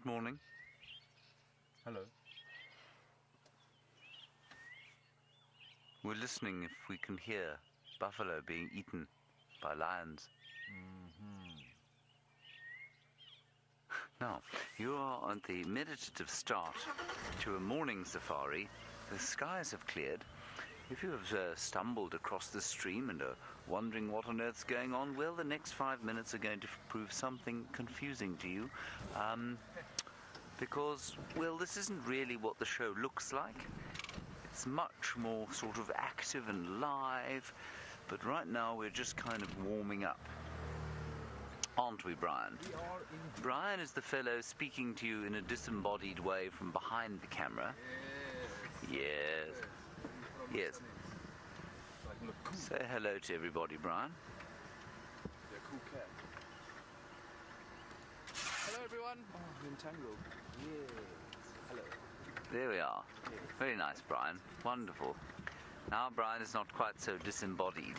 Good morning. Hello. We're listening if we can hear buffalo being eaten by lions. Now, you are on the meditative start to a morning safari. The skies have cleared. If you have stumbled across the stream and are wondering what on earth's going on, well, the next 5 minutes are going to prove something confusing to you. Because, well, this isn't really what the show looks like. It's much more sort of active and live, but right now we're just kind of warming up. Aren't we, Brian? We are in... Brian is the fellow speaking to you in a disembodied way from behind the camera. Yes. Yes. Like, look cool. Say hello to everybody, Brian. They're cool cat. Hello, everyone. Oh, entangled. Yes. Hello. There we are. Very nice, Brian. Wonderful. Now Brian is not quite so disembodied.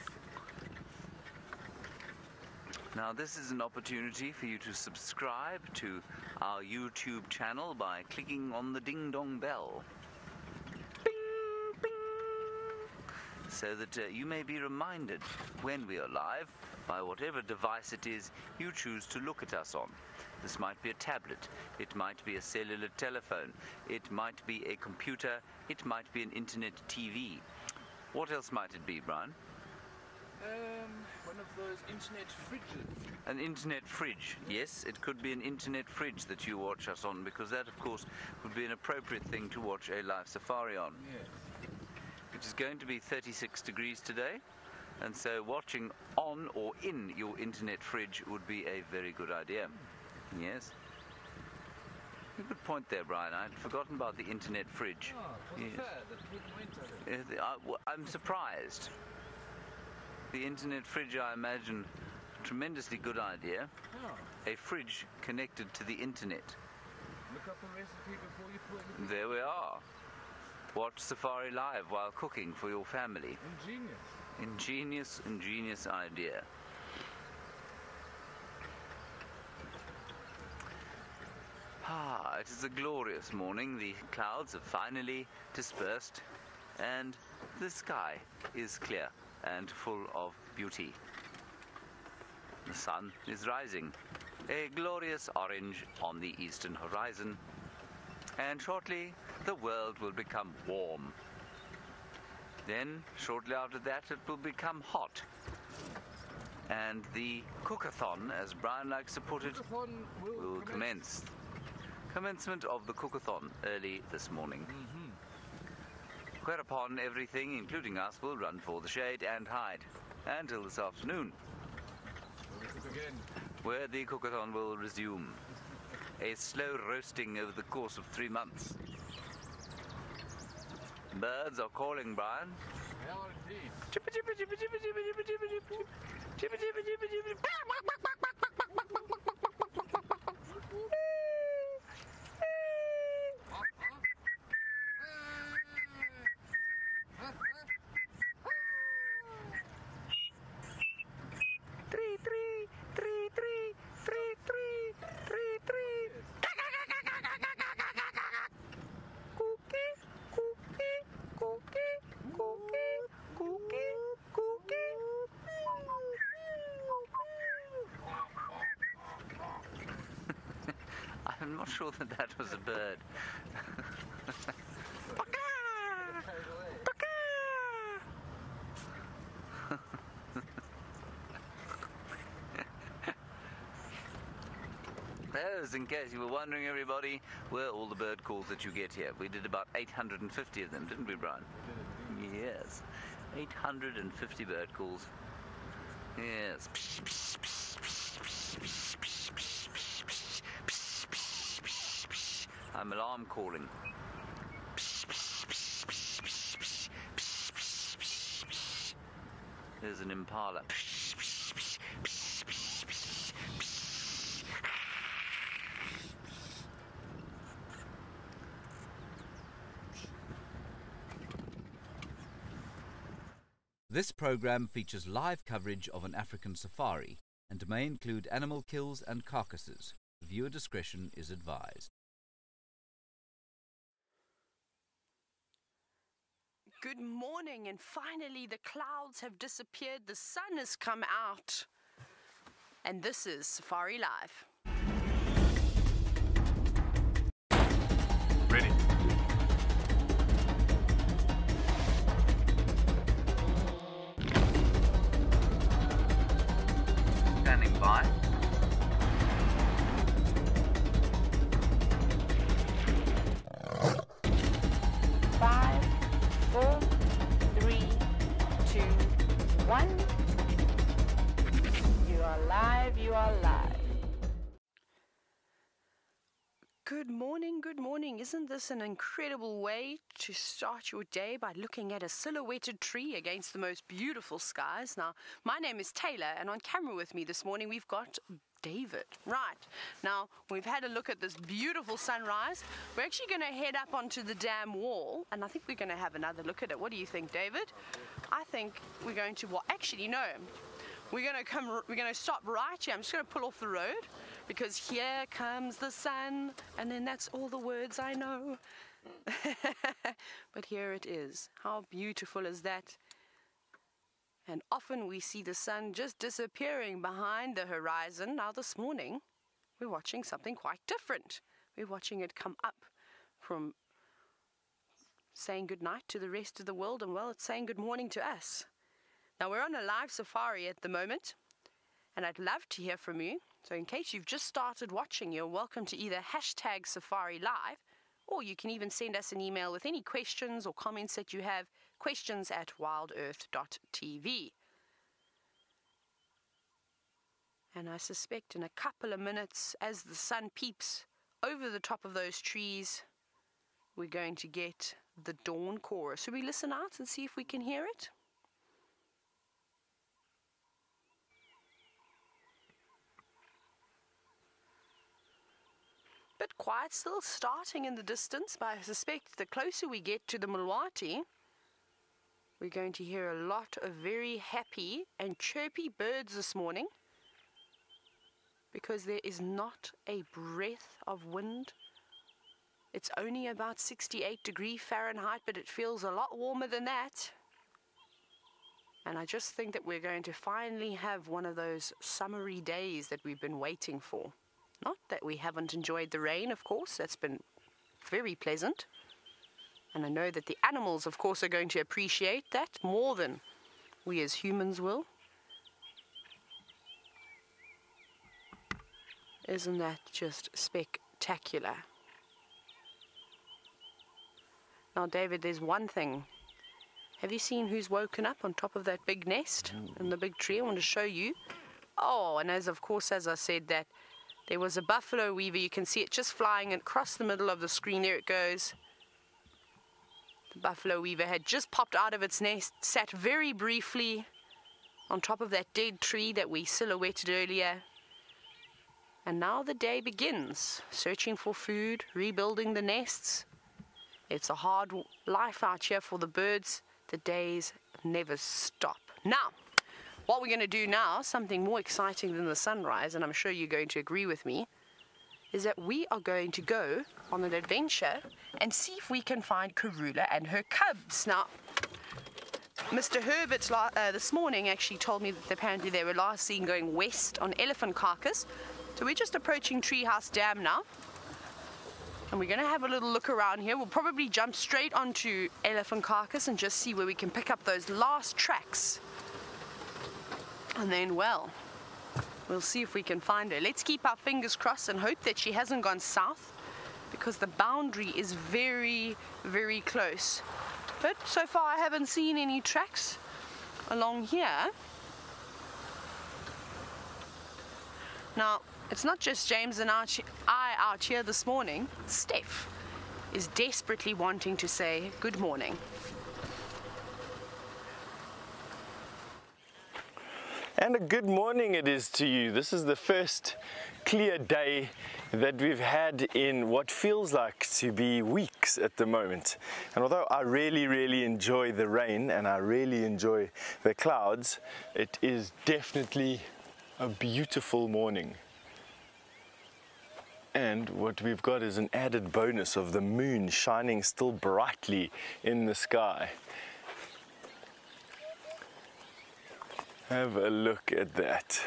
Now this is an opportunity for you to subscribe to our YouTube channel by clicking on the ding-dong bell. Bing, bing, so that you may be reminded when we are live by whatever device it is you choose to look at us on. This might be a tablet, it might be a cellular telephone, it might be a computer, it might be an internet TV. What else might it be, Brian? One of those internet fridges. An internet fridge. Yes, it could be an internet fridge that you watch us on, because that, of course, would be an appropriate thing to watch a live safari on. Yes. It is going to be 36 degrees today, and so watching on or in your internet fridge would be a very good idea. Yes. A good point there, Brian. I'd forgotten about the internet fridge. Oh, was it fair that we went at it? I'm surprised. The internet fridge, I imagine, a tremendously good idea. Oh, A fridge connected to the internet. look up a recipe before you put it in. There we are. Watch Safari Live while cooking for your family. Ingenious. Ingenious idea. It is a glorious morning. The clouds have finally dispersed, and the sky is clear and full of beauty. The sun is rising, a glorious orange on the eastern horizon, and shortly the world will become warm. Then, shortly after that, it will become hot. And the cookathon, as Brian likes to put it, Cookathon will commence. Commencement of the cookathon early this morning. Whereupon everything, including us, will run for the shade and hide until this afternoon, Again. where the cookathon will resume. A slow roasting over the course of 3 months. Birds are calling, Brian. They are indeed. Chippa, chippa, chippa, chippa, chippa, chippa, chippa, chippa. Chippa, chippa, chippa, chippa. Three, three, three, three, three, three, three, three. Cookie, cookie, cookie, cookie, cookie, cookie. I'm not sure that that was a bird. Carried away. Those, in case you were wondering, everybody, were all the bird calls that you get here. We did about 850 of them, didn't we, Brian? Yes, 850 bird calls. Yes. I'm alarm calling. There's an impala. This program features live coverage of an African safari and may include animal kills and carcasses. Viewer discretion is advised. Good morning, and finally the clouds have disappeared, the sun has come out, and this is Safari Live. Ready. Standing by. Five, 4, 3, 2, 1. You are live, you are live. Good morning, good morning. Isn't this an incredible way to start your day by looking at a silhouetted tree against the most beautiful skies? Now, my name is Taylor, and on camera with me this morning we've got David. Right, now we've had a look at this beautiful sunrise. We're actually going to head up onto the dam wall, and I think we're going to have another look at it. What do you think, David? I think we're going to, well, actually, no. We're going to stop right here. I'm just going to pull off the road because here comes the sun, and then that's all the words I know. But here it is. How beautiful is that? And often we see the sun just disappearing behind the horizon. Now this morning, we're watching something quite different. We're watching it come up from saying goodnight to the rest of the world, and well, it's saying good morning to us. Now we're on a live safari at the moment, and I'd love to hear from you. So in case you've just started watching, you're welcome to either hashtag Safari Live, or you can even send us an email with any questions or comments that you have, questions@wildearth.tv. And I suspect in a couple of minutes, as the sun peeps over the top of those trees, we're going to get the dawn chorus. Should we listen out and see if we can hear it? Bit quiet still, starting in the distance, but I suspect the closer we get to the Mulwati, we're going to hear a lot of very happy and chirpy birds this morning, because there is not a breath of wind. It's only about 68 degrees Fahrenheit, but it feels a lot warmer than that. And I just think that we're going to finally have one of those summery days that we've been waiting for. Not that we haven't enjoyed the rain, of course. That's been very pleasant. And I know that the animals, of course, are going to appreciate that more than we as humans will. Isn't that just spectacular? Now, David, there's one thing. Have you seen who's woken up on top of that big nest in the big tree? I want to show you. Oh, and as I said that, there was a buffalo weaver. You can see it just flying across the middle of the screen. There it goes. The buffalo weaver had just popped out of its nest, sat very briefly on top of that dead tree that we silhouetted earlier. And now the day begins, searching for food, rebuilding the nests. It's a hard life out here for the birds. The days never stop. Now, what we're going to do now, something more exciting than the sunrise, and I'm sure you're going to agree with me, is that we are going to go on an adventure and see if we can find Karula and her cubs. Now, Mr. Herbert this morning actually told me that apparently they were last seen going west on Elephant Carcass. So we're just approaching Treehouse Dam now. And we're going to have a little look around here. We'll probably jump straight onto Elephant Carcass and just see where we can pick up those last tracks. And then, well, we'll see if we can find her. Let's keep our fingers crossed and hope that she hasn't gone south, because the boundary is very, very close. But so far I haven't seen any tracks along here. Now, it's not just James and I out here this morning. Steph is desperately wanting to say good morning. And a good morning it is to you. This is the first clear day that we've had in what feels like to be weeks at the moment. And although I really enjoy the rain and I really enjoy the clouds, it is definitely a beautiful morning. And what we've got is an added bonus of the moon shining still brightly in the sky. Have a look at that.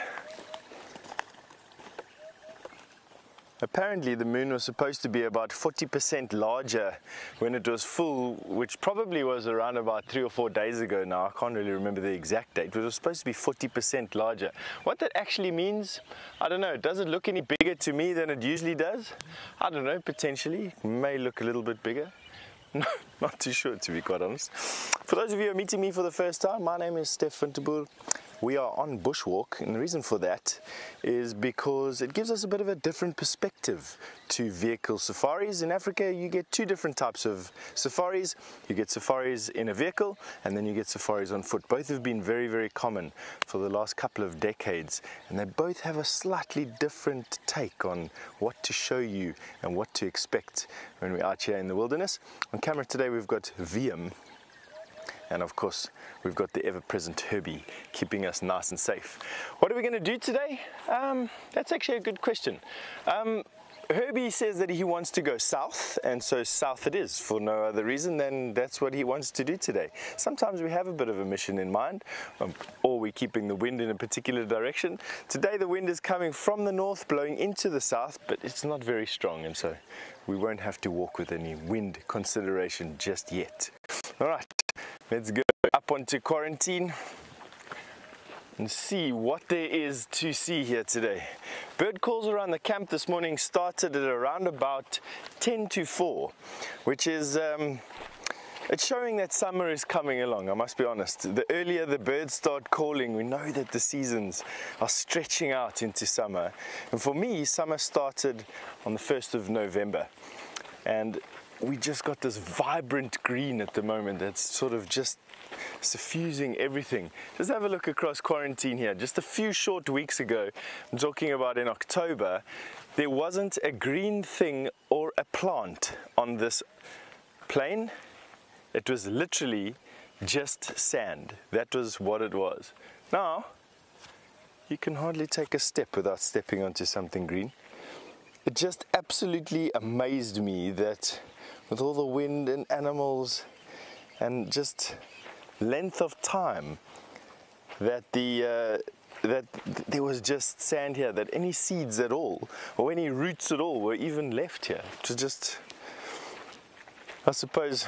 Apparently the moon was supposed to be about 40% larger when it was full, which probably was around about 3 or 4 days ago now. I can't really remember the exact date, but it was supposed to be 40% larger. What that actually means, I don't know. Does it look any bigger to me than it usually does? I don't know, potentially. It may look a little bit bigger. No, not too sure, to be quite honest. For those of you who are meeting me for the first time, my name is Stef Winterboer. We are on bushwalk, and the reason for that is because it gives us a bit of a different perspective to vehicle safaris. In Africa, you get 2 different types of safaris. You get safaris in a vehicle, and then you get safaris on foot. Both have been very, very common for the last couple of decades, and they both have a slightly different take on what to show you and what to expect when we're out here in the wilderness. On camera today, we've got VM. And of course, we've got the ever-present Herbie keeping us nice and safe. What are we going to do today? That's actually a good question. Herbie says that he wants to go south, and so south it is for no other reason than that's what he wants to do today. Sometimes we have a bit of a mission in mind, or we're keeping the wind in a particular direction. Today the wind is coming from the north, blowing into the south, but it's not very strong, and so we won't have to walk with any wind consideration just yet. All right. Let's go up onto quarantine and see what there is to see here today. Bird calls around the camp this morning started at around about 10 to 4, which is it's showing that summer is coming along, I must be honest. The earlier the birds start calling, we know that the seasons are stretching out into summer. And for me, summer started on the 1st of November. And we just got this vibrant green at the moment that's sort of just suffusing everything. Just have a look across quarantine here. Just a few short weeks ago, I'm talking about in October, there wasn't a green thing or a plant on this plain. It was literally just sand. That was what it was. Now, you can hardly take a step without stepping onto something green. It just absolutely amazed me that with all the wind and animals and just length of time that that there was just sand here, that any seeds at all or any roots at all were even left here. It was just, I suppose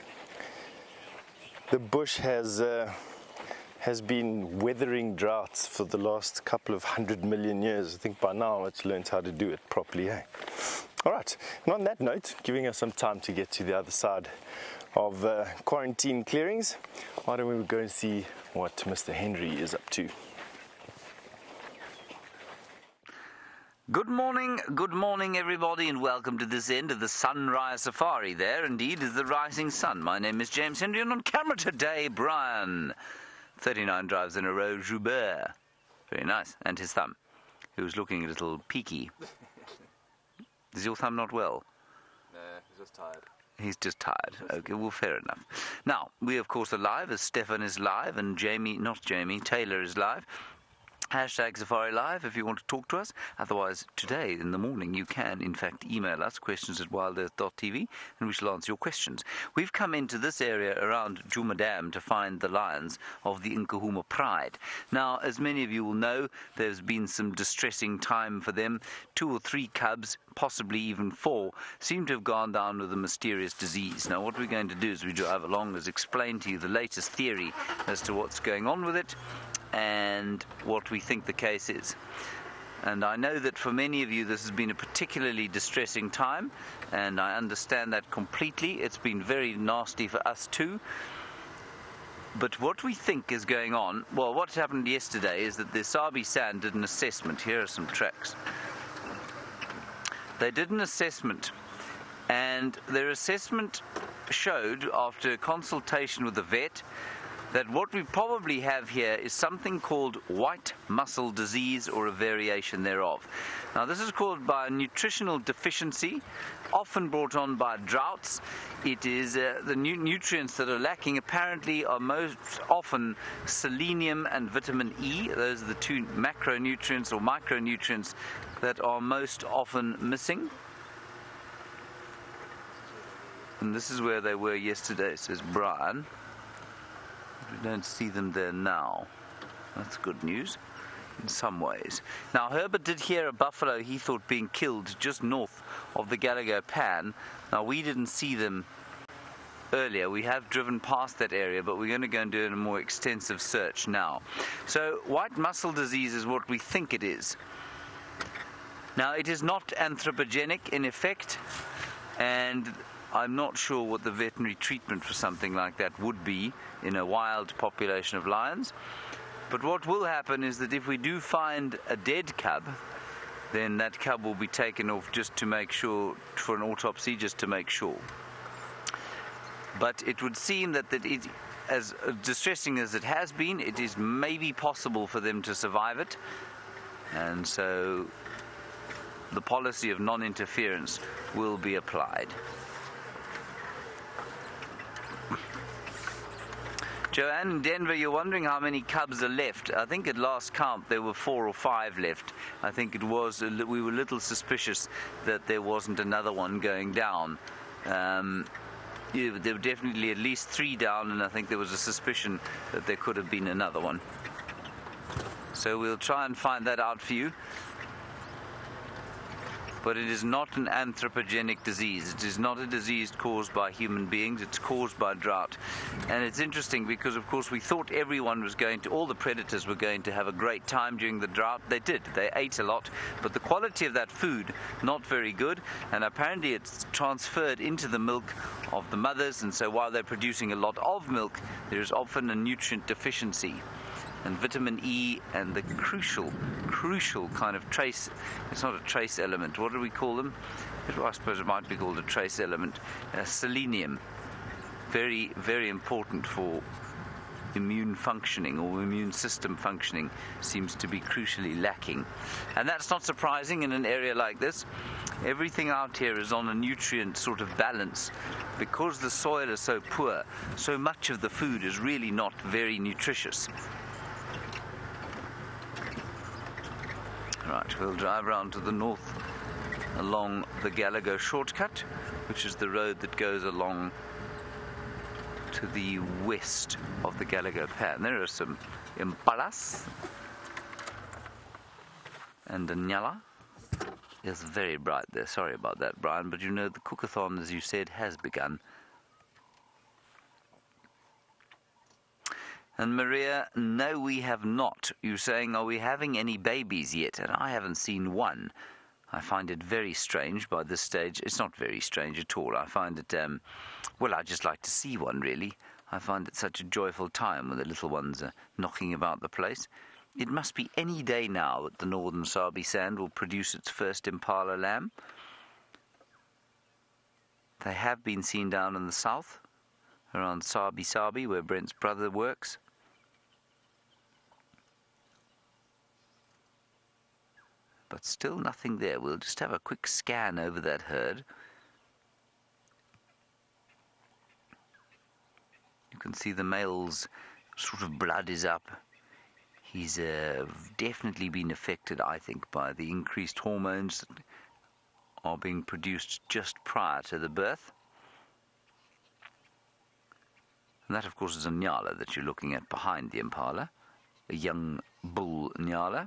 the bush has been weathering droughts for the last couple of 100 million years. I think by now it's learned how to do it properly, eh? All right, and on that note, giving us some time to get to the other side of quarantine clearings, why don't we go and see what Mr. Henry is up to. Good morning everybody, and welcome to this end of the Sunrise Safari. There indeed is the rising sun. My name is James Henry, and on camera today, Brian. 39 drives in a row, Joubert. Very nice. And his thumb, who's looking a little peaky. Is your thumb not well? Nah, he's just tired. He's just tired. Okay, well, fair enough. Now, we, of course, are live, as Stefan is live, and Taylor is live. Hashtag Safari Live if you want to talk to us. Otherwise, today in the morning, you can, in fact, email us, questions@wildearth.tv, and we shall answer your questions. We've come into this area around Djuma Dam to find the lions of the Nkuhuma Pride. Now, as many of you will know, there's been some distressing time for them. 2 or 3 cubs, possibly even 4, seem to have gone down with a mysterious disease. Now, what we're going to do as we drive along is explain to you the latest theory as to what's going on with it and what we think the case is. And I know that for many of you this has been a particularly distressing time, and I understand that completely. It's been very nasty for us too. But what we think is going on, well, what happened yesterday is that the Sabi Sand did an assessment. Here are some tracks. They did an assessment, and their assessment showed, after consultation with the vet, that what we probably have here is something called white mussel disease or a variation thereof. Now, this is caused by a nutritional deficiency, often brought on by droughts. It is the nutrients that are lacking apparently are most often selenium and vitamin E. Those are the two macronutrients or micronutrients that are most often missing. And this is where they were yesterday, says Brian. We don't see them there now. That's good news in some ways. Now, Herbert did hear a buffalo he thought being killed just north of the Gallagher Pan. Now, we didn't see them earlier. We have driven past that area, but we're going to go and do a more extensive search now. So, white mussel disease is what we think it is. Now, it is not anthropogenic in effect, and I'm not sure what the veterinary treatment for something like that would be in a wild population of lions. But what will happen is that if we do find a dead cub, then that cub will be taken off just to make sure, for an autopsy, just to make sure. But it would seem that it, as distressing as it has been, it is maybe possible for them to survive it. And so the policy of non-interference will be applied. Joanne in Denver, you're wondering how many cubs are left. I think at last count there were 4 or 5 left. I think it was, we were a little suspicious that there wasn't another one going down. There were definitely at least 3 down, and I think there was a suspicion that there could have been another one. So we'll try and find that out for you. But it is not an anthropogenic disease. It is not a disease caused by human beings. It's caused by drought. And it's interesting because, of course, we thought everyone was going to, all the predators were going to have a great time during the drought. They did. They ate a lot. But the quality of that food, not very good. And apparently it's transferred into the milk of the mothers. And so while they're producing a lot of milk, there is often a nutrient deficiency. And vitamin E and the crucial kind of trace, it's not a trace element, what do we call them? I suppose it might be called a trace element, selenium. Very, very important for immune functioning or immune system functioning, seems to be crucially lacking. And that's not surprising in an area like this. Everything out here is on a nutrient sort of balance. Because the soil is so poor, so much of the food is really not very nutritious. Right, we'll drive round to the north along the Gallagher shortcut, which is the road that goes along to the west of the Gallagher Pan. There are some impalas and a nyala. It's very bright there. Sorry about that, Brian, but you know the cookathon, as you said, has begun. And Maria, no, we have not. You're saying, are we having any babies yet? And I haven't seen one. I find it very strange by this stage. It's not very strange at all. I find it, well, I just like to see one, really. I find it such a joyful time when the little ones are knocking about the place. It must be any day now that the northern Sabi Sand will produce its first impala lamb. They have been seen down in the south, around Sabi, where Brent's brother works. But still nothing there. We'll just have a quick scan over that herd. You can see the male's sort of blood is up. He's definitely been affected, I think, by the increased hormones that are being produced just prior to the birth. And that, of course, is a nyala that you're looking at behind the impala, a young bull nyala.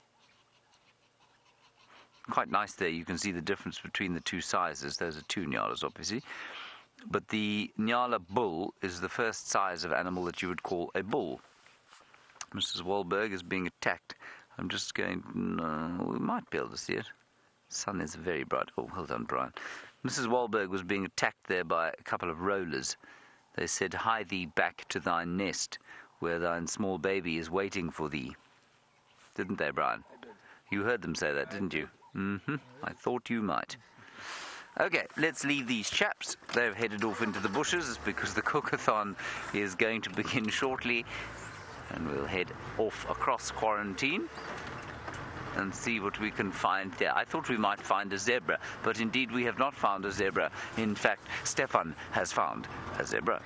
Quite nice there. You can see the difference between the two sizes. Those are 2 nyalas, obviously. But the nyala bull is the first size of animal that you would call a bull. Mrs. Wahlberg is being attacked. I'm just going... No, we might be able to see it. The sun is very bright. Oh, well done, Brian. Mrs. Wahlberg was being attacked there by a couple of rollers. They said, "Hie thee back to thine nest, where thine small baby is waiting for thee." Didn't they, Brian? I did. You heard them say that, didn't you? I thought you might. Okay, let's leave these chaps. They've headed off into the bushes because the cookathon is going to begin shortly. And we'll head off across Quarantine and see what we can find there. I thought we might find a zebra, but indeed we have not found a zebra. In fact, Stefan has found a zebra.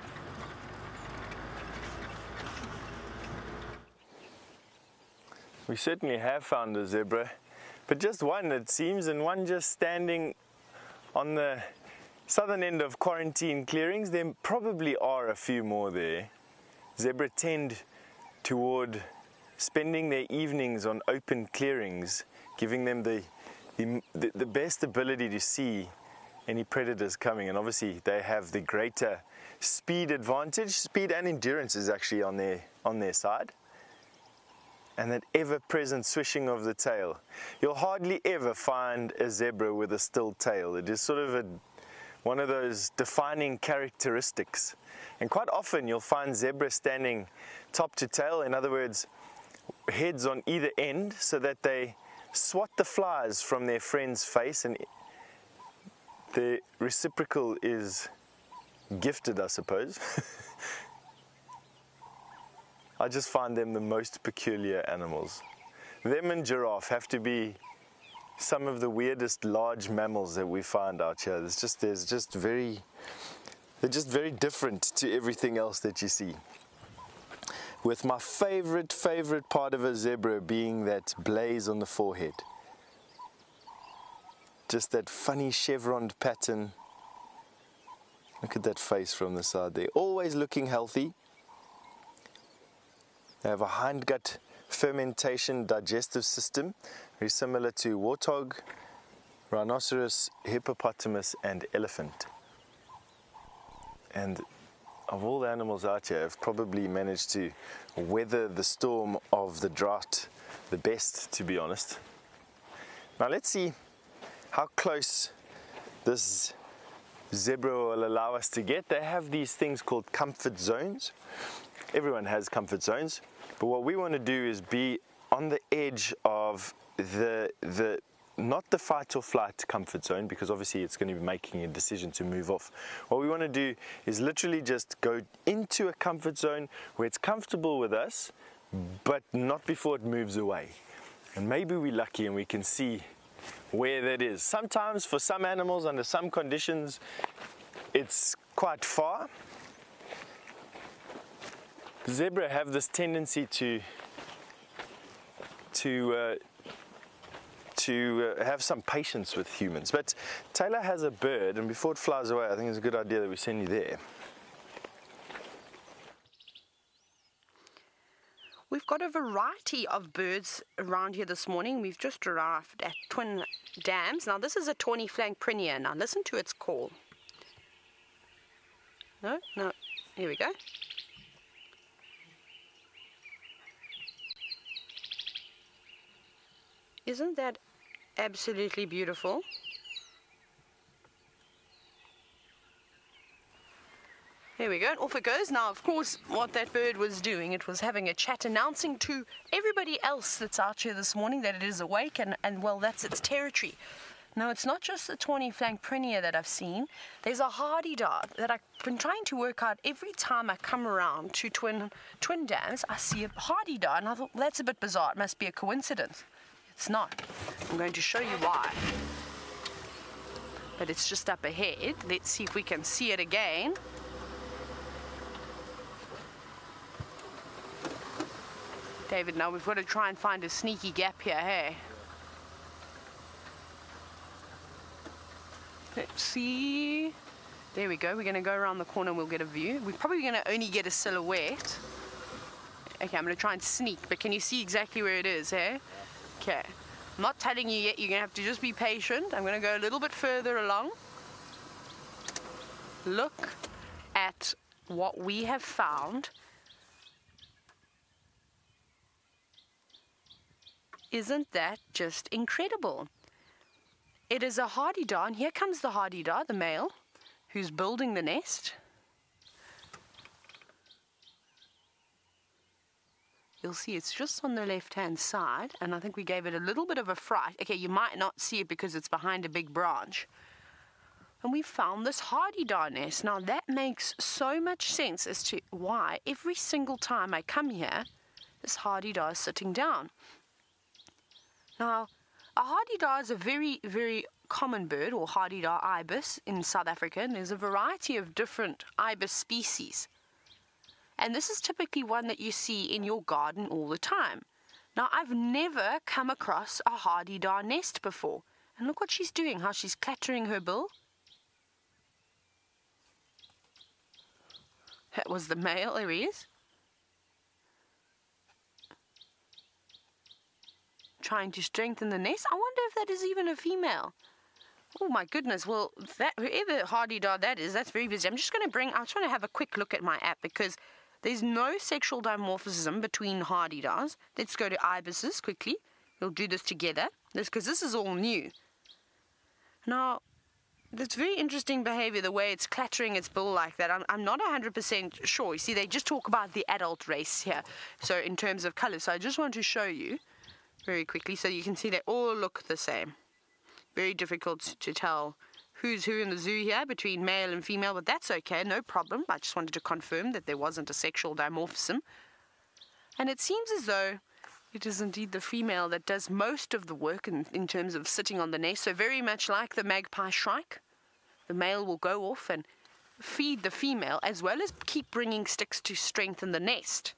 We certainly have found a zebra, but just one it seems, and one just standing on the southern end of Quarantine clearings. There probably are a few more there. Zebra tend toward spending their evenings on open clearings, giving them the best ability to see any predators coming, and obviously they have the greater speed advantage. Speed and endurance is actually on their side. And that ever-present swishing of the tail. You'll hardly ever find a zebra with a still tail. It is sort of one of those defining characteristics. And quite often you'll find zebra standing top to tail, in other words, heads on either end, so that they swat the flies from their friend's face, and the reciprocal is gifted, I suppose. I just find them the most peculiar animals. Them and giraffe have to be some of the weirdest large mammals that we find out here. They're just very different to everything else that you see. With my favorite part of a zebra being that blaze on the forehead. Just that funny chevroned pattern. Look at that face from the side there. Always looking healthy. They have a hindgut fermentation digestive system, very similar to warthog, rhinoceros, hippopotamus, and elephant. And of all the animals out here, I've probably managed to weather the storm of the drought the best, to be honest. Now let's see how close this zebra will allow us to get. They have these things called comfort zones. Everyone has comfort zones, but what we want to do is be on the edge of not the fight or flight comfort zone, because obviously it's going to be making a decision to move off. What we want to do is literally just go into a comfort zone where it's comfortable with us, but not before it moves away. And maybe we're lucky and we can see where that is. Sometimes for some animals, under some conditions, it's quite far. Zebra have this tendency to have some patience with humans. But Taylor has a bird, and before it flies away, I think it's a good idea that we send you there. We've got a variety of birds around here this morning. We've just arrived at Twin Dams. Now this is a tawny flank prinier. Now listen to its call. No, here we go. Isn't that absolutely beautiful? There we go, and off it goes. Now, of course, what that bird was doing, it was having a chat, announcing to everybody else that's out here this morning that it is awake, and well, that's its territory. Now, it's not just the tawny flank prinier that I've seen. There's a hardy-dar that I've been trying to work out every time I come around to Twin Dams. I see a hardy-dar, and I thought, well, that's a bit bizarre. It must be a coincidence. It's not. I'm going to show you why. But it's just up ahead. Let's see if we can see it again. David, now we've got to try and find a sneaky gap here, hey? Let's see. There we go. We're going to go around the corner and we'll get a view. We're probably going to only get a silhouette. Okay, I'm going to try and sneak, but can you see exactly where it is, hey? Okay. I'm not telling you yet. You're going to have to just be patient. I'm going to go a little bit further along. Look at what we have found. Isn't that just incredible? It is a hardy-dar, and here comes the hardy-dar, the male, who's building the nest. You'll see it's just on the left-hand side, and I think we gave it a little bit of a fright. Okay, you might not see it because it's behind a big branch. and we found this hardy-dar nest. Now that makes so much sense as to why every single time I come here, this hardy-dar is sitting down. Now, a hardy-dar is a very, very common bird, or hardy-dar ibis in South Africa, and there's a variety of different ibis species. And this is typically one that you see in your garden all the time. Now, I've never come across a hardy-dar nest before. And look what she's doing, how she's clattering her bill. That was the male, there he is. Trying to strengthen the nest. I wonder if that is even a female. Oh my goodness, well, that whoever hardy-dar that is, that's very busy. I just want to have a quick look at my app because there's no sexual dimorphism between hardy-dars. Let's go to ibises quickly. We'll do this together, because this is all new. Now, that's very interesting behavior, the way it's clattering its bill like that. I'm not 100% sure. You see, they just talk about the adult race here, so in terms of color. So I just want to show you very quickly so you can see they all look the same. Very difficult to tell who's who in the zoo here between male and female, but that's okay, no problem. I just wanted to confirm that there wasn't a sexual dimorphism. And it seems as though it is indeed the female that does most of the work in terms of sitting on the nest. So very much like the magpie shrike, the male will go off and feed the female as well as keep bringing sticks to strengthen the nest.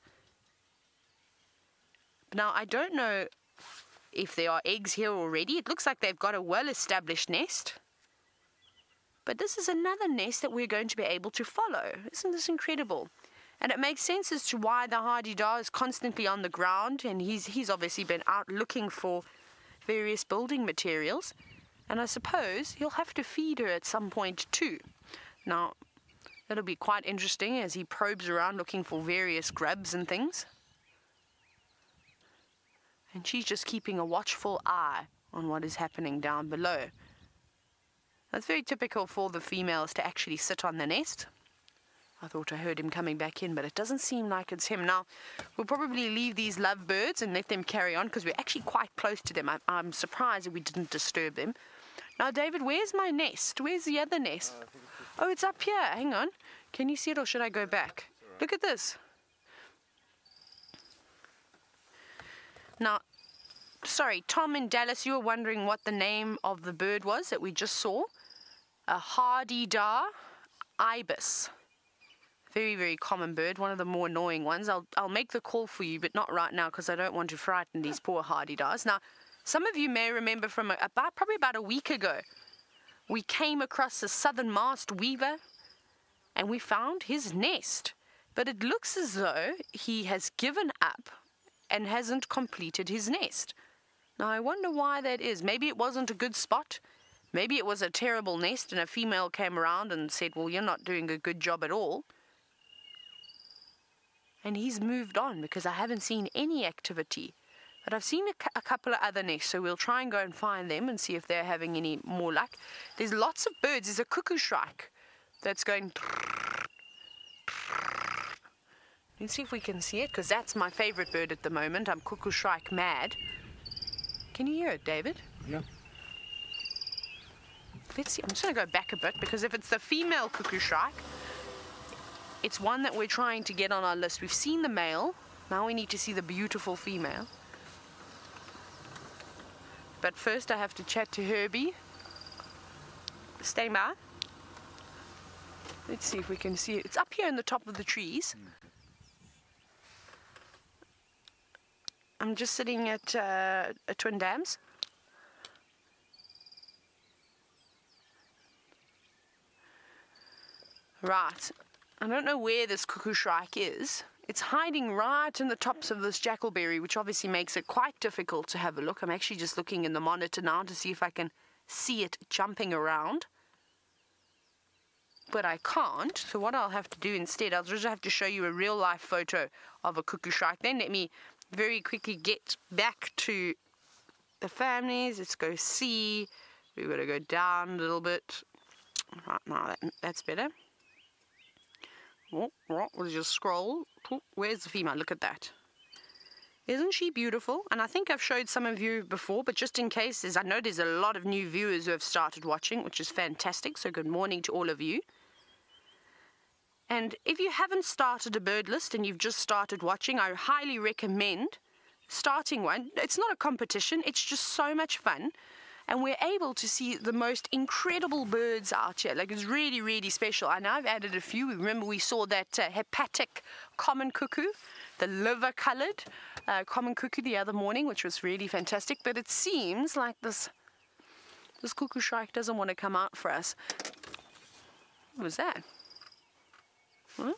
Now, I don't know if there are eggs here already. It looks like they've got a well-established nest. But this is another nest that we're going to be able to follow. Isn't this incredible? And it makes sense as to why the hardy-dar is constantly on the ground, and he's obviously been out looking for various building materials. And I suppose he'll have to feed her at some point too. Now, that'll be quite interesting as he probes around looking for various grubs and things. And she's just keeping a watchful eye on what is happening down below. That's very typical for the females to actually sit on the nest. I thought I heard him coming back in, but it doesn't seem like it's him. Now, we'll probably leave these lovebirds and let them carry on because we're actually quite close to them. I'm surprised that we didn't disturb them. Now, David, where's my nest? Where's the other nest? Oh, it's up here. Hang on. Can you see it or should I go back? Look at this. Now, sorry, Tom in Dallas, you were wondering what the name of the bird was that we just saw. A hardy-dar ibis. Very, very common bird, one of the more annoying ones. I'll make the call for you, but not right now because I don't want to frighten these poor hardy-dars. Now, some of you may remember from probably about a week ago, we came across a southern masked weaver and we found his nest. But it looks as though he has given up and hasn't completed his nest. Now, I wonder why that is. Maybe it wasn't a good spot. Maybe it was a terrible nest and a female came around and said, well, you're not doing a good job at all. And he's moved on because I haven't seen any activity. But I've seen a couple of other nests, so we'll try and go and find them and see if they're having any more luck. There's lots of birds. There's a cuckoo shrike that's going... Let's see if we can see it, because that's my favorite bird at the moment. I'm cuckoo shrike mad. Can you hear it, David? Yeah. Let's see. I'm just going to go back a bit, because if it's the female cuckoo shrike, it's one that we're trying to get on our list. We've seen the male. Now we need to see the beautiful female. But first I have to chat to Herbie. Stay by. Let's see if we can see it. It's up here in the top of the trees. I'm just sitting at Twin Dams. Right. I don't know where this cuckoo shrike is. It's hiding right in the tops of this jackalberry, which obviously makes it quite difficult to have a look. I'm actually just looking in the monitor now to see if I can see it jumping around. But I can't, so what I'll have to do instead, I'll just have to show you a real-life photo of a cuckoo shrike. Then let me very quickly get back to the families. Let's go see. We've got to go down a little bit. Right, now that's better. We'll just scroll. Where's the female? Look at that. Isn't she beautiful? And I think I've showed some of you before, but just in case, I know there's a lot of new viewers who have started watching, which is fantastic. So good morning to all of you. And if you haven't started a bird list and you've just started watching, I highly recommend starting one. It's not a competition, it's just so much fun. And we're able to see the most incredible birds out here. Like, it's really, really special. And I've added a few. Remember, we saw that hepatic common cuckoo, the liver-coloured common cuckoo the other morning, which was really fantastic. But it seems like this cuckoo shrike doesn't want to come out for us. What was that? Huh?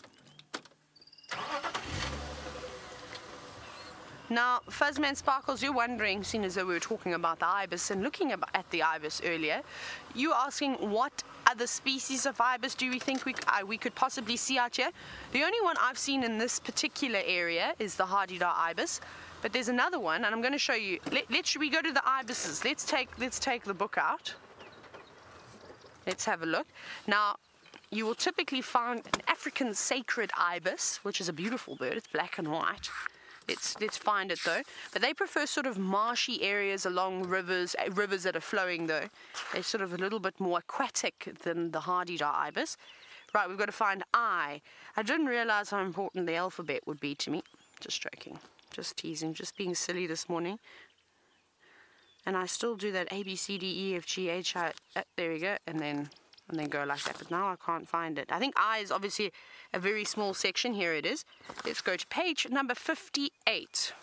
Now, Fuzzman Sparkles, you're wondering, seeing as though we were talking about the ibis and looking at the ibis earlier, you're asking what other species of ibis do we think we could possibly see out here? The only one I've seen in this particular area is the Hadedah ibis, but there's another one, and I'm going to show you. Should we go to the ibises? Let's take the book out. Let's have a look. Now, you will typically find an African sacred ibis, which is a beautiful bird. It's black and white. Let's find it though. But they prefer sort of marshy areas along rivers that are flowing though. They're sort of a little bit more aquatic than the Hadedah ibis. Right, we've got to find I. I didn't realize how important the alphabet would be to me. Just joking, just teasing, just being silly this morning. And I still do that A, B, C, D, E, F, G, H, I, there we go, and then go like that, but now I can't find it. I think I is obviously a very small section. Here it is. Let's go to page number 58.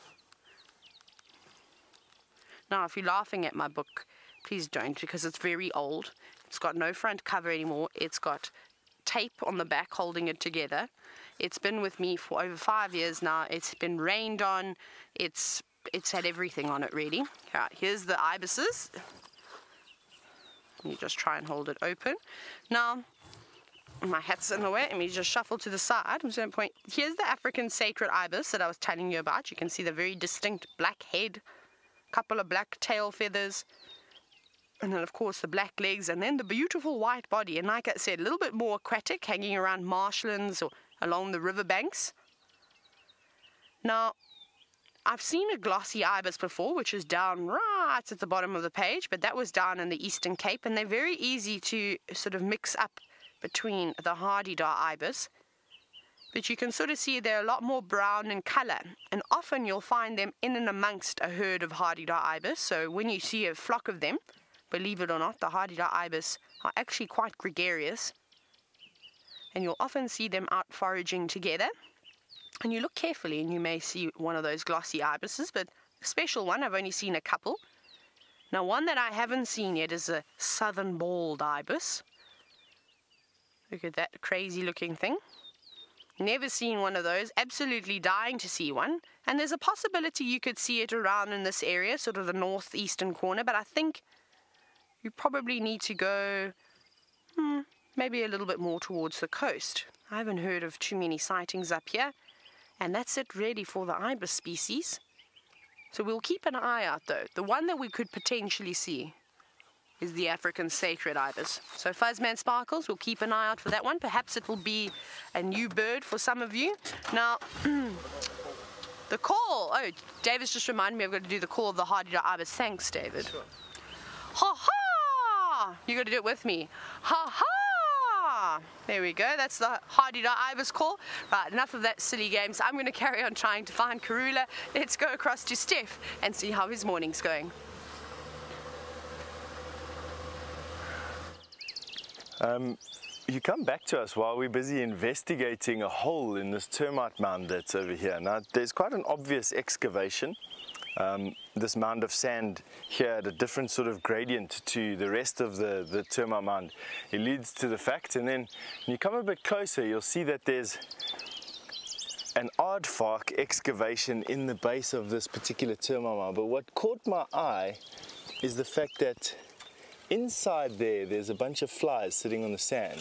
Now, if you're laughing at my book, please don't, because it's very old. It's got no front cover anymore. It's got tape on the back holding it together. It's been with me for over 5 years now. It's been rained on. It's had everything on it, really. Right, here's the ibises. You just try and hold it open. Now, my hat's in the way. Let me just shuffle to the side. I'm just going to point. Here's the African sacred ibis that I was telling you about. You can see the very distinct black head, couple of black tail feathers, and then, of course, the black legs, and then the beautiful white body. And like I said, a little bit more aquatic, hanging around marshlands or along the riverbanks. Now, I've seen a glossy ibis before, which is down right at the bottom of the page, but that was down in the Eastern Cape, and they're very easy to sort of mix up between the Hadedah ibis. But you can sort of see they're a lot more brown in color, and often you'll find them in and amongst a herd of Hadedah ibis. So when you see a flock of them, believe it or not, the Hadedah ibis are actually quite gregarious, and you'll often see them out foraging together. And you look carefully and you may see one of those glossy ibises, but a special one, I've only seen a couple. Now, one that I haven't seen yet is a southern bald ibis. Look at that crazy looking thing. Never seen one of those, absolutely dying to see one. And there's a possibility you could see it around in this area, sort of the northeastern corner, but I think you probably need to go maybe a little bit more towards the coast. I haven't heard of too many sightings up here. And that's it really for the ibis species. So we'll keep an eye out though. The one that we could potentially see is the African sacred ibis. So Fuzzman Sparkles, we'll keep an eye out for that one. Perhaps it will be a new bird for some of you. Now, the call. Oh, David's just reminded me I've got to do the call of the Hadedah ibis. Thanks, David. Sure. Ha ha! You got to do it with me. Ha ha! There we go, that's the Hadedah ibis call. Right, enough of that silly games. I'm going to carry on trying to find Karula. Let's go across to Steph and see how his morning's going. You come back to us while we're busy investigating a hole in this termite mound that's over here. Now, there's quite an obvious excavation. This mound of sand here at a different sort of gradient to the rest of the termite mound. It leads to the fact, and then when you come a bit closer, you'll see that there's an aardvark excavation in the base of this particular termite mound. But what caught my eye is the fact that inside there's a bunch of flies sitting on the sand.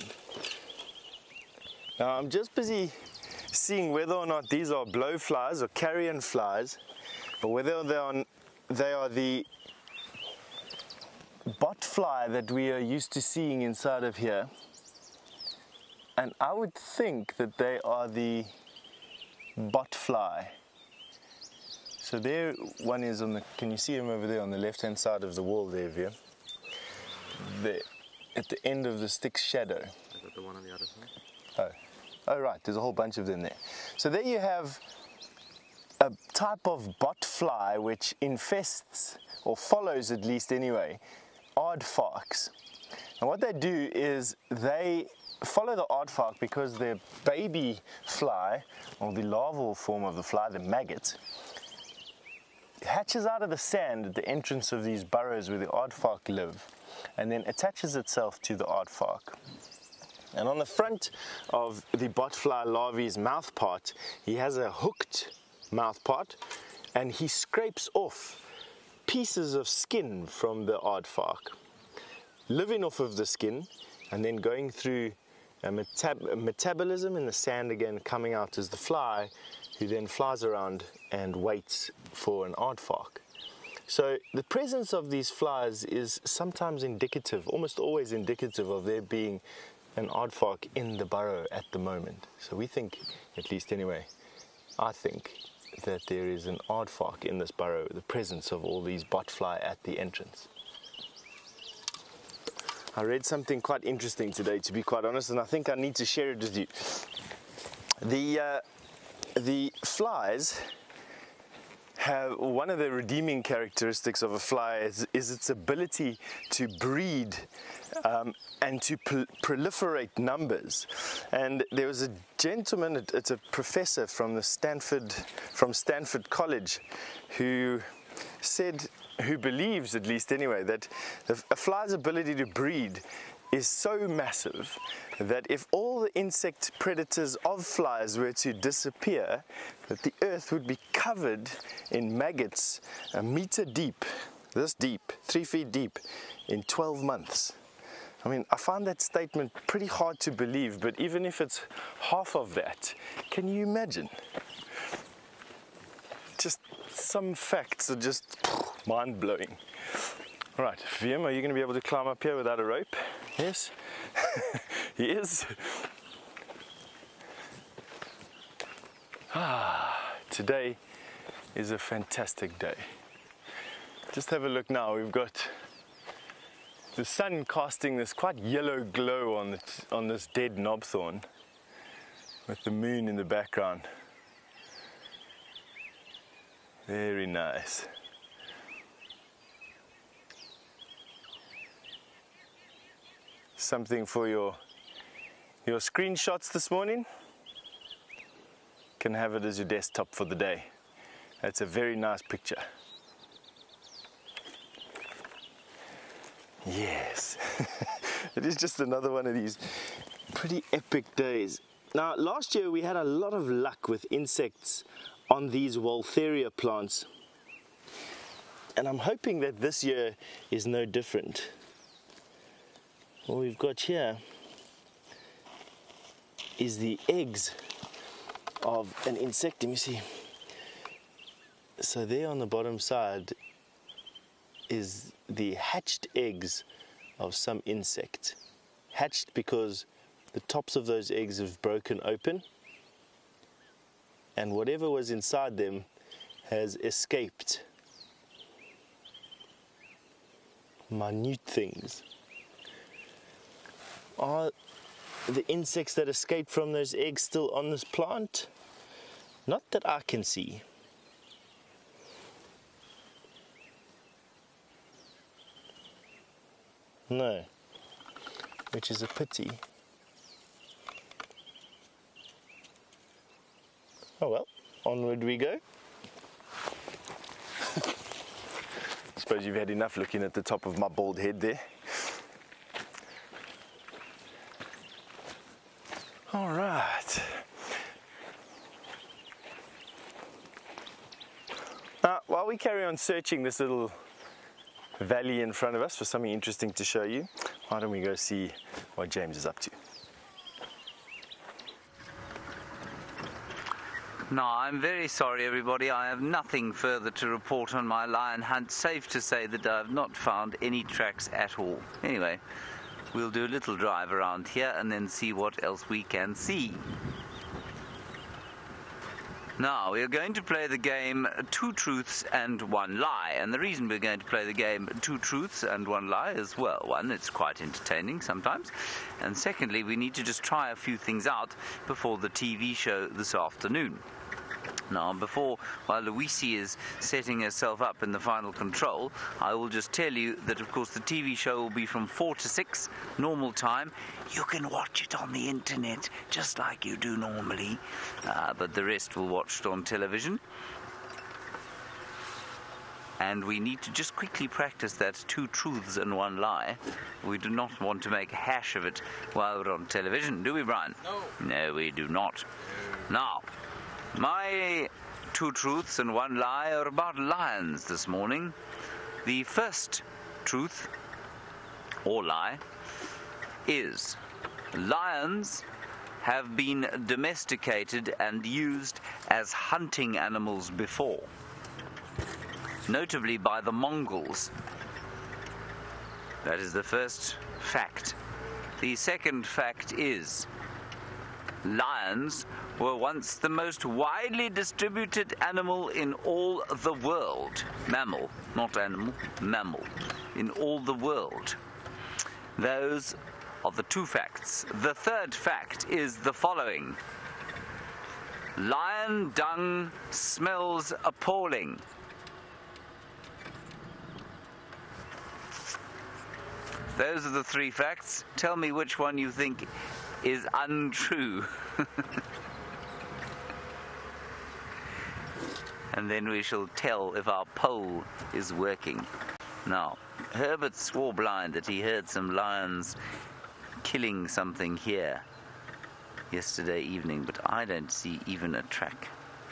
Now, I'm just busy seeing whether or not these are blowflies or carrion flies, but whether they are the botfly that we are used to seeing inside of here. And I would think that they are the botfly. So there one is on the, can you see him over there on the left hand side of the wall there, Veer? There, at the end of the stick's shadow. Is that the one on the other side? Oh right, there's a whole bunch of them there. So there you have a type of botfly which infests, or follows at least anyway, aardvarks. And what they do is they follow the aardvark because their baby fly, or the larval form of the fly, the maggot, hatches out of the sand at the entrance of these burrows where the aardvark live, and then attaches itself to the aardvark. And on the front of the botfly larvae's mouth part, he has a hooked mouth part, and he scrapes off pieces of skin from the aardvark, living off of the skin, and then going through a metabolism in the sand again, coming out as the fly, who then flies around and waits for an aardvark. So the presence of these flies is sometimes indicative, almost always indicative, of there being an aardvark in the burrow at the moment. So we think, at least anyway, I think that there is an aardvark in this burrow, the presence of all these botfly at the entrance. I read something quite interesting today, to be quite honest, and I think I need to share it with you. The flies have, one of the redeeming characteristics of a fly is its ability to breed and to proliferate numbers. And there was a gentleman, it's a professor from Stanford College, who said, who believes, at least anyway, that a fly's ability to breed is so massive that if all the insect predators of flies were to disappear, that the earth would be covered in maggots a meter deep, this deep, 3 feet deep, in 12 months. I mean, I find that statement pretty hard to believe, but even if it's half of that, can you imagine? Just some facts are just mind-blowing. All right, Wiem, are you going to be able to climb up here without a rope? Yes? He is. Today is a fantastic day. Just have a look now. We've got the sun casting this quite yellow glow on this dead knobthorn, with the moon in the background. Very nice. Something for your screenshots this morning. Can have it as your desktop for the day. That's a very nice picture. Yes. It is just another one of these pretty epic days. Now, last year we had a lot of luck with insects on these Waltheria plants, and I'm hoping that this year is no different. What we've got here is the eggs of an insect. Let me see. So there on the bottom side is the hatched eggs of some insect. Hatched because the tops of those eggs have broken open, and whatever was inside them has escaped. Minute things. Are the insects that escaped from those eggs still on this plant? Not that I can see. No, which is a pity. Oh well, onward we go. Suppose you've had enough looking at the top of my bald head there. All right. Now, while we carry on searching this little valley in front of us for something interesting to show you, why don't we go see what James is up to? No, I'm very sorry, everybody. I have nothing further to report on my lion hunt. Safe to say that I have not found any tracks at all. Anyway, we'll do a little drive around here and then see what else we can see. Now, we are going to play the game Two Truths and One Lie. And the reason we're going to play the game Two Truths and One Lie is, well, one, it's quite entertaining sometimes. And secondly, we need to just try a few things out before the TV show this afternoon. Now, while Luisi is setting herself up in the final control, I will just tell you that, of course, the TV show will be from 4 to 6, normal time. You can watch it on the internet, just like you do normally, but the rest will watch it on television. And we need to just quickly practice that Two Truths and One Lie. We do not want to make a hash of it while we're on television, do we, Brian? No. No, we do not. Now, my Two Truths and One Lie are about lions this morning. The first truth, or lie, is lions have been domesticated and used as hunting animals before, notably by the Mongols. That is the first fact. The second fact is lions were once the most widely distributed animal in all the world. Mammal, not animal, mammal. In all the world. Those are the two facts. The third fact is the following. Lion dung smells appalling. Those are the three facts. Tell me which one you think is untrue. And then we shall tell if our poll is working. Now, Herbert swore blind that he heard some lions killing something here yesterday evening, but I don't see even a track.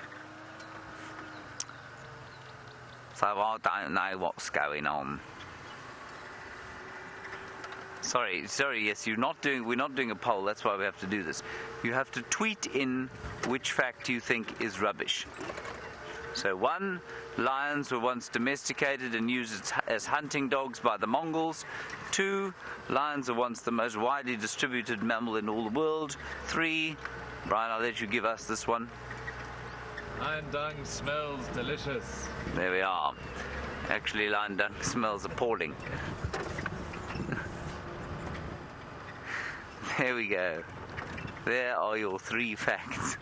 So I don't know what's going on. Sorry, yes, we're not doing a poll, that's why we have to do this. You have to tweet in which fact you think is rubbish. So 1, lions were once domesticated and used as hunting dogs by the Mongols. 2, lions are once the most widely distributed mammal in all the world. 3, Brian, I'll let you give us this one. Lion dung smells delicious. There we are. Actually, lion dung smells appalling. There we go. There are your 3 facts.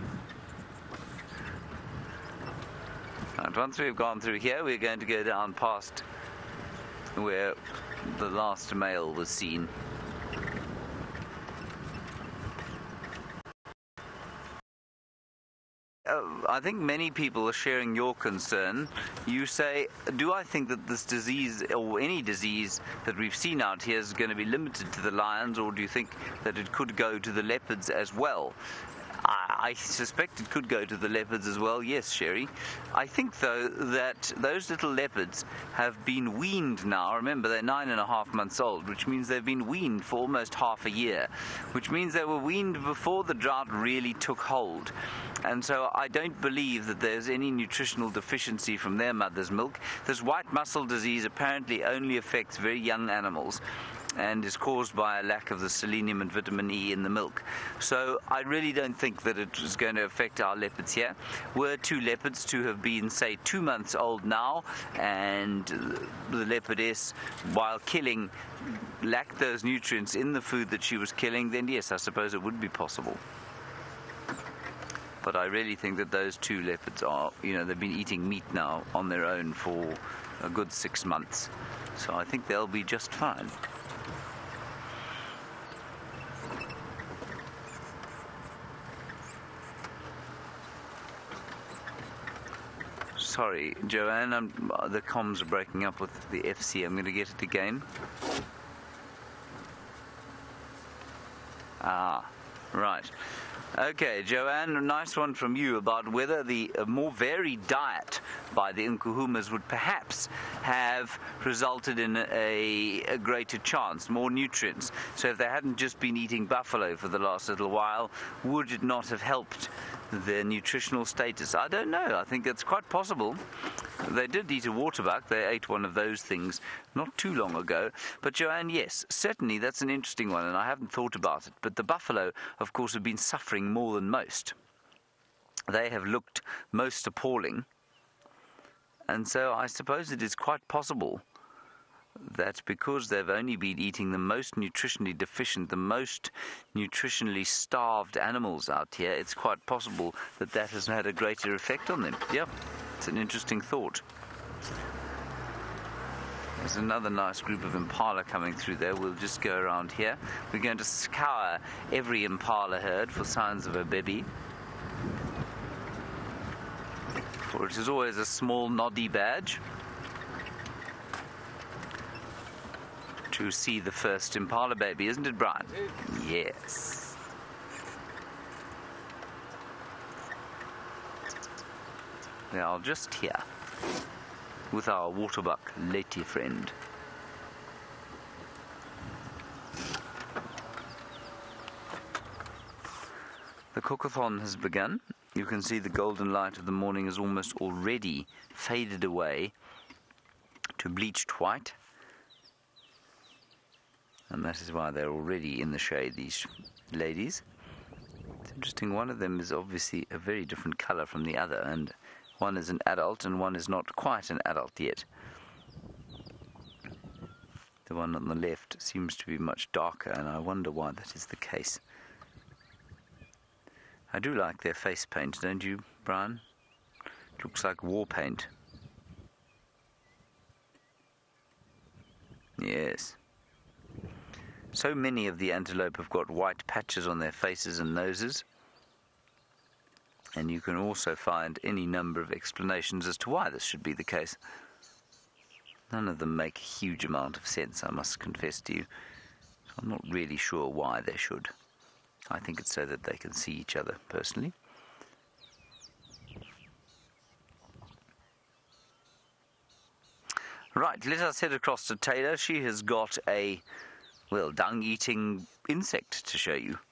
And once we've gone through here, we're going to go down past where the last male was seen. I think many people are sharing your concern. You say, do I think that this disease, or any disease that we've seen out here, is going to be limited to the lions, or do you think that it could go to the leopards as well? I suspect it could go to the leopards as well, yes, Sherry. I think, though, that those little leopards have been weaned now. Remember, they're 9.5 months old, which means they've been weaned for almost half a year, which means they were weaned before the drought really took hold. And so I don't believe that there's any nutritional deficiency from their mother's milk. This white mussel disease apparently only affects very young animals and is caused by a lack of the selenium and vitamin E in the milk. So I really don't think that it is going to affect our leopards here. Were 2 leopards to have been, say, 2 months old now, and the leopardess, while killing, lacked those nutrients in the food that she was killing, then yes, I suppose it would be possible. But I really think that those 2 leopards are, they've been eating meat now on their own for a good 6 months. So I think they'll be just fine. Sorry, Joanne, the comms are breaking up with the FC. I'm going to get it again. Ah, right. Okay, Joanne, a nice one from you about whether the more varied diet by the Nkuhumas would perhaps have resulted in a greater chance, more nutrients. So if they hadn't just been eating buffalo for the last little while, would it not have helped their nutritional status? I don't know. I think it's quite possible. They did eat a waterbuck. They ate one of those things not too long ago. But Joanne, yes, certainly that's an interesting one, and I haven't thought about it. But the buffalo, of course, have been suffering more than most. they have looked most appalling. And so I suppose it is quite possible that because they've only been eating the most nutritionally deficient, the most nutritionally starved animals out here, it's quite possible that that has had a greater effect on them. Yep, it's an interesting thought. There's another nice group of impala coming through there. We'll just go around here. We're going to scour every impala herd for signs of a baby. For it is always a small noddy badge to see the first impala baby, isn't it, Brian? Yes. They are just here with our waterbuck lady friend. The cookathon has begun. You can see the golden light of the morning has almost already faded away to bleached white. And that is why they're already in the shade, these ladies. It's interesting, one of them is obviously a very different colour from the other, and one is an adult and one is not quite an adult yet. The one on the left seems to be much darker, and I wonder why that is the case. I do like their face paint, don't you, Brian? It looks like war paint. Yes. So many of the antelope have got white patches on their faces and noses. And you can also find any number of explanations as to why this should be the case. None of them make a huge amount of sense, I must confess to you. I'm not really sure why they should. I think it's so that they can see each other, personally. Right, let us head across to Taylor. She has got a, well, dung-eating insect to show you.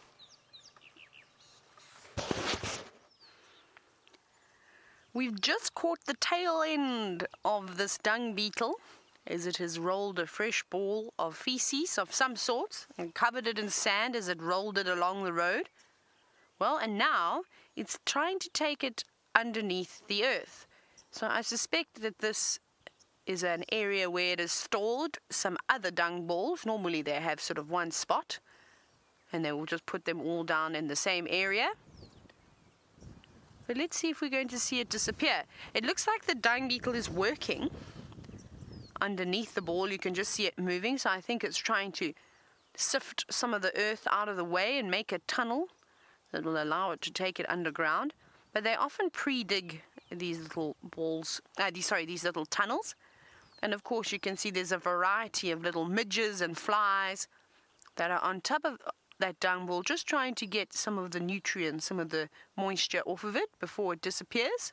We've just caught the tail end of this dung beetle, as it has rolled a fresh ball of feces of some sort and covered it in sand as it rolled it along the road. Well, and now it's trying to take it underneath the earth. So I suspect that this is an area where it has stored some other dung balls. Normally they have sort of one spot, and they will just put them all down in the same area. But let's see if we're going to see it disappear. It looks like the dung beetle is working underneath the ball. You can just see it moving, so I think it's trying to sift some of the earth out of the way and make a tunnel that will allow it to take it underground. But they often pre-dig these little balls, these little tunnels. And of course you can see there's a variety of little midges and flies that are on top of that dung ball, just trying to get some of the nutrients, some of the moisture off of it before it disappears.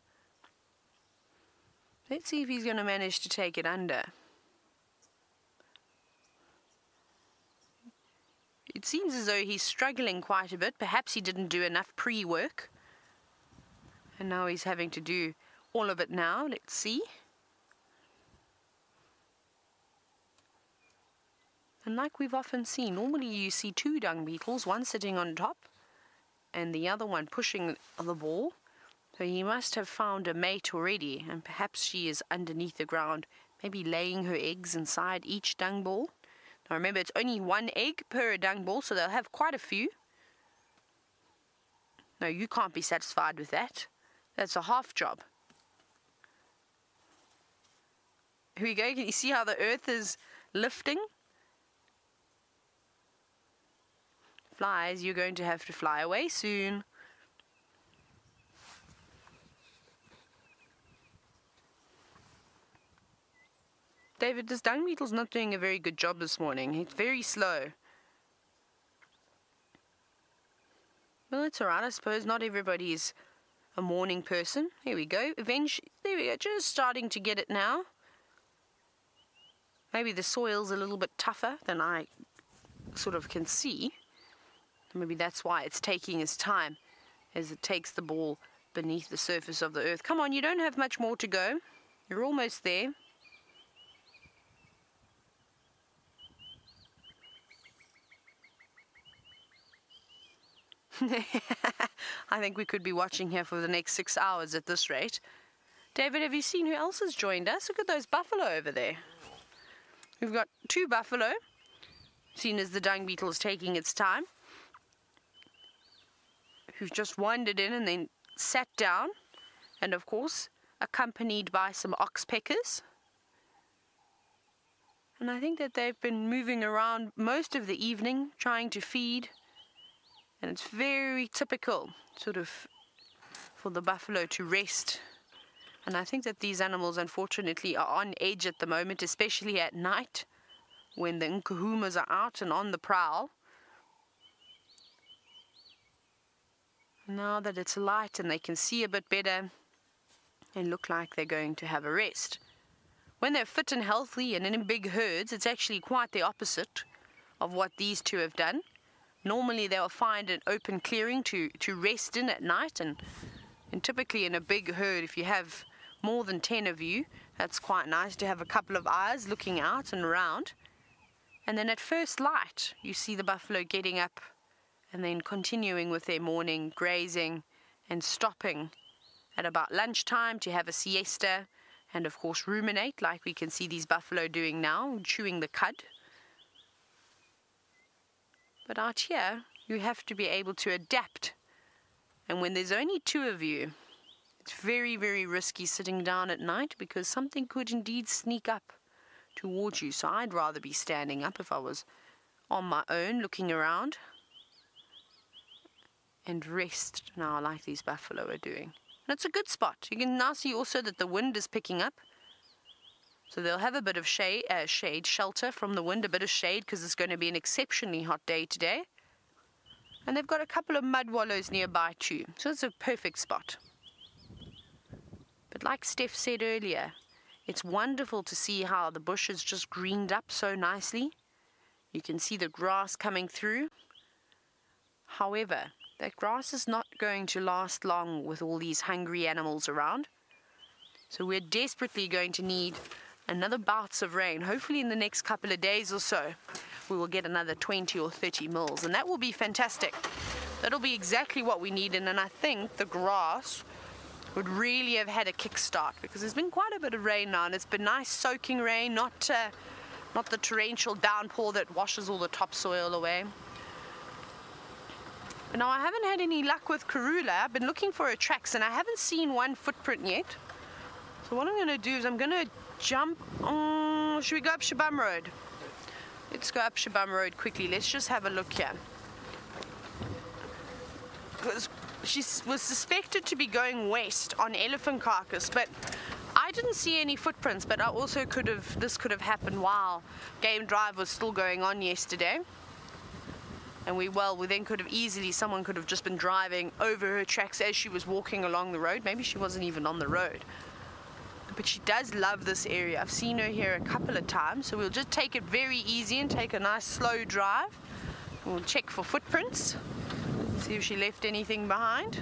Let's see if he's going to manage to take it under. It seems as though he's struggling quite a bit. Perhaps he didn't do enough pre-work, and now he's having to do all of it now. Let's see. And like we've often seen, normally you see two dung beetles, one sitting on top and the other one pushing the ball. So he must have found a mate already, and perhaps she is underneath the ground, maybe laying her eggs inside each dung ball. Now remember, it's only one egg per dung ball, so they'll have quite a few. No, you can't be satisfied with that. That's a half job. Here we go. Can you see how the earth is lifting? Flies, you're going to have to fly away soon. David, this dung beetle's not doing a very good job this morning. It's very slow. Well, it's alright, I suppose. Not everybody is a morning person. Here we go. Eventually, there we go. Just starting to get it now. Maybe the soil's a little bit tougher than I sort of can see. Maybe that's why it's taking its time as it takes the ball beneath the surface of the earth. Come on, you don't have much more to go. You're almost there. I think we could be watching here for the next 6 hours at this rate. David, have you seen who else has joined us? Look at those buffalo over there. We've got 2 buffalo, seen as the dung beetle is taking its time, who've just wandered in and then sat down, and of course accompanied by some oxpeckers. And I think that they've been moving around most of the evening trying to feed, and it's very typical sort of for the buffalo to rest. And I think that these animals unfortunately are on edge at the moment, especially at night when the nkuhumas are out and on the prowl. Now that it's light and they can see a bit better, they look like they're going to have a rest. When they're fit and healthy and in big herds, it's actually quite the opposite of what these 2 have done. Normally they'll find an open clearing to rest in at night, and typically in a big herd, if you have more than 10 of you, that's quite nice to have a couple of eyes looking out and around. And then at first light, you see the buffalo getting up and then continuing with their morning grazing and stopping at about lunchtime to have a siesta and of course ruminate, like we can see these buffalo doing now, chewing the cud. But out here, you have to be able to adapt. And when there's only 2 of you, it's very, very risky sitting down at night, because something could indeed sneak up towards you. So I'd rather be standing up if I was on my own, looking around, and rest now like these buffalo are doing. And it's a good spot. You can now see also that the wind is picking up. So they'll have a bit of shelter from the wind, a bit of shade, because it's going to be an exceptionally hot day today. And they've got a couple of mud wallows nearby too. So it's a perfect spot. But like Steph said earlier, it's wonderful to see how the bush is just greened up so nicely. You can see the grass coming through. However, that grass is not going to last long with all these hungry animals around. So we're desperately going to need another bouts of rain. Hopefully in the next couple of days or so, we will get another 20 or 30 mils, and that will be fantastic. That'll be exactly what we need, and I think the grass would really have had a kickstart, because there's been quite a bit of rain now, and it's been nice soaking rain, not the torrential downpour that washes all the topsoil away. But now I haven't had any luck with Karula. I've been looking for her tracks and I haven't seen one footprint yet. So what I'm going to do is I'm going to jump on... Should we go up Shabam Road? Let's go up Shabam Road quickly. Let's just have a look here. Because she was suspected to be going west on Elephant Carcass, but I didn't see any footprints. But I also this could have happened while Game Drive was still going on yesterday. And we then could have someone could have just been driving over her tracks as she was walking along the road. Maybe she wasn't even on the road. But she does love this area. I've seen her here a couple of times, so we'll just take it very easy and take a nice slow drive. We'll check for footprints, see if she left anything behind.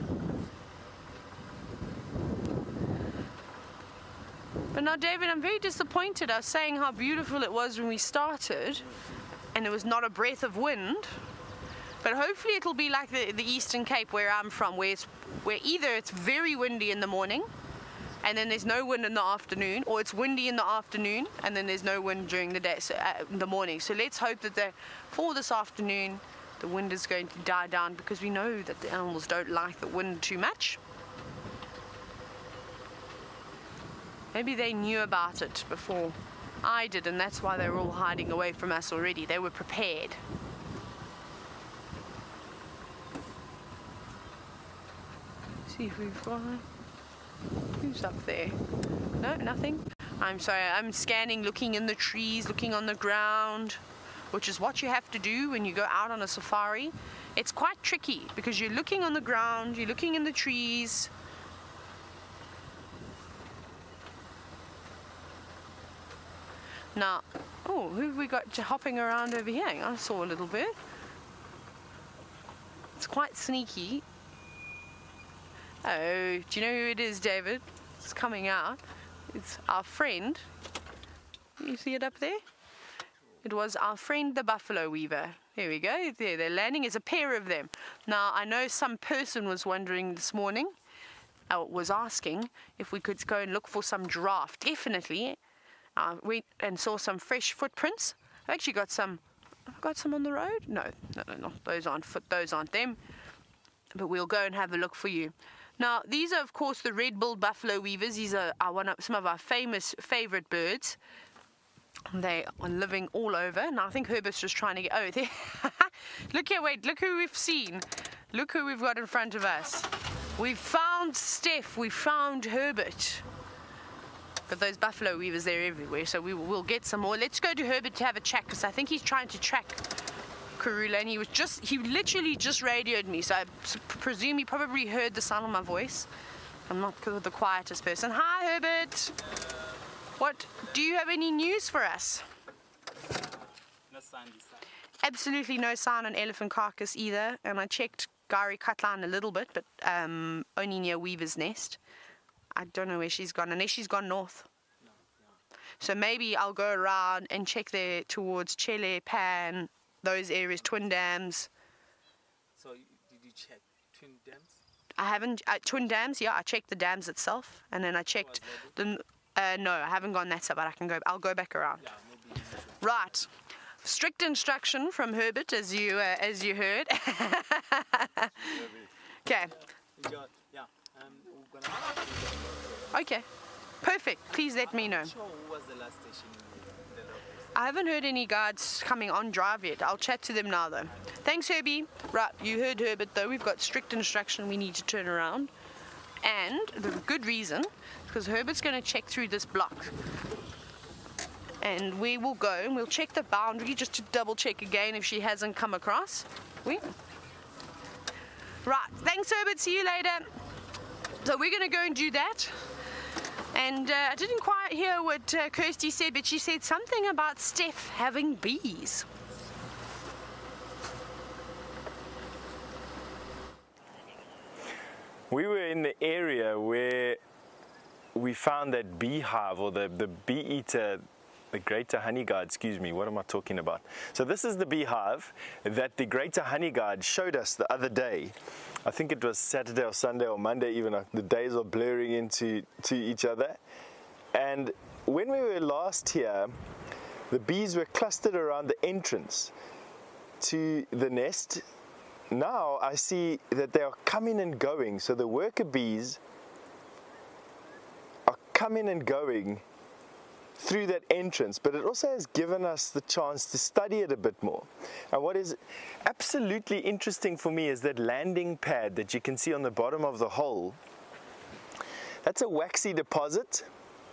But now, David, I'm very disappointed. I was saying how beautiful it was when we started, and there was not a breath of wind. But hopefully it'll be like the Eastern Cape where I'm from, where either it's very windy in the morning and then there's no wind in the afternoon, or it's windy in the afternoon and then there's no wind during the day, in the morning. So let's hope that for this afternoon the wind is going to die down, because we know that the animals don't like the wind too much. Maybe they knew about it before I did, and that's why they were all hiding away from us already. They were prepared. See if we've got... Who's up there? No, nothing. I'm sorry, I'm scanning, looking in the trees, looking on the ground, which is what you have to do when you go out on a safari. It's quite tricky because you're looking on the ground, you're looking in the trees. Now, oh, who have we got hopping around over here? I saw a little bit. It's quite sneaky. Oh, do you know who it is, David? It's coming out. It's our friend. You see it up there? It was our friend the buffalo weaver. There we go. There, they're landing. It's a pair of them. Now, I know some person was wondering this morning, was asking if we could go and look for some giraffe. Definitely. Went and saw some fresh footprints. I've actually got some on the road. No, those aren't them. But we'll go and have a look for you. Now, these are, of course, the red-billed buffalo weavers. These are some of our favorite birds. They are living all over. Now, I think Herbert's just trying to get... Oh, there. Look here, wait. Look who we've seen. Look who we've got in front of us. We found Steph. We found Herbert. But those buffalo weavers, they're everywhere. So we'll get some more. Let's go to Herbert to have a chat, because I think he's trying to track Karula, and he literally just radioed me. So I presume he probably heard the sound of my voice. I'm not the quietest person. Hi, Herbert. What? Do you have any news for us? No sign this side. Absolutely no sign on elephant carcass either. And I checked Gari Katlan a little bit, but only near Weaver's Nest. I don't know where she's gone, unless she's gone north. No. So maybe I'll go around and check there towards Chele, Pan, those areas, Twin Dams. So did you check Twin Dams? I haven't. Twin Dams, yeah, I checked the dams itself, and then I checked the... no, I haven't gone that side, but I'll go back around. Yeah, maybe. Right. Strict instruction from Herbert, as you heard. Okay. Yeah. We're gonna... Okay. Perfect. Please let me know. Sure, who was the last station in the lobby? I haven't heard any guards coming on drive yet. I'll chat to them now, though. Thanks, Herbie. Right, you heard Herbert, though. We've got strict instruction. We need to turn around. And the good reason, because Herbert's going to check through this block. And we will go and we'll check the boundary just to double check again if she hasn't come across. Right, thanks, Herbert. See you later. So we're going to go and do that. And I didn't quite hear what Kirsty said, but she said something about Steph having bees. We were in the area where we found that beehive, or the bee eater, the greater honey guard, excuse me, what am I talking about? So this is the beehive that the greater honey guard showed us the other day. I think it was Saturday or Sunday or Monday even, the days are blurring into each other. And when we were last here, the bees were clustered around the entrance to the nest. Now I see that they are coming and going. So the worker bees are coming and going through that entrance, but it also has given us the chance to study it a bit more. And what is absolutely interesting for me is that landing pad that you can see on the bottom of the hole. That's a waxy deposit.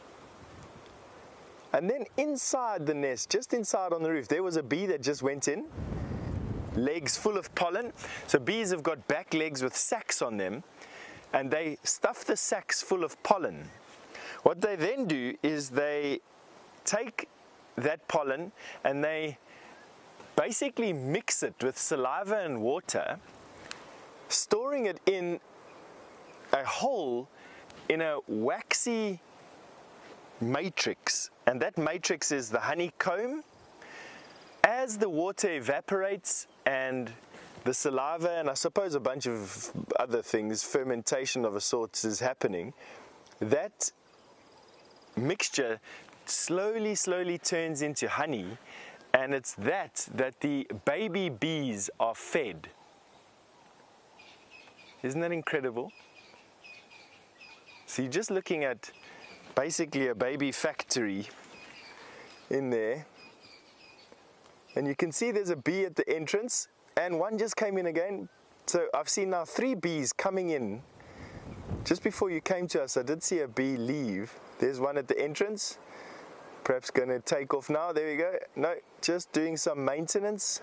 And then inside the nest, just inside on the roof, there was a bee that just went in. Legs full of pollen. So bees have got back legs with sacs on them, and they stuff the sacs full of pollen. What they then do is they take that pollen and they basically mix it with saliva and water, storing it in a hole in a waxy matrix, and that matrix is the honeycomb. As the water evaporates and the saliva and I suppose a bunch of other things, fermentation of a sort is happening, that mixture slowly turns into honey, and it's that the baby bees are fed. Isn't that incredible? So you're just looking at basically a baby factory in there. And you can see there's a bee at the entrance, and one just came in again. So I've seen now 3 bees coming in. Just before you came to us, I did see a bee leave. There's one at the entrance. Perhaps going to take off now. There we go. No, just doing some maintenance.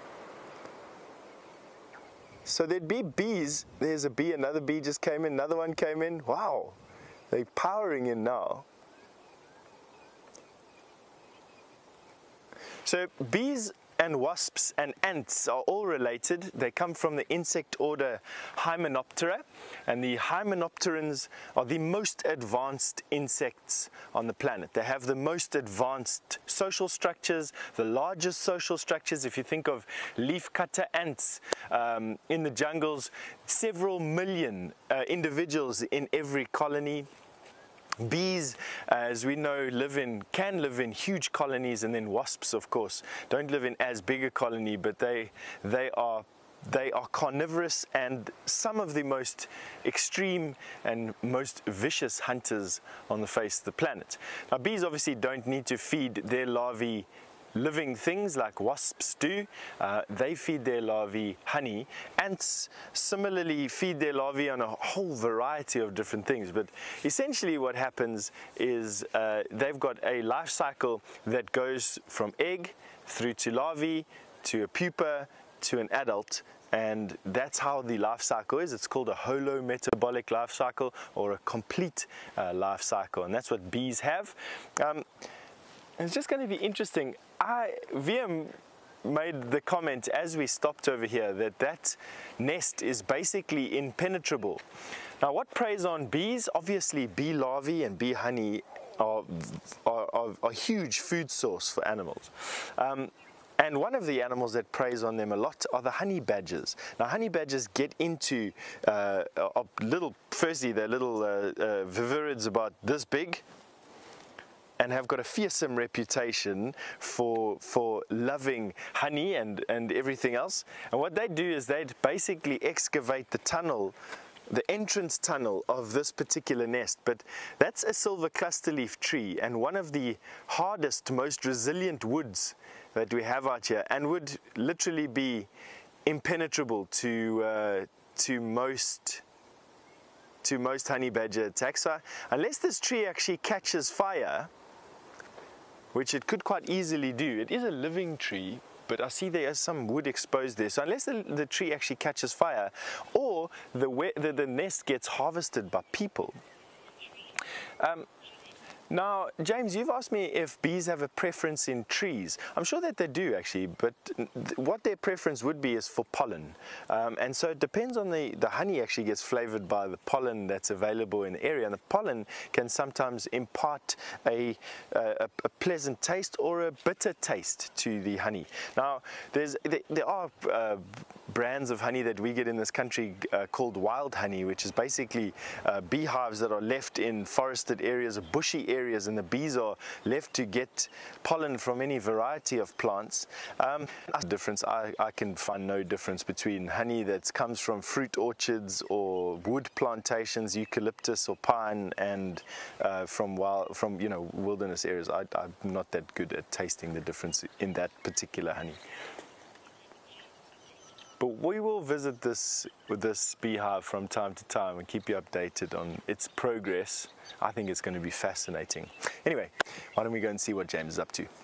So there'd be bees. There's a bee, another bee just came in, another one came in. Wow, they're powering in now. So bees and wasps and ants are all related. They come from the insect order Hymenoptera, and the Hymenopterans are the most advanced insects on the planet. They have the most advanced social structures, the largest social structures. If you think of leafcutter ants in the jungles, several million individuals in every colony. Bees, as we know, can live in huge colonies, and then wasps, of course, don't live in as big a colony, but they are carnivorous and some of the most extreme and most vicious hunters on the face of the planet. Now, bees obviously don't need to feed their larvae living things like wasps do. They feed their larvae honey. Ants similarly feed their larvae on a whole variety of different things, but essentially what happens is they've got a life cycle that goes from egg through to larvae to a pupa to an adult, and that's how the life cycle is. It's called a holometabolic life cycle, or a complete life cycle, and that's what bees have. It's just going to be interesting. VM made the comment as we stopped over here that nest is basically impenetrable. Now, what preys on bees? Obviously, bee larvae and bee honey are a huge food source for animals. And one of the animals that preys on them a lot are the honey badgers. Now, honey badgers get into firstly, they're little viverids about this big, and have got a fearsome reputation for loving honey and everything else. And what they do is they'd basically excavate the tunnel, the entrance tunnel of this particular nest. But that's a silver clusterleaf tree, and one of the hardest, most resilient woods that we have out here, and would literally be impenetrable to most honey badger attacks. So unless this tree actually catches fire, which it could quite easily do. It is a living tree, but I see there is some wood exposed there. So unless the tree actually catches fire, or the nest gets harvested by people. Now, James, you've asked me if bees have a preference in trees. I'm sure that they do, actually, but what their preference would be is for pollen. And so it depends on the honey actually gets flavored by the pollen that's available in the area. And the pollen can sometimes impart a pleasant taste or a bitter taste to the honey. Now, there are brands of honey that we get in this country called wild honey, which is basically beehives that are left in forested areas or bushy areas, and the bees are left to get pollen from any variety of plants. I can find no difference between honey that comes from fruit orchards or wood plantations, eucalyptus or pine, and from wilderness areas. I'm not that good at tasting the difference in that particular honey. But we will visit this beehive from time to time and keep you updated on its progress. I think it's going to be fascinating. Anyway, why don't we go and see what James is up to?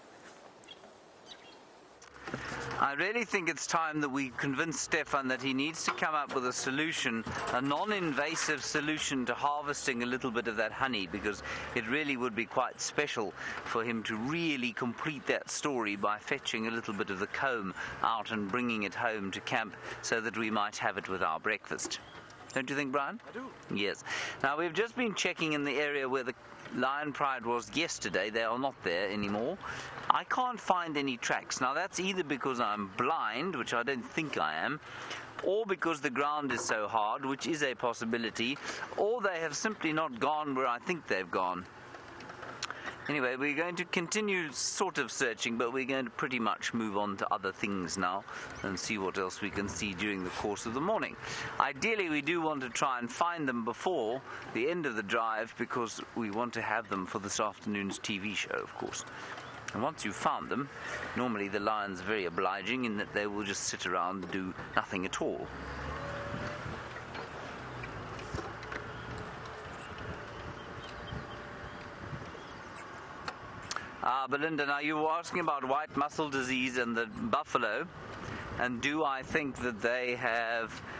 I really think it's time that we convince Stefan that he needs to come up with a solution, a non-invasive solution to harvesting a little bit of that honey, because it really would be quite special for him to really complete that story by fetching a little bit of the comb out and bringing it home to camp so that we might have it with our breakfast. Don't you think, Brian? I do. Yes. Now, we've just been checking in the area where the Lion Pride was yesterday. They are not there anymore. I can't find any tracks. Now, that's either because I'm blind, which I don't think I am, or because the ground is so hard, which is a possibility, or they have simply not gone where I think they've gone. Anyway, we're going to continue sort of searching, but we're going to pretty much move on to other things now and see what else we can see during the course of the morning. Ideally, we do want to try and find them before the end of the drive, because we want to have them for this afternoon's TV show, of course. And once you've found them, normally the lions are very obliging in that they will just sit around and do nothing at all. Belinda, now you were asking about white mussel disease and the buffalo, and do I think that they have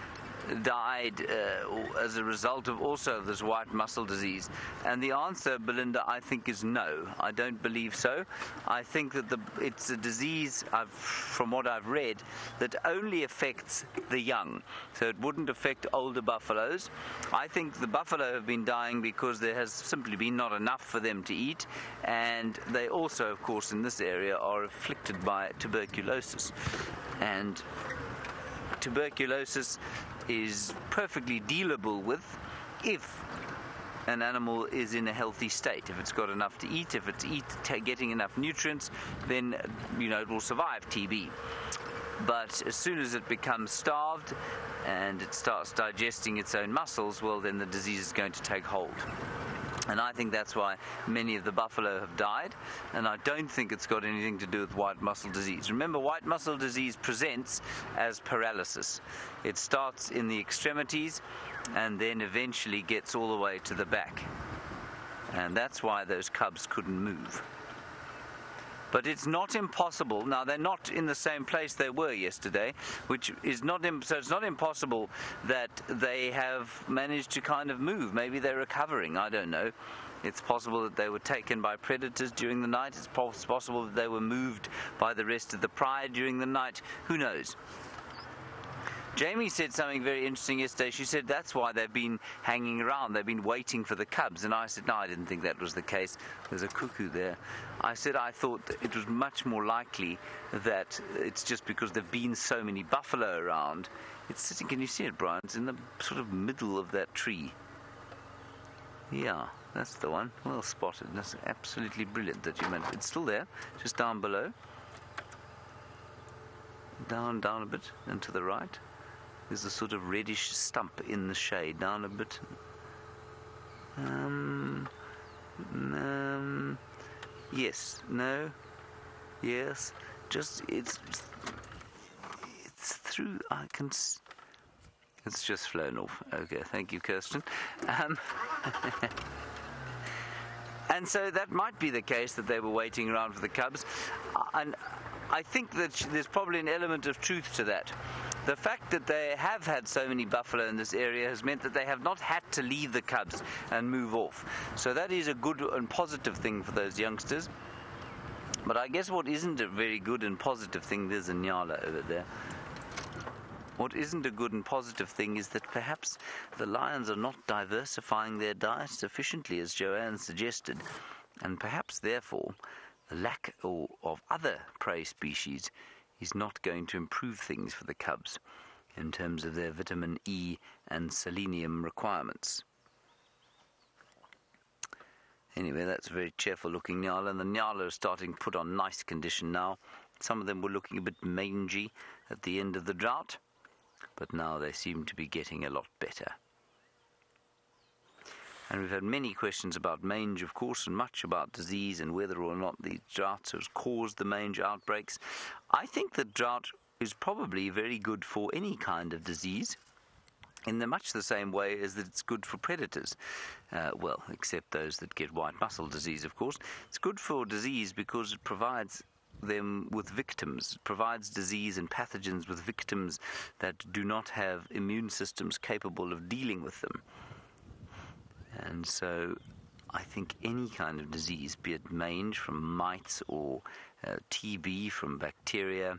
died as a result of also this white muscle disease? And the answer, Belinda, I think is no. I don't believe so. I think that it's a disease, from what I've read, that only affects the young. So it wouldn't affect older buffaloes. I think the buffalo have been dying because there has simply been not enough for them to eat, and they also, of course, in this area are afflicted by tuberculosis. And tuberculosis is perfectly dealable with if an animal is in a healthy state. If it's got enough to eat, if it's getting enough nutrients, then it will survive TB. But as soon as it becomes starved and it starts digesting its own muscles, well, then the disease is going to take hold. And I think that's why many of the buffalo have died, and I don't think it's got anything to do with white muscle disease. Remember, white muscle disease presents as paralysis. It starts in the extremities and then eventually gets all the way to the back. And that's why those cubs couldn't move. But it's not impossible. Now, they're not in the same place they were yesterday, which is not so it's not impossible that they have managed to kind of move. Maybe they're recovering. I don't know. It's possible that they were taken by predators during the night. It's possible that they were moved by the rest of the pride during the night. Who knows? Jamie said something very interesting yesterday. She said that's why they've been hanging around. They've been waiting for the cubs. And I said, no, I didn't think that was the case. There's a cuckoo there. I said I thought that it was much more likely that it's just because there have been so many buffalo around. It's sitting, can you see it, Brian? It's in the sort of middle of that tree. Yeah, that's the one. Well spotted. That's absolutely brilliant that you mentioned. It's still there, just down below. Down a bit, and to the right. There's a sort of reddish stump in the shade, down a bit. Yes, no, yes, just, it's through, it's just flown off. Okay, thank you, Kirsten. And so that might be the case, that they were waiting around for the cubs. And I think that there's probably an element of truth to that. The fact that they have had so many buffalo in this area has meant that they have not had to leave the cubs and move off. So that is a good and positive thing for those youngsters. But I guess what isn't a very good and positive thing, there's a nyala over there. What isn't a good and positive thing is that perhaps the lions are not diversifying their diet sufficiently, as Joanne suggested, and perhaps therefore the lack of other prey species is not going to improve things for the cubs in terms of their vitamin E and selenium requirements. Anyway, that's a very cheerful looking nyala, and the nyala is starting to put on nice condition now. Some of them were looking a bit mangy at the end of the drought, but now they seem to be getting a lot better. And we've had many questions about mange, of course, and much about disease and whether or not the drought has caused the mange outbreaks. I think that drought is probably very good for any kind of disease, in much the same way as that it's good for predators. Well, except those that get white muscle disease, of course. It's good for disease because it provides them with victims. It provides disease and pathogens with victims that do not have immune systems capable of dealing with them. And so I think any kind of disease, be it mange from mites or TB from bacteria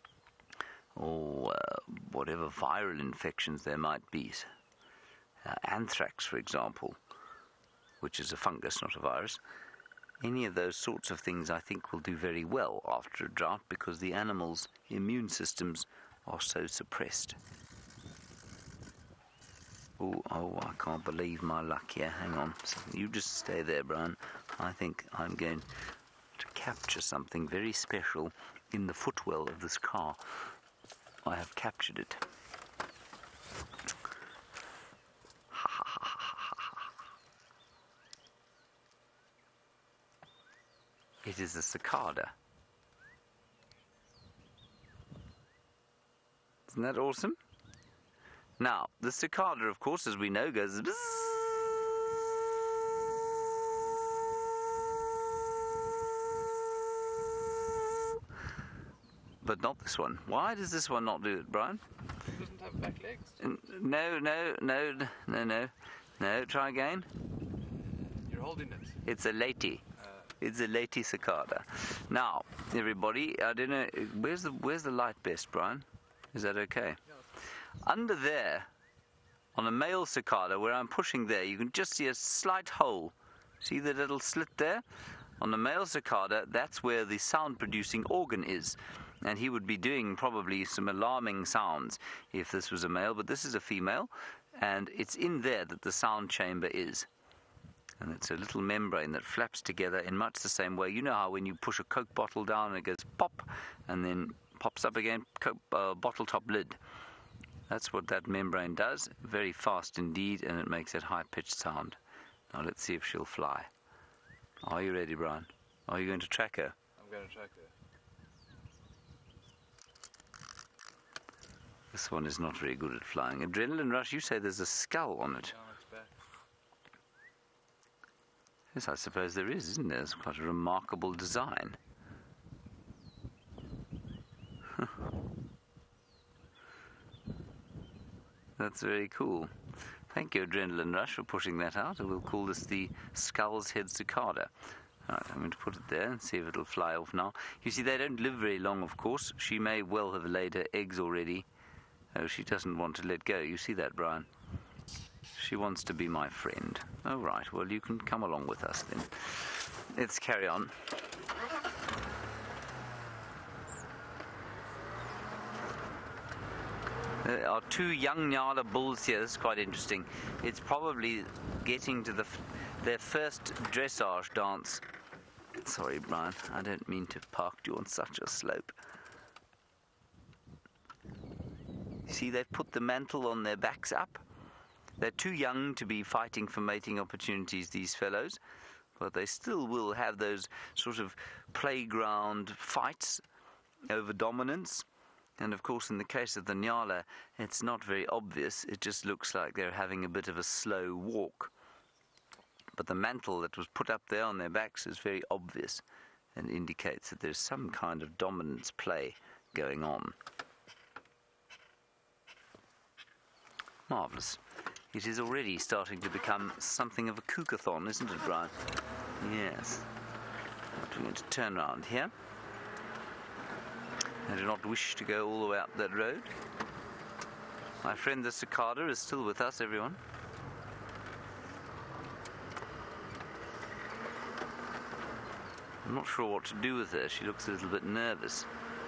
or whatever viral infections there might be, anthrax, for example, which is a fungus, not a virus, any of those sorts of things I think will do very well after a drought because the animals' immune systems are so suppressed. Oh, I can't believe my luck here. Hang on. You just stay there, Brian. I think I'm going to capture something very special in the footwell of this car. I have captured it. It is a cicada. Isn't that awesome? Now, the cicada, of course, as we know, goes bzzz, but not this one. Why does this one not do it, Brian? doesn't have back legs. No, try again. You're holding it. It's a lady. It's a lady cicada. Now, everybody, I don't know, where's the light best, Brian? Is that okay? Under there, on a male cicada, where I'm pushing there, you can just see a slight hole. See the little slit there? On the male cicada, that's where the sound-producing organ is. And he would be doing probably some alarming sounds if this was a male, but this is a female, and it's in there that the sound chamber is. And it's a little membrane that flaps together in much the same way. You know how when you push a Coke bottle down and it goes pop, and then pops up again, bottle top lid. That's what that membrane does, very fast indeed, and it makes that high-pitched sound. Now let's see if she'll fly. Are you ready, Brian? Are you going to track her? I'm going to track her. This one is not very good at flying. Adrenaline Rush, you say there's a skull on it. On its back. Yes, I suppose there is, isn't there? It's quite a remarkable design. That's very cool. Thank you, Adrenaline Rush, for pushing that out. And we'll call this the Skull's Head Cicada. Right, I'm going to put it there and see if it'll fly off now. You see, they don't live very long, of course. She may well have laid her eggs already. Oh, she doesn't want to let go. You see that, Brian? She wants to be my friend. Oh, right. Well, you can come along with us then. Let's carry on. There are two young Nyala bulls here. This is quite interesting. It's probably getting to their first dressage dance. Sorry, Brian. I don't mean to park you on such a slope. You see, they've put the mantle on their backs up. They're too young to be fighting for mating opportunities, these fellows. But they still will have those sort of playground fights over dominance. And of course, in the case of the Nyala, it's not very obvious. It just looks like they're having a bit of a slow walk. But the mantle that was put up there on their backs is very obvious and indicates that there's some kind of dominance play going on. Marvellous. It is already starting to become something of a kookathon, isn't it, Brian? Yes. We're going to turn around here. I do not wish to go all the way up that road. My friend the cicada is still with us, everyone. I'm not sure what to do with her. She looks a little bit nervous.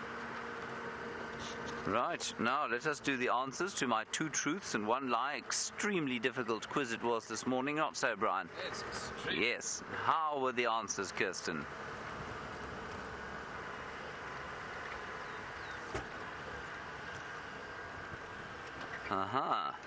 Right, now let us do the answers to my 2 truths and 1 lie. Extremely difficult quiz it was this morning, not so, Brian? Yes, extreme. Yes. How were the answers, Kirsten? Aha.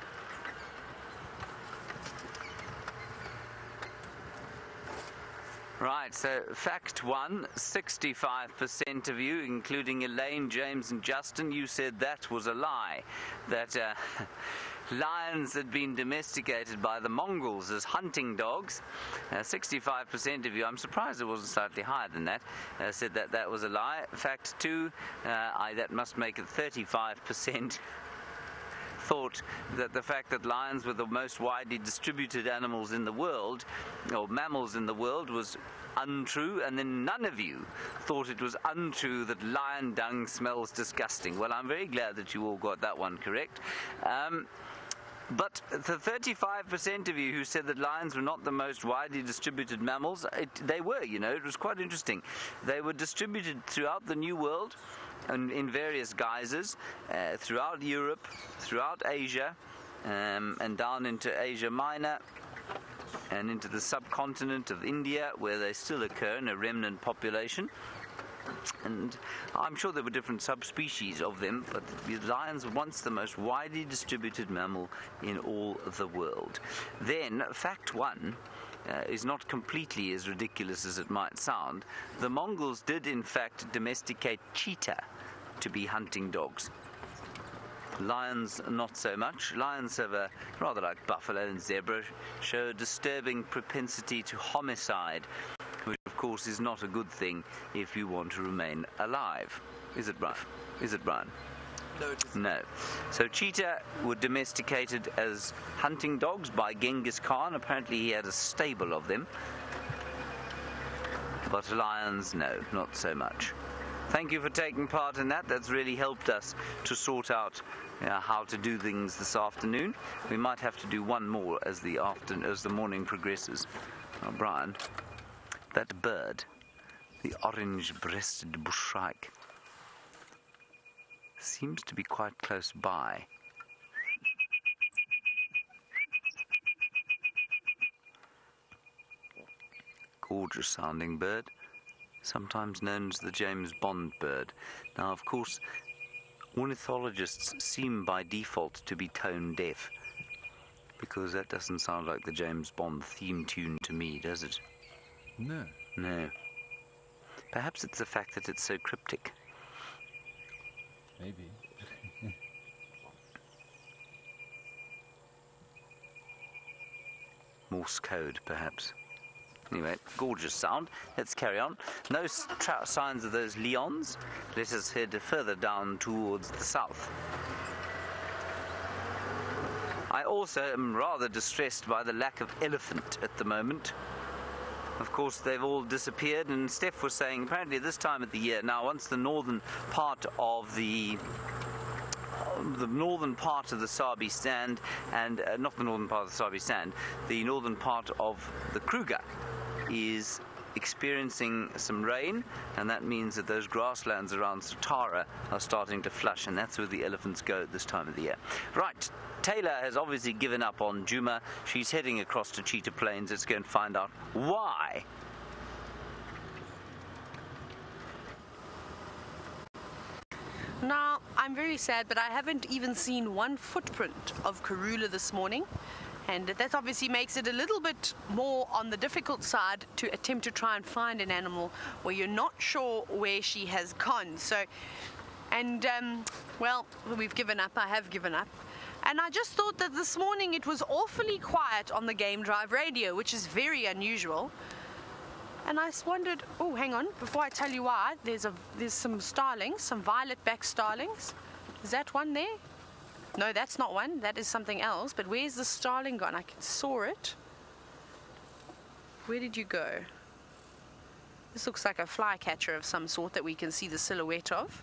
Right, so fact 1, 65% of you, including Elaine, James and Justin, you said that was a lie. That lions had been domesticated by the Mongols as hunting dogs. 65% of you, I'm surprised it wasn't slightly higher than that, said that that was a lie. Fact 2, that must make it 35%. Thought that the fact that lions were the most widely distributed animals in the world, or mammals in the world, was untrue, and then none of you thought it was untrue that lion dung smells disgusting. Well, I'm very glad that you all got that one correct. But the 35% of you who said that lions were not the most widely distributed mammals, they were, you know, it was quite interesting. They were distributed throughout the New World, and in various guises, throughout Europe, throughout Asia, and down into Asia Minor, and into the subcontinent of India, where they still occur in a remnant population. And I'm sure there were different subspecies of them, but the lions were once the most widely distributed mammal in all the world. Then, fact 1, is not completely as ridiculous as it might sound. The Mongols did in fact domesticate cheetah to be hunting dogs. Lions, not so much. Lions have a, rather like buffalo and zebra, show a disturbing propensity to homicide, which of course is not a good thing if you want to remain alive. Is it, Brian? Is it, Brian? No, it is. No. So cheetah were domesticated as hunting dogs by Genghis Khan. Apparently he had a stable of them. But lions, no, not so much. Thank you for taking part in that. That's really helped us to sort out how to do things this afternoon. We might have to do one more as the morning progresses. Oh, Brian, that bird, the orange-breasted bushshrike, seems to be quite close by. Gorgeous sounding bird, sometimes known as the James Bond bird. Now, of course, ornithologists seem by default to be tone deaf, because that doesn't sound like the James Bond theme tune to me, does it? No. No. Perhaps it's the fact that it's so cryptic. Maybe. Morse code, perhaps. Anyway, gorgeous sound. Let's carry on. No signs of those lions. Let us head further down towards the south. I also am rather distressed by the lack of elephant at the moment. Of course, they've all disappeared, and Steph was saying apparently this time of the year, now once the northern part of the northern part of the Sabi Sand, and not the northern part of the Sabi Sand, the northern part of the Kruger is experiencing some rain, and that means that those grasslands around Satara are starting to flush, and that's where the elephants go at this time of the year. Right, Taylor has obviously given up on Djuma. She's heading across to Cheetah Plains. Let's go and find out why. Now, I'm very sad, but I haven't even seen one footprint of Karula this morning. And that obviously makes it a little bit more on the difficult side to attempt to try and find an animal where you're not sure where she has gone. So, and, well, we've given up. I have given up. And I just thought that this morning it was awfully quiet on the Game Drive radio, which is very unusual. And I wondered, oh, hang on, before I tell you why, there's some starlings, some violet-backed starlings. Is that one there? No, that's not one. That is something else. But where's the starling gone? I saw it. Where did you go? This looks like a flycatcher of some sort that we can see the silhouette of.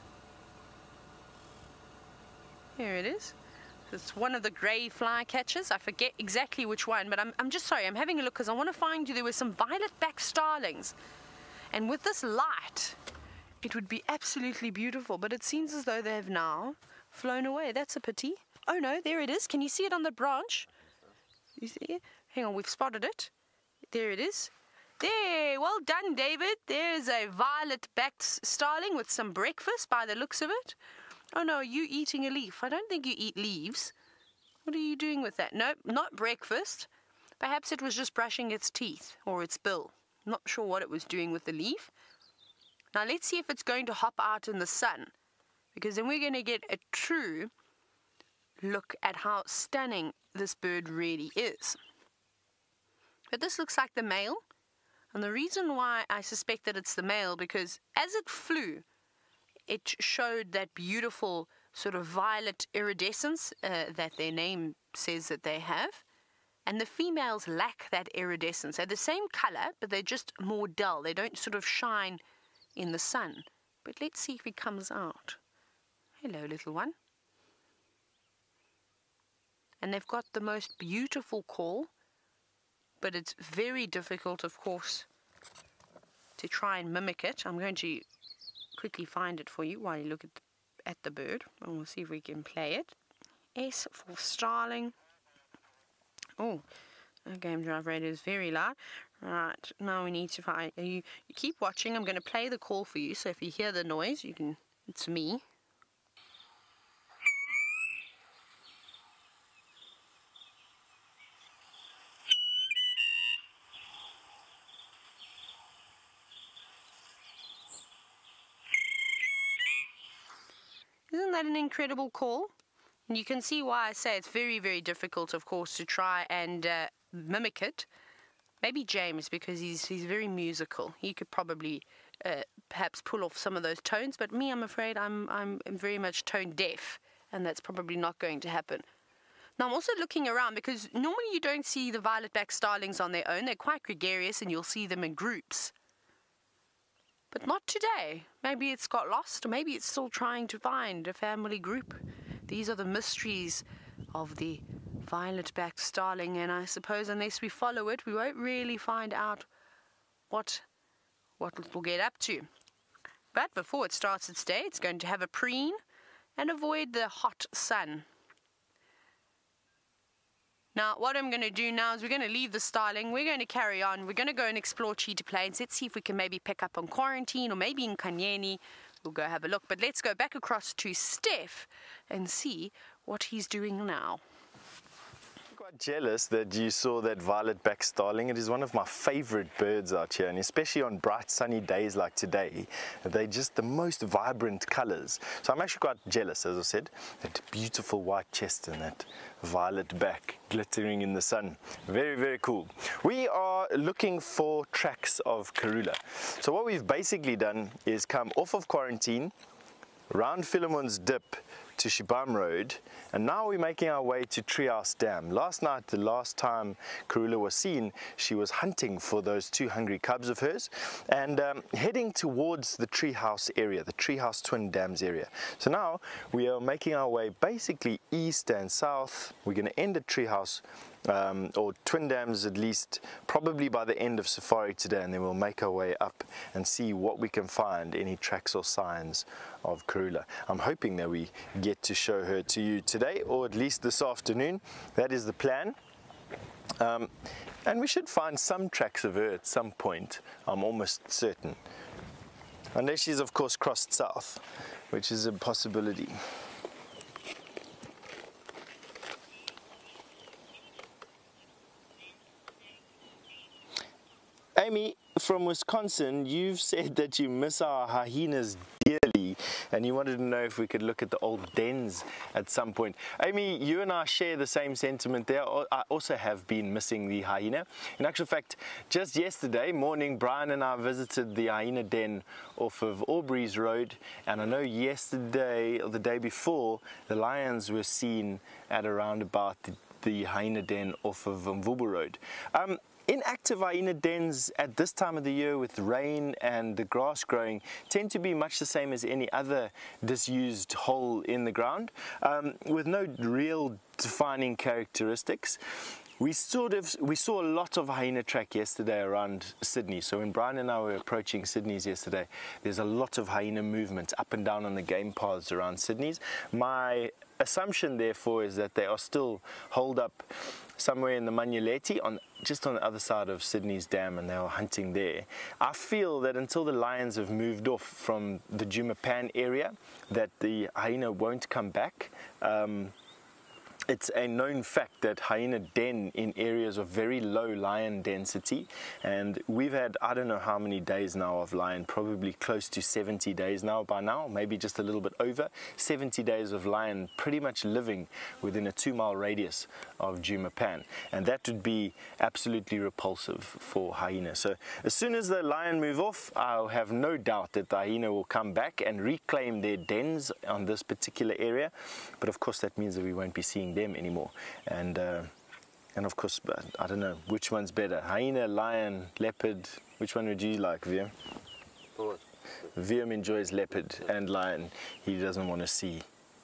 Here it is. It's one of the grey flycatchers. I forget exactly which one, but I'm just sorry. I'm having a look because I want to find you. There were some violet-backed starlings. And with this light, it would be absolutely beautiful. But it seems as though they have now flown away. That's a pity. Oh no, there it is. Can you see it on the branch? You see it? Hang on, we've spotted it. There it is. There, well done, David. There's a violet-backed starling with some breakfast by the looks of it. Oh no, are you eating a leaf? I don't think you eat leaves. What are you doing with that? Nope, not breakfast. Perhaps it was just brushing its teeth or its bill. Not sure what it was doing with the leaf. Now let's see if it's going to hop out in the sun, because then we're going to get a true look at how stunning this bird really is. But this looks like the male, and the reason why I suspect that it's the male, because as it flew, it showed that beautiful sort of violet iridescence that their name says that they have, and the females lack that iridescence. They're the same color, but they're just more dull. They don't sort of shine in the sun. But let's see if he comes out. Hello, little one. And they've got the most beautiful call, but it's very difficult, of course, to try and mimic it. I'm going to quickly find it for you while you look at the bird, and we'll see if we can play it. S for starling. Oh, the Game Drive radio is very loud. Right, now we need to find you keep watching. I'm going to play the call for you, so if you hear the noise, it's me. Isn't that an incredible call? And you can see why I say it's very, very difficult, of course, to try and mimic it. Maybe James, because he's very musical. He could probably perhaps pull off some of those tones. But me, I'm afraid I'm very much tone deaf, and that's probably not going to happen. Now, I'm also looking around because normally you don't see the violet-backed starlings on their own. They're quite gregarious, and you'll see them in groups. But not today. Maybe it's got lost, or maybe it's still trying to find a family group. These are the mysteries of the violet-backed starling, and I suppose unless we follow it, we won't really find out what it will get up to. But before it starts its day, it's going to have a preen and avoid the hot sun. Now, what I'm going to do now is we're going to leave the starling. We're going to carry on. We're going to go and explore Cheetah Plains. Let's see if we can maybe pick up on Quarantine or maybe in Kanyeni. We'll go have a look. But let's go back across to Steph and see what he's doing now. Quite jealous that you saw that violet-backed starling. It is one of my favorite birds out here, and especially on bright sunny days like today, they're just the most vibrant colors. So I'm actually quite jealous, as I said, that beautiful white chest and that violet back glittering in the sun. Very, very cool. We are looking for tracks of Karula. So what we've basically done is come off of Quarantine, round Philemon's Dip to Shibam Road, and now we're making our way to Treehouse Dam. Last night, the last time Karula was seen, she was hunting for those 2 hungry cubs of hers and heading towards the Treehouse area, the Treehouse Twin Dams area. So now we are making our way basically east and south. We're going to end at Treehouse or Twin Dams at least, probably by the end of safari today, and then we'll make our way up and see what we can find, any tracks or signs of Karula. I'm hoping that we get to show her to you today, or at least this afternoon. That is the plan. And we should find some tracks of her at some point, I'm almost certain. Unless she's of course crossed south, which is a possibility. Amy from Wisconsin, you've said that you miss our hyenas dearly, and you wanted to know if we could look at the old dens at some point. Amy, you and I share the same sentiment there. I also have been missing the hyena. In actual fact, just yesterday morning, Brian and I visited the hyena den off of Aubrey's Road, and I know yesterday or the day before, the lions were seen at around about the hyena den off of Mvubu Road. Inactive hyena dens at this time of the year with rain and the grass growing tend to be much the same as any other disused hole in the ground, with no real defining characteristics. We saw a lot of hyena track yesterday around Sydney. So when Brian and I were approaching Sydney's yesterday, there's a lot of hyena movement up and down on the game paths around Sydney's. My assumption therefore is that they are still holed up somewhere in the Manyeleti, just on the other side of Sydney's dam, and they are hunting there. I feel that until the lions have moved off from the Jumapan area, that the hyena won't come back. It's a known fact that hyena den in areas of very low lion density, and we've had I don't know how many days now of lion, probably close to 70 days now by now, maybe just a little bit over 70 days of lion pretty much living within a 2-mile radius of Jumapan, and that would be absolutely repulsive for hyena. So as soon as the lion move off, I'll have no doubt that the hyena will come back and reclaim their dens on this particular area, but of course that means that we won't be seeing them anymore, and of course I don't know which one's better, hyena, lion, leopard. Which one would you like, Viam? Viam enjoys leopard and lion. He doesn't want to see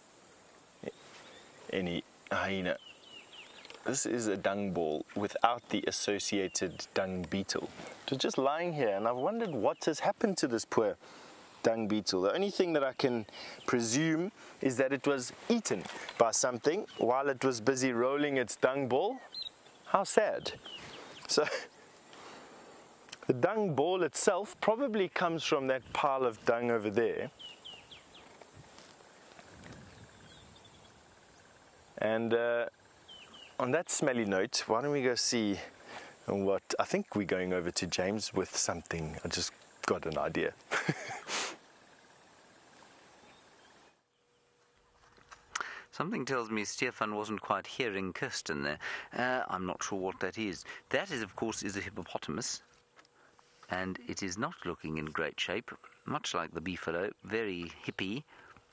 any hyena. This is a dung ball without the associated dung beetle. It was just lying here, and I've wondered what has happened to this poor dung beetle. The only thing that I can presume is that it was eaten by something while it was busy rolling its dung ball. How sad. So the dung ball itself probably comes from that pile of dung over there. And on that smelly note, why don't we go see what, I think we're going over to James with something. I just got an idea. Something tells me Stefan wasn't quite hearing Kirsten there. I'm not sure what that is. That is, of course, is a hippopotamus. and it is not looking in great shape, much like the beefalo, very hippie,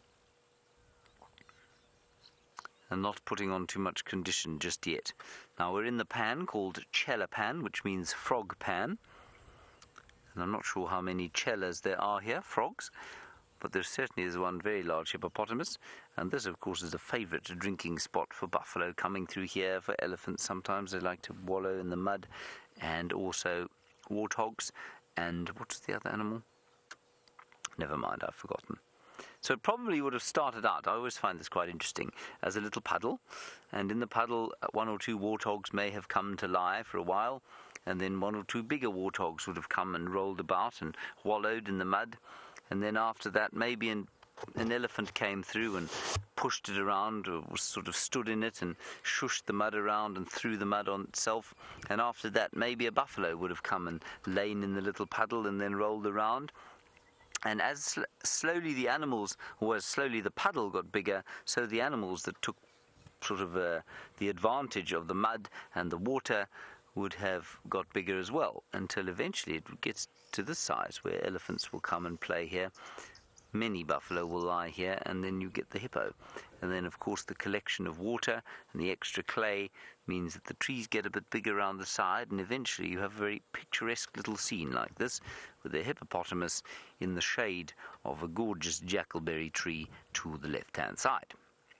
and not putting on too much condition just yet. Now we're in the pan called chela pan, which means frog pan, and I'm not sure how many chelas there are here, frogs, but there certainly is one very large hippopotamus, and this of course is a favourite drinking spot for buffalo coming through here, for elephants sometimes they like to wallow in the mud, and also warthogs, and what's the other animal? Never mind, I've forgotten. So it probably would have started out, I always find this quite interesting, as a little puddle, and in the puddle one or two warthogs may have come to lie for a while, and then one or two bigger warthogs would have come and rolled about and wallowed in the mud, and then after that maybe an elephant came through and pushed it around, or sort of stood in it and shushed the mud around and threw the mud on itself, and after that maybe a buffalo would have come and lain in the little puddle and then rolled around. And as slowly the animals, or as slowly the puddle got bigger, so the animals that took sort of the advantage of the mud and the water would have got bigger as well, until eventually it gets to this size where elephants will come and play here. Many buffalo will lie here, and then you get the hippo. And then of course the collection of water and the extra clay means that the trees get a bit bigger around the side, and eventually you have a very picturesque little scene like this, with a hippopotamus in the shade of a gorgeous jackalberry tree to the left-hand side.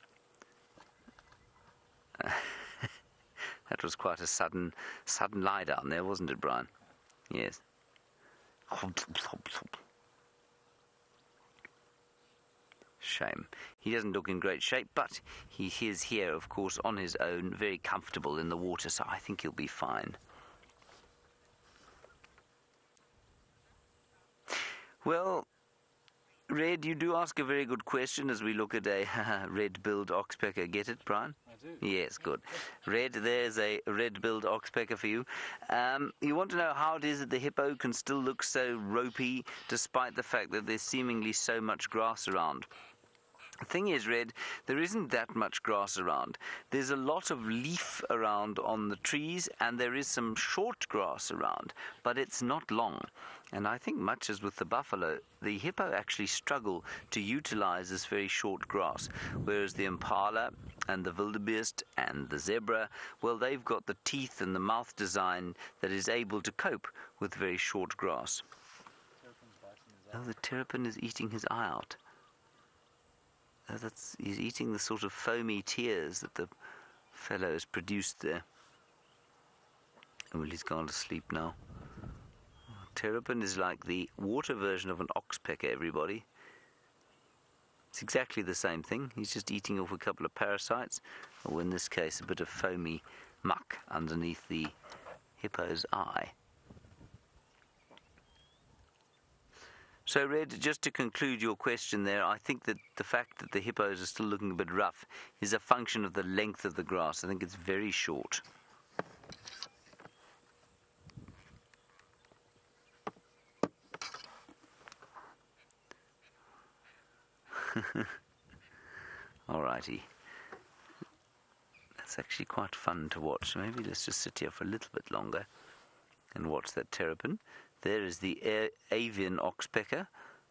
That was quite a sudden lie down there, wasn't it, Brian? Yes. Shame. He doesn't look in great shape, but he is here, of course, on his own, very comfortable in the water, so I think he'll be fine. Well, Red, you do ask a very good question as we look at a red-billed oxpecker. Get it, Brian? I do. Yes, good. Red, there's a red-billed oxpecker for you. You want to know how it is that the hippo can still look so ropey despite the fact that there's seemingly so much grass around. The thing is, Red, there isn't that much grass around. There's a lot of leaf around on the trees, and there is some short grass around, but it's not long. And I think much as with the buffalo, the hippo actually struggle to utilize this very short grass, whereas the impala and the wildebeest and the zebra, well, they've got the teeth and the mouth design that is able to cope with very short grass. Oh, the terrapin is eating his eye out. He's eating the sort of foamy tears that the fellow has produced there. Well, he's gone to sleep now. Terrapin is like the water version of an oxpecker, everybody. It's exactly the same thing. He's just eating off a couple of parasites, or in this case, a bit of foamy muck underneath the hippo's eye. So, Red, just to conclude your question there, I think that the fact that the hippos are still looking a bit rough is a function of the length of the grass. I think it's very short. Alrighty. That's actually quite fun to watch. Maybe let's just sit here for a little bit longer and watch that terrapin. There is the avian oxpecker,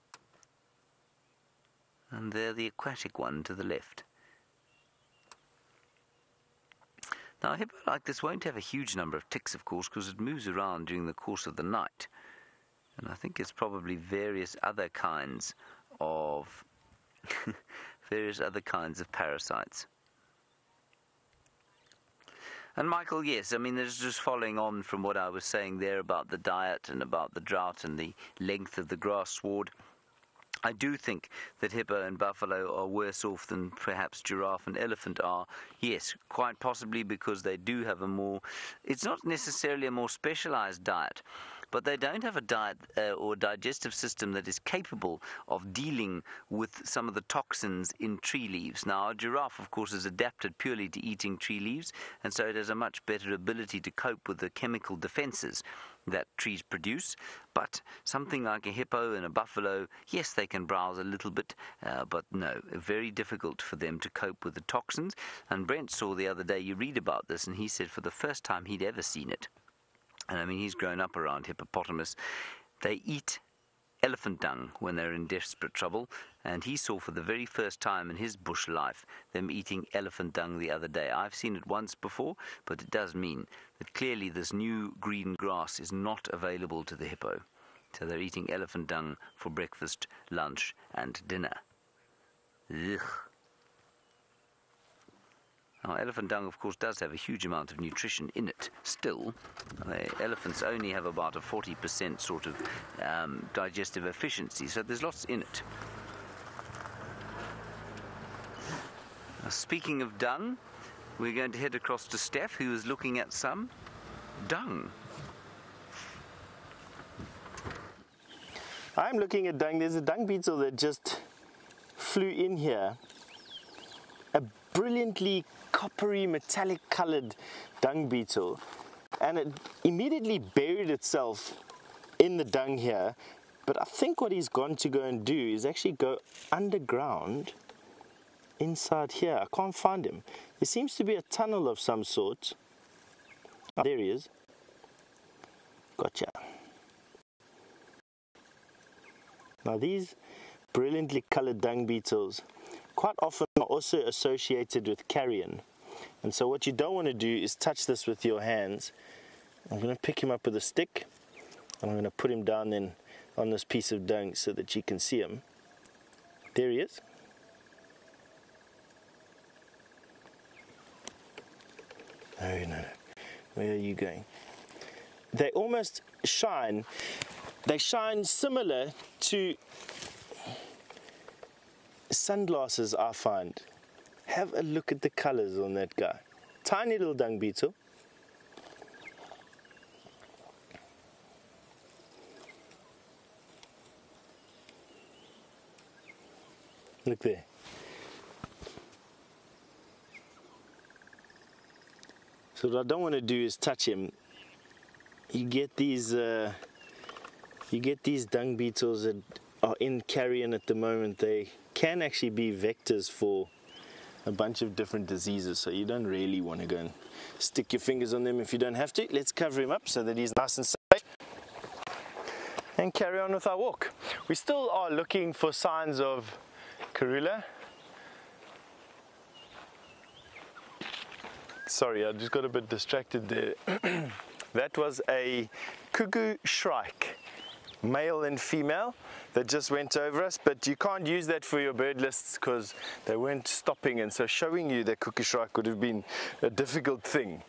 and there the aquatic one to the left. Now, a hippo like this won't have a huge number of ticks, of course, because it moves around during the course of the night. And I think it's probably various other kinds of parasites. And Michael, yes, I mean, there's just following on from what I was saying there about the diet and about the drought and the length of the grass sward. I do think that hippo and buffalo are worse off than perhaps giraffe and elephant are. Yes, quite possibly because they do have it's not necessarily a more specialized diet, but they don't have a diet or digestive system that is capable of dealing with some of the toxins in tree leaves. Now, a giraffe, of course, is adapted purely to eating tree leaves, and so it has a much better ability to cope with the chemical defenses that trees produce. But something like a hippo and a buffalo, yes, they can browse a little bit, but no, very difficult for them to cope with the toxins. And Brent saw the other day, you read about this, and he said for the first time he'd ever seen it, And I mean, he's grown up around hippopotamus. They eat elephant dung when they're in desperate trouble, and he saw for the very first time in his bush life them eating elephant dung the other day. I've seen it once before, but it does mean that clearly this new green grass is not available to the hippo. So they're eating elephant dung for breakfast, lunch, and dinner. Ugh. Now, elephant dung, of course, does have a huge amount of nutrition in it. Still, elephants only have about a 40% sort of digestive efficiency, so there's lots in it. Now, speaking of dung, we're going to head across to Steph, who is looking at some dung. I'm looking at dung. There's a dung beetle that just flew in here. A brilliantly coppery, metallic colored dung beetle. And it immediately buried itself in the dung here. But I think what he's gone to go and do is actually go underground inside here. I can't find him. There seems to be a tunnel of some sort. Oh, there he is. Gotcha. Now these brilliantly colored dung beetles quite often are also associated with carrion. And so what you don't want to do is touch this with your hands. I'm going to pick him up with a stick, and I'm going to put him down then on this piece of dung so that you can see him. There he is. Oh no, where are you going? They almost shine. They shine similar to sunglasses, I find. Have a look at the colors on that guy. Tiny little dung beetle. Look there. So what I don't want to do is touch him. You get these dung beetles that are in carrion at the moment. They can actually be vectors for a bunch of different diseases, so you don't really want to go and stick your fingers on them if you don't have to. Let's cover him up so that he's nice and safe and carry on with our walk. We still are looking for signs of Karula. Sorry, I just got a bit distracted there. That was a cuckoo shrike, male and female, that just went over us, but you can't use that for your bird lists because they weren't stopping, and so showing you the cuckoo shrike would have been a difficult thing.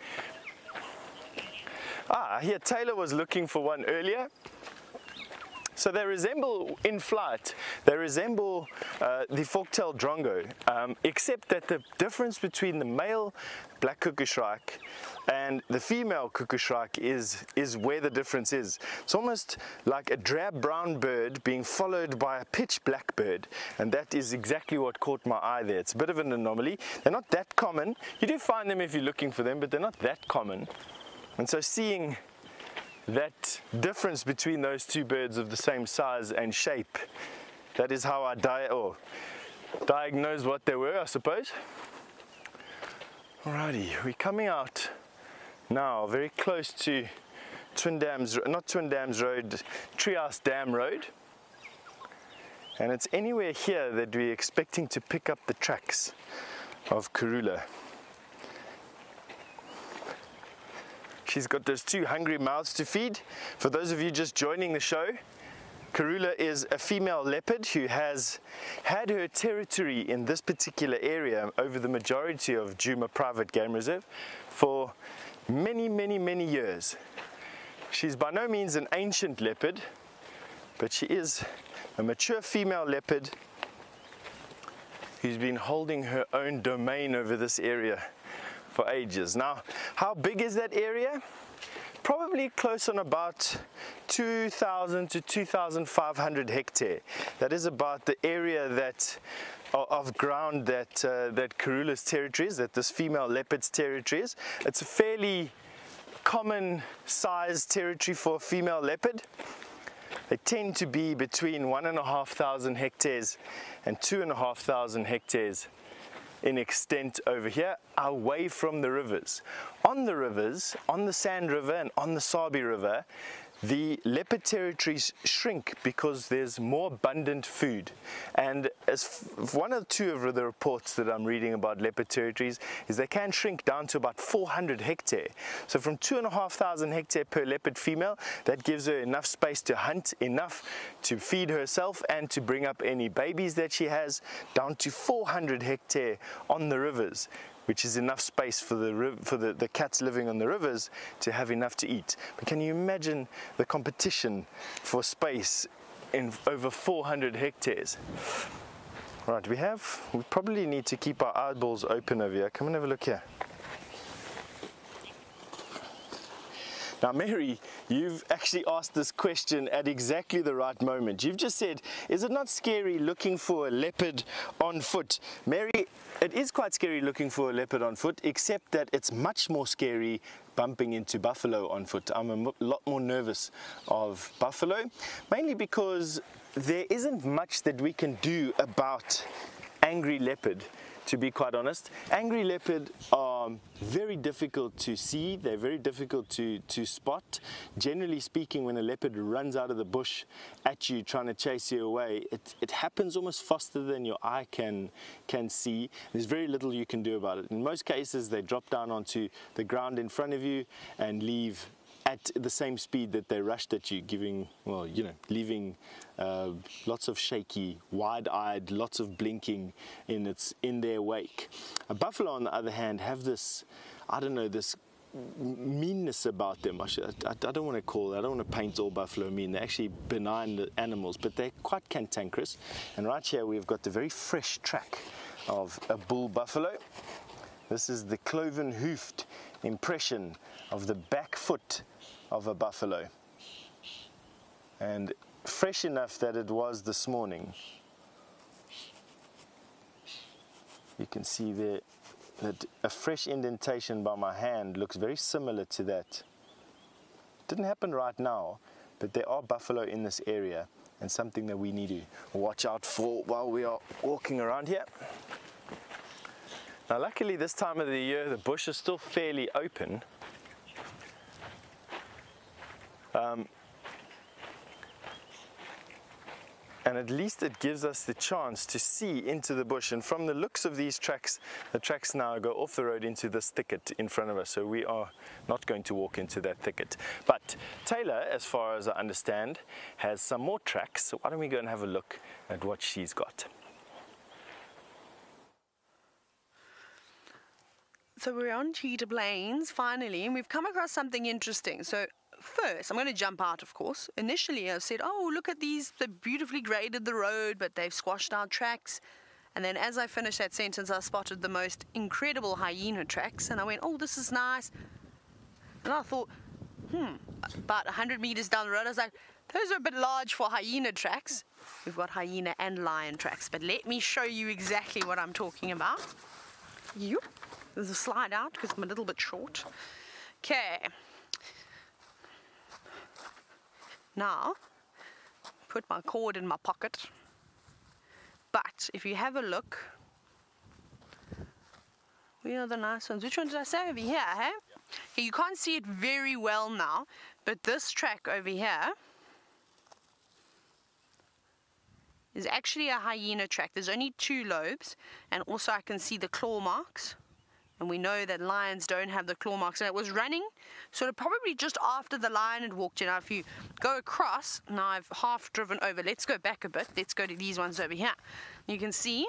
Here Taylor was looking for one earlier. So they resemble, in flight, they resemble the fork-tailed drongo, except that the difference between the male black cuckoo shrike and the female cuckoo shrike is where the difference is. It's almost like a drab brown bird being followed by a pitch black bird, and that is exactly what caught my eye there. It's a bit of an anomaly. They're not that common. You do find them if you're looking for them, but they're not that common. And so seeing that difference between those two birds of the same size and shape, that is how I diagnosed what they were, I suppose. Alrighty, we're coming out now very close to Treehouse Dam Road, and it's anywhere here that we're expecting to pick up the tracks of Karula. She's got those two hungry mouths to feed. For those of you just joining the show, Karula is a female leopard who has had her territory in this particular area over the majority of Djuma Private Game Reserve for many, many, many years. She's by no means an ancient leopard, but she is a mature female leopard who's been holding her own domain over this area for ages. Now, how big is that area? Probably close on about 2,000 to 2,500 hectare. That is about the area of ground that Karula's territory is, that this female leopard's territory is. It's a fairly common sized territory for a female leopard. They tend to be between 1,500 hectares and 2,500 hectares in extent over here, away from the rivers. On the rivers, on the Sand River and on the Sabi River, the leopard territories shrink because there's more abundant food. And as one or two of the reports that I'm reading about leopard territories is they can shrink down to about 400 hectare. So from 2,500 hectare per leopard female, that gives her enough space to hunt, enough to feed herself and to bring up any babies that she has, down to 400 hectare on the rivers, which is enough space for the cats living on the rivers to have enough to eat. But can you imagine the competition for space in over 400 hectares? Right, we probably need to keep our eyeballs open over here. Come and have a look here. Now, Mary, you've actually asked this question at exactly the right moment. You've just said, is it not scary looking for a leopard on foot? Mary, it is quite scary looking for a leopard on foot, except that it's much more scary bumping into buffalo on foot. I'm a lot more nervous of buffalo, mainly because there isn't much that we can do about angry leopard. To be quite honest, angry leopard are very difficult to see. They're very difficult to spot. Generally speaking, when a leopard runs out of the bush at you trying to chase you away, it happens almost faster than your eye can see. There's very little you can do about it. In most cases, they drop down onto the ground in front of you and leave at the same speed that they rushed at you, leaving lots of shaky, wide-eyed, lots of blinking in their wake. A buffalo, on the other hand, have this, this meanness about them. I don't want to paint all buffalo mean. They're actually benign animals, but they're quite cantankerous. And right here we've got the very fresh track of a bull buffalo. This is the cloven-hoofed impression of the back foot of a buffalo, and fresh enough that it was this morning. You can see there that a fresh indentation by my hand looks very similar to that. Didn't happen right now, but there are buffalo in this area, and something that we need to watch out for while we are walking around here. Now, luckily this time of the year the bush is still fairly open. And at least it gives us the chance to see into the bush. And from the looks of these tracks, the tracks now go off the road into this thicket in front of us, so we are not going to walk into that thicket. But Taylor, as far as I understand, has some more tracks, so why don't we go and have a look at what she's got. So we're on Cheetah Plains finally, and we've come across something interesting. So first, I'm going to jump out, of course. Initially, I said, oh, look at these. They beautifully graded the road, but they've squashed our tracks. And then as I finished that sentence, I spotted the most incredible hyena tracks. And I went, oh, this is nice. And I thought, about 100 meters down the road, I was like, those are a bit large for hyena tracks. We've got hyena and lion tracks. But let me show you exactly what I'm talking about. There's a slide out because I'm a little bit short. Okay. Now, put my cord in my pocket. But if you have a look, where are the nice ones? Which one did I say? Over here, hey? Okay, you can't see it very well now, but this track over here is actually a hyena track. There's only 2 lobes, and also I can see the claw marks. And we know that lions don't have the claw marks. And it was running sort of probably just after the lion had walked in. Now, if you go across, now I've half driven over. Let's go back a bit. Let's go to these ones over here. You can see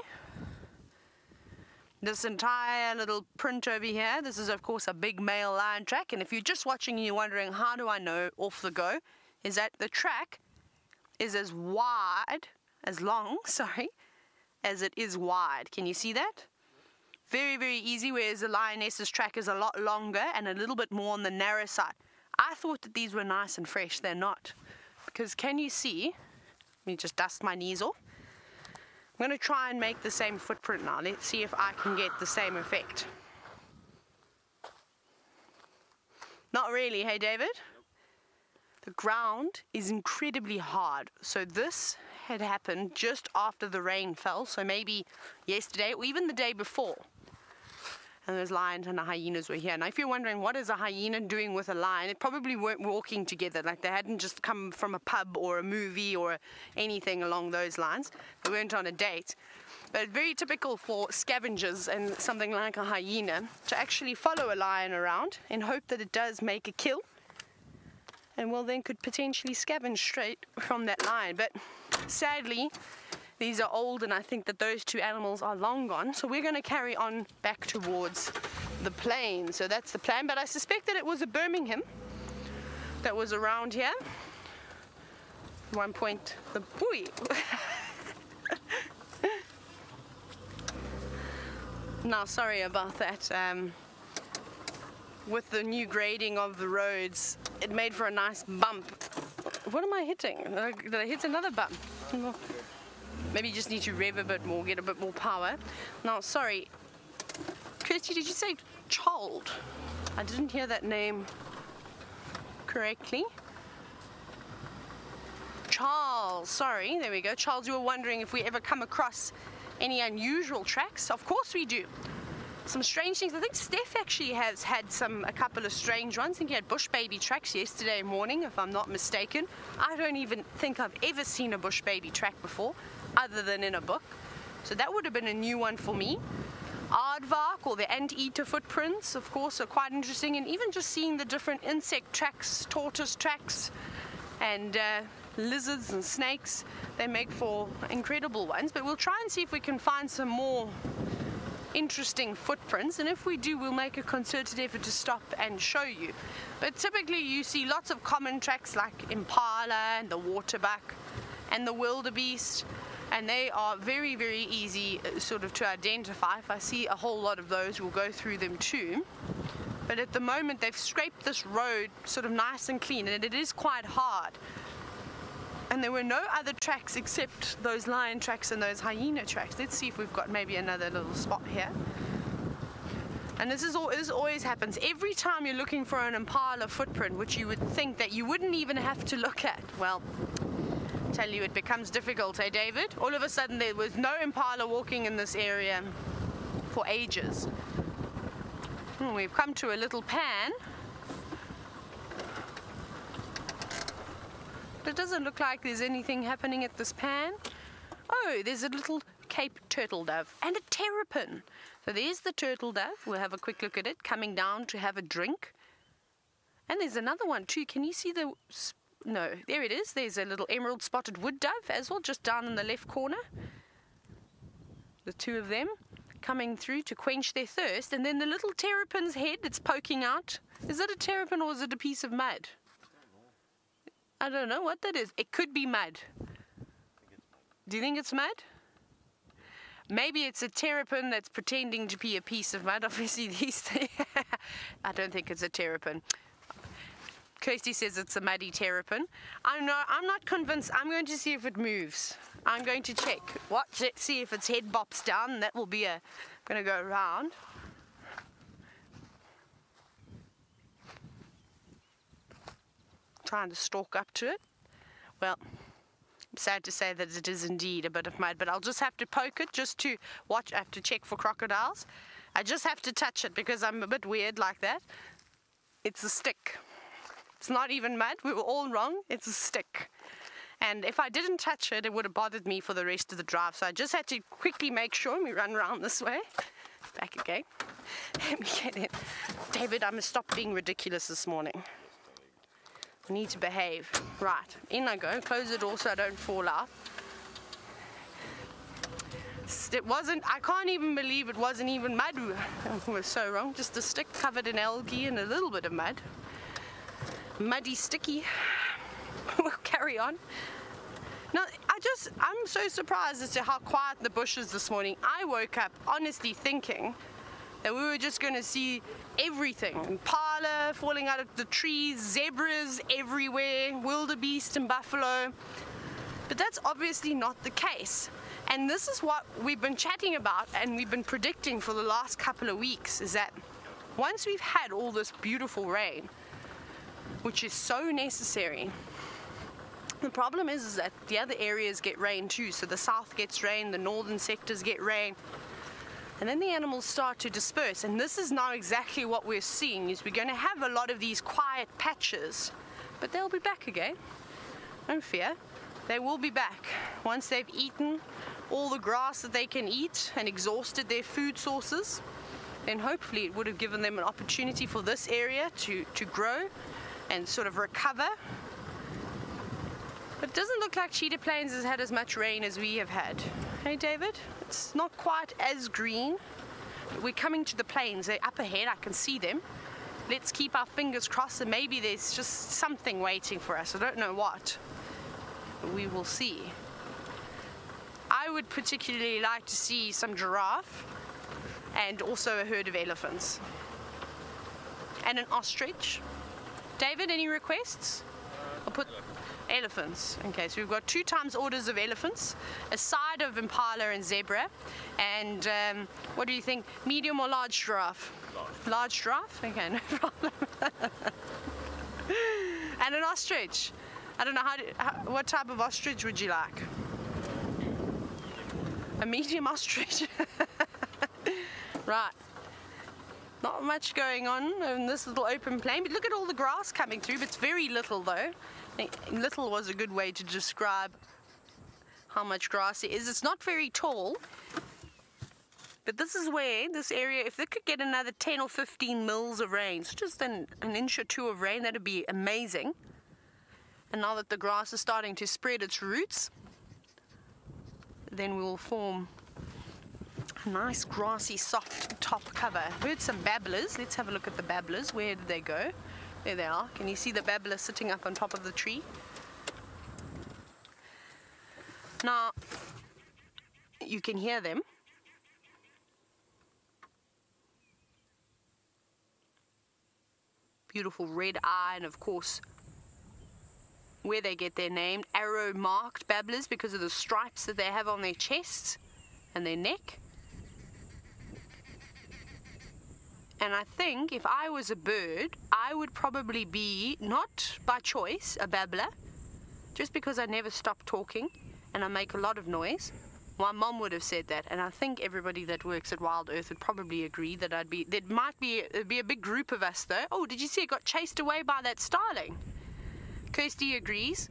this entire little print over here. This is, of course, a big male lion track. And if you're just watching and you're wondering, how do I know off the go, is that the track is as long, as it is wide. Can you see that? Very, very easy, whereas the lioness's track is a lot longer and a little bit more on the narrow side. I thought that these were nice and fresh. They're not. Because can you see? Let me just dust my knees off. I'm going to try and make the same footprint now. Let's see if I can get the same effect. Not really, hey David? Nope. The ground is incredibly hard. So this had happened just after the rain fell, so maybe yesterday or even the day before. And those lions and the hyenas were here. Now, if you're wondering what is a hyena doing with a lion, it probably weren't walking together. Like, they hadn't just come from a pub or a movie or anything along those lines. They weren't on a date. But very typical for scavengers and something like a hyena to actually follow a lion around in hope that it does make a kill, and well, then could potentially scavenge straight from that lion. But sadly, these are old, and I think that those two animals are long gone. So we're going to carry on back towards the plain. So that's the plan. But I suspect that it was a Birmingham that was around here. At one point, the boy. Now, sorry about that. With the new grading of the roads, it made for a nice bump. What am I hitting? Did I hit another bump? Maybe you just need to rev a bit more, get a bit more power. Now, sorry. Kirsty, did you say Child? I didn't hear that name correctly. Charles, sorry, there we go. Charles, you were wondering if we ever come across any unusual tracks. Of course we do. Some strange things. I think Steph actually has had a couple of strange ones. I think he had bush baby tracks yesterday morning, if I'm not mistaken. I don't even think I've ever seen a bush baby track before, other than in a book. So that would have been a new one for me. Aardvark, or the anteater footprints, of course, are quite interesting. And even just seeing the different insect tracks, tortoise tracks, and lizards and snakes, they make for incredible ones. But we'll try and see if we can find some more interesting footprints, and if we do, we'll make a concerted effort to stop and show you. But typically you see lots of common tracks like impala and the waterbuck and the wildebeest, and they are very, very easy sort of to identify. If I see a whole lot of those, we'll go through them too. But at the moment they've scraped this road sort of nice and clean, and it is quite hard. And there were no other tracks except those lion tracks and those hyena tracks. Let's see if we've got maybe another little spot here. And this always happens. Every time you're looking for an impala footprint, which you would think that you wouldn't even have to look at, well, I tell you, it becomes difficult, eh, David? All of a sudden there was no impala walking in this area for ages. We've come to a little pan. It doesn't look like there's anything happening at this pan. Oh, there's a little Cape turtle dove and a terrapin. So there's the turtle dove. We'll have a quick look at it, coming down to have a drink. And there's another one too. Can you see the... No, there it is. There's a little emerald spotted wood dove as well, just down in the left corner. The two of them coming through to quench their thirst. And then the little terrapin's head that's poking out. Is it a terrapin or is it a piece of mud? I don't know what that is. It could be mud. Do you think it's mud? Maybe it's a terrapin that's pretending to be a piece of mud. Obviously these things... I don't think it's a terrapin. Kirsty says it's a muddy terrapin. I'm not convinced. I'm going to see if it moves. I'm going to check. Watch it, see if its head bops down. That will be a... I'm going to go around. Trying to stalk up to it. Well, I'm sad to say that it is indeed a bit of mud, but I'll just have to poke it just to watch. I have to check for crocodiles. I just have to touch it because I'm a bit weird like that. It's a stick. It's not even mud. We were all wrong. It's a stick. And if I didn't touch it, it would have bothered me for the rest of the drive. So I just had to quickly make sure we run around this way. Back again. Let me get in. David, I must stop being ridiculous this morning. I need to behave. Right, in I go. Close the door so I don't fall out. It wasn't, I can't even believe it wasn't even mud. We're so wrong. Just a stick covered in algae and a little bit of mud. Muddy, sticky. We'll carry on. Now, I'm so surprised as to how quiet the bush is this morning. I woke up honestly thinking that we were just going to see everything. Impala falling out of the trees, zebras everywhere, wildebeest and buffalo. But that's obviously not the case. And this is what we've been chatting about and we've been predicting for the last couple of weeks, is that once we've had all this beautiful rain, which is so necessary, The problem is that the other areas get rain too. So the south gets rain, the northern sectors get rain. And then the animals start to disperse. And this is now exactly what we're seeing, is we're going to have a lot of these quiet patches. But they'll be back again. Don't fear. They will be back. Once they've eaten all the grass that they can eat and exhausted their food sources, then hopefully it would have given them an opportunity for this area to grow and sort of recover. But it doesn't look like Cheetah Plains has had as much rain as we have had. Hey, David? It's not quite as green. We're coming to the plains. They're up ahead. I can see them. Let's keep our fingers crossed, and maybe there's just something waiting for us. I don't know what. But we will see. I would particularly like to see some giraffe and also a herd of elephants. And an ostrich. David, any requests? I'll put elephants. Okay, so we've got 2 times orders of elephants, a side of impala and zebra, and what do you think? Medium or large giraffe? Large giraffe? Okay, no problem. And an ostrich. I don't know what type of ostrich would you like? A medium ostrich. Right. Not much going on in this little open plain, but look at all the grass coming through. But it's very little though. Little was a good way to describe how much grass it is. It's not very tall, but this is where this area, if they could get another 10 or 15 mils of rain, so just an inch or 2 of rain, that'd be amazing. And now that the grass is starting to spread its roots, then we will form a nice grassy soft top cover. I heard some babblers. Let's have a look at the babblers. Where did they go? There they are. Can you see the babbler sitting up on top of the tree? Now, you can hear them. Beautiful red eye, and of course, where they get their name, arrow-marked babblers, because of the stripes that they have on their chests and their neck. And I think if I was a bird, I would probably be, not by choice, a babbler, just because I never stop talking and I make a lot of noise. My mom would have said that, and I think everybody that works at Wild Earth would probably agree that there'd be a big group of us though. Oh, did you see it got chased away by that starling? Kirsty agrees.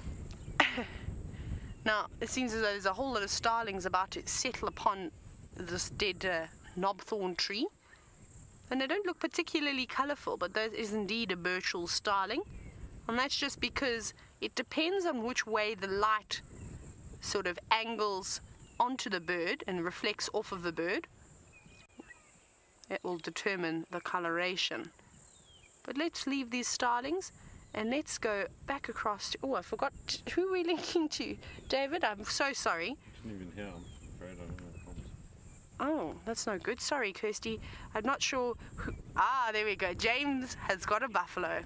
Now, it seems as though there's a whole lot of starlings about to settle upon this dead knobthorn tree. And they don't look particularly colourful, but that is indeed a Burchell starling. And that's just because it depends on which way the light sort of angles onto the bird and reflects off of the bird. It will determine the coloration. But let's leave these starlings and let's go back across to, oh, I forgot who we're linking to. David, I'm so sorry. Didn't even hear, I'm afraid. I don't know. Oh, that's no good. Sorry, Kirsty. I'm not sure who... there we go. James has got a buffalo.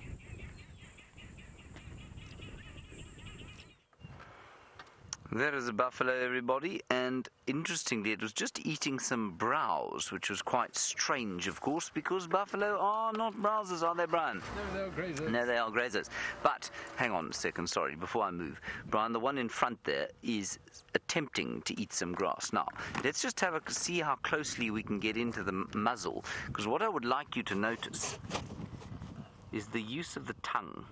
There is a buffalo, everybody, and interestingly, it was just eating some browse, which was quite strange, of course, because buffalo are not browsers, are they, Brian? No, they're grazers. No, they are grazers. But, hang on a second, sorry, before I move. Brian, the one in front there is attempting to eat some grass. Now, let's just see how closely we can get into the muzzle, because what I would like you to notice is the use of the tongue.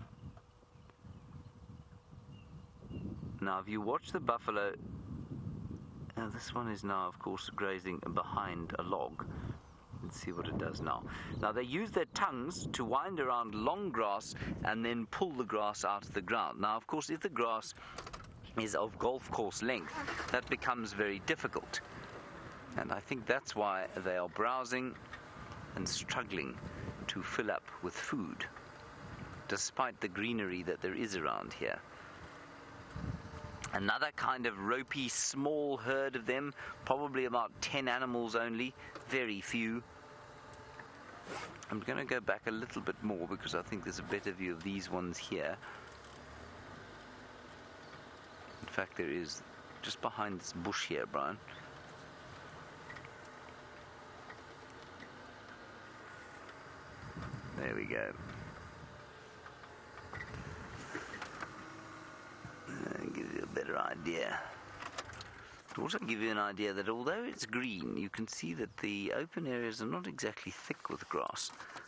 Now, if you watch the buffalo, this one is now, of course, grazing behind a log. Let's see what it does now. Now, they use their tongues to wind around long grass and then pull the grass out of the ground. Now, of course, if the grass is of golf course length, that becomes very difficult. And I think that's why they are browsing and struggling to fill up with food, despite the greenery that there is around here. Another kind of ropey, small herd of them, probably about 10 animals only, very few. I'm going to go back a little bit more because I think there's a better view of these ones here. In fact, there is just behind this bush here, Brian. There we go. better idea. To also give you an idea that although it's green, you can see that the open areas are not exactly thick with grass.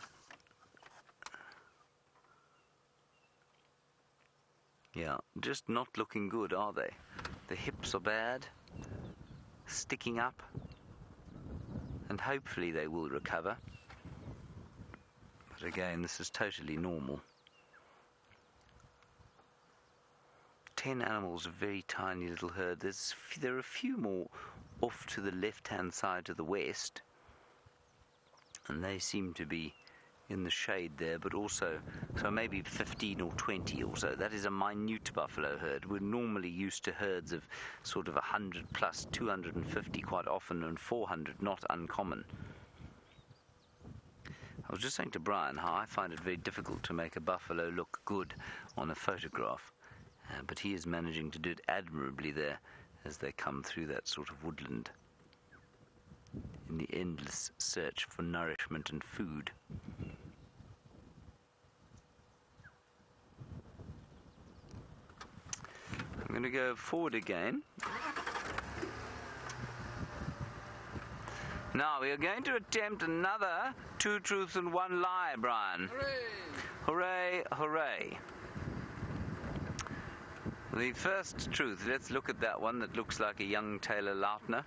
Yeah, just not looking good, are they? The hips are bad, sticking up, and hopefully they will recover. But again, this is totally normal. 10 animals, a very tiny little herd. There are a few more off to the left-hand side to the west, and they seem to be in the shade there, but also, so maybe 15 or 20 or so. That is a minute buffalo herd. We're normally used to herds of sort of 100 plus, 250 quite often, and 400, not uncommon. I was just saying to Brian how I find it very difficult to make a buffalo look good on a photograph, but he is managing to do it admirably there as they come through that sort of woodland in the endless search for nourishment and food. I'm going to go forward again. Now we are going to attempt another 2 truths and 1 lie, Brian. Hooray! Hooray, hooray. The first truth, let's look at that one that looks like a young Taylor Lautner.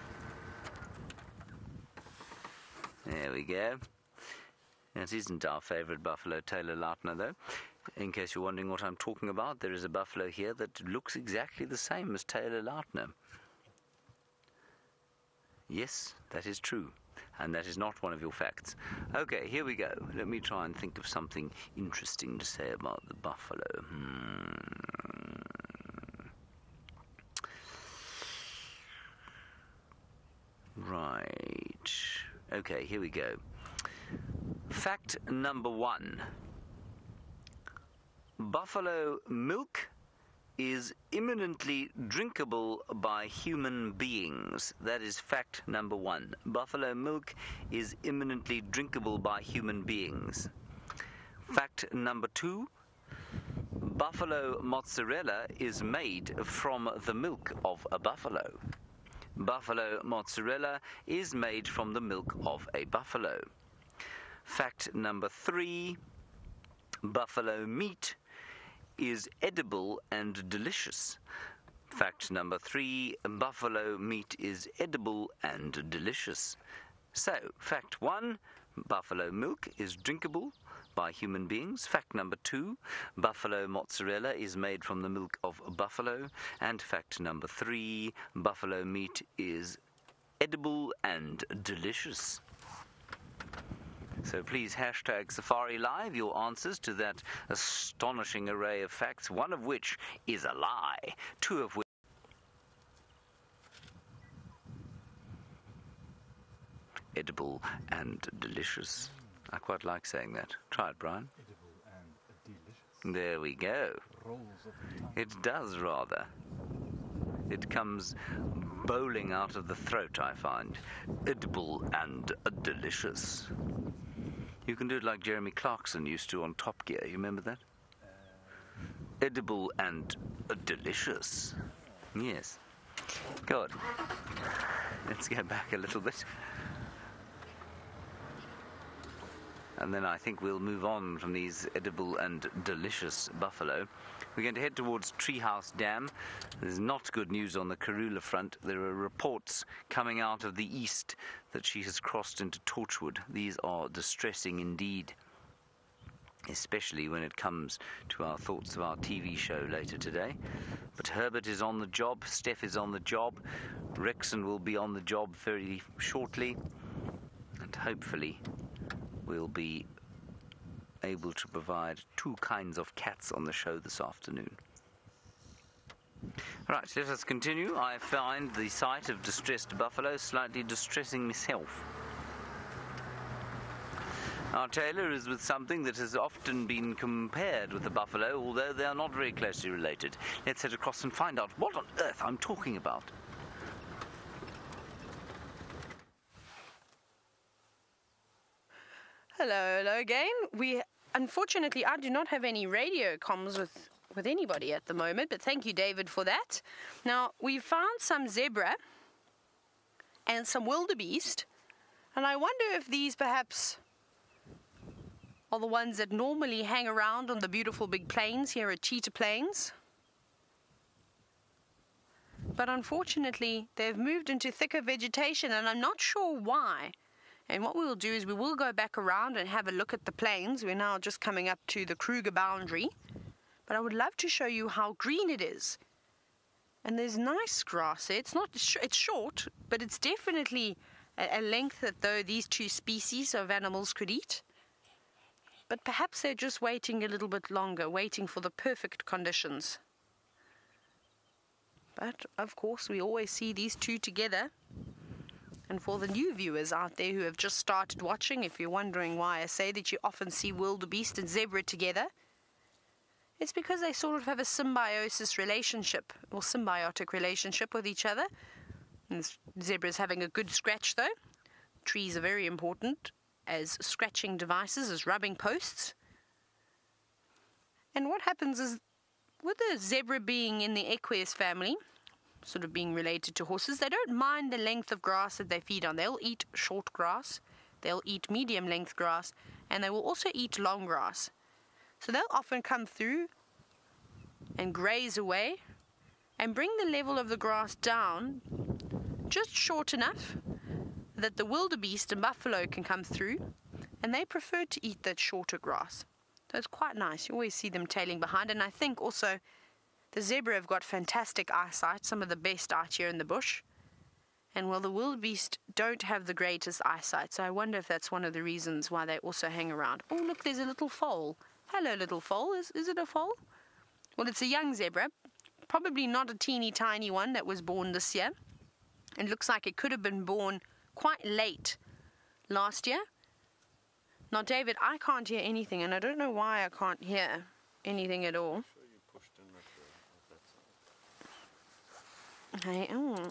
There we go. That isn't our favourite buffalo, Taylor Lautner, though. In case you're wondering what I'm talking about, there is a buffalo here that looks exactly the same as Taylor Lautner. Yes, that is true. And that is not one of your facts. Okay, here we go. Let me try and think of something interesting to say about the buffalo. Right. Okay, here we go. Fact number 1. Buffalo milk is imminently drinkable by human beings. That is fact number 1. Buffalo milk is imminently drinkable by human beings. Fact number 2. Buffalo mozzarella is made from the milk of a buffalo. Buffalo mozzarella is made from the milk of a buffalo. Fact number 3. Buffalo meat is edible and delicious. Fact number 3. Buffalo meat is edible and delicious. So, fact 1. Buffalo milk is drinkable by human beings. Fact number 2. Buffalo mozzarella is made from the milk of a buffalo. And fact number 3. Buffalo meat is edible and delicious. So please hashtag Safari Live your answers to that astonishing array of facts, one of which is a lie, 2 of which edible and delicious. I quite like saying that. Try it, Brian. Edible and delicious. There we go. Rolls of the tongue. It does rather. It comes bowling out of the throat, I find. Edible and delicious. You can do it like Jeremy Clarkson used to on Top Gear. You remember that? Edible and delicious. Yes. Good. Let's go back a little bit. And then I think we'll move on from these edible and delicious buffalo. We're going to head towards Treehouse Dam. There's not good news on the Karula front. There are reports coming out of the east that she has crossed into Torchwood. These are distressing indeed, especially when it comes to our thoughts of our TV show later today. But Herbert is on the job, Steph is on the job, Rexon will be on the job very shortly, and hopefully we'll be able to provide 2 kinds of cats on the show this afternoon. Right, let us continue. I find the sight of distressed buffalo slightly distressing myself. Our Taylor is with something that has often been compared with the buffalo, although they are not very closely related. Let's head across and find out what on earth I'm talking about. Hello again. Unfortunately, I do not have any radio comms with anybody at the moment, but thank you, David, for that. Now, we found some zebra and some wildebeest, and I wonder if these perhaps are the ones that normally hang around on the beautiful big plains here at Cheetah Plains. But unfortunately, they've moved into thicker vegetation, and I'm not sure why. And what we will do is we will go back around and have a look at the plains. We're now just coming up to the Kruger boundary. But I would love to show you how green it is. And there's nice grass there. It's short, but it's definitely a length that though these two species of animals could eat. But perhaps they're just waiting a little bit longer, waiting for the perfect conditions. But of course, we always see these two together. And for the new viewers out there who have just started watching, if you're wondering why I say that you often see wildebeest and zebra together, it's because they sort of have a symbiotic relationship with each other. And zebra's having a good scratch though. Trees are very important as scratching devices, as rubbing posts. And what happens is, with the zebra being in the Equus family, sort of being related to horses, they don't mind the length of grass that they feed on. They'll eat short grass, they'll eat medium length grass, and they will also eat long grass. So they'll often come through and graze away and bring the level of the grass down just short enough that the wildebeest and buffalo can come through, and they prefer to eat that shorter grass. So it's quite nice. You always see them tailing behind, and I think also the zebra have got fantastic eyesight, some of the best out here in the bush. And well, the wildebeest don't have the greatest eyesight, so I wonder if that's one of the reasons why they also hang around. Oh, look, there's a little foal. Hello, little foal. Is it a foal? Well, it's a young zebra, probably not a teeny tiny one that was born this year. It looks like it could have been born quite late last year. Now, David, I can't hear anything, and I don't know why I can't hear anything at all. Hey,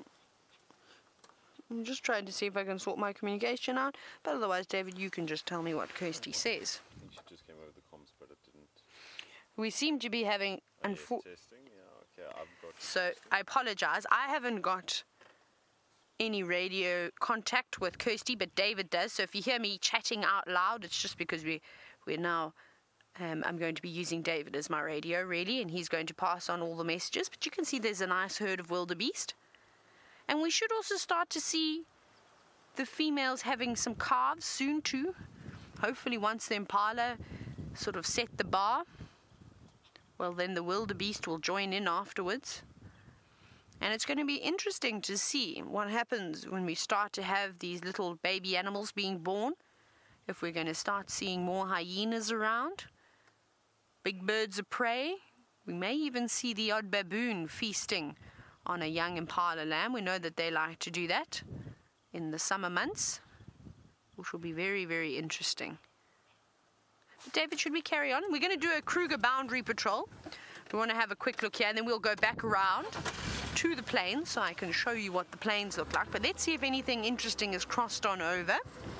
I'm just trying to see if I can sort my communication out, but otherwise, David, you can just tell me what Kirsty says. I think she just came over the comms, but it didn't. We seem to be having... testing, yeah, okay, I've got... So, I apologize. I haven't got any radio contact with Kirsty, but David does. So if you hear me chatting out loud, it's just because we're now... I'm going to be using David as my radio, really, and he's going to pass on all the messages. But you can see there's a nice herd of wildebeest. And we should also start to see the females having some calves soon, too. Hopefully once the impala sort of set the bar, well, then the wildebeest will join in afterwards. And it's going to be interesting to see what happens when we start to have these little baby animals being born. If we're going to start seeing more hyenas around, big birds of prey. We may even see the odd baboon feasting on a young impala lamb. We know that they like to do that in the summer months, which will be very, very interesting. But David, should we carry on? We're going to do a Kruger boundary patrol. We want to have a quick look here, and then we'll go back around to the plains so I can show you what the plains look like. But let's see if anything interesting is crossed on over.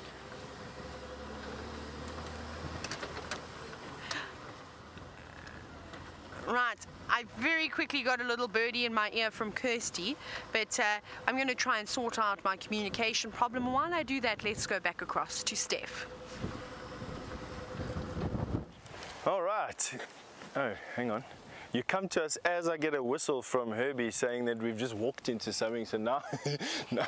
Right, I very quickly got a little birdie in my ear from Kirsty, but I'm going to try and sort out my communication problem. And while I do that, let's go back across to Steph. All right. Oh, hang on. You come to us as I get a whistle from Herbie saying that we've just walked into something, so now... no.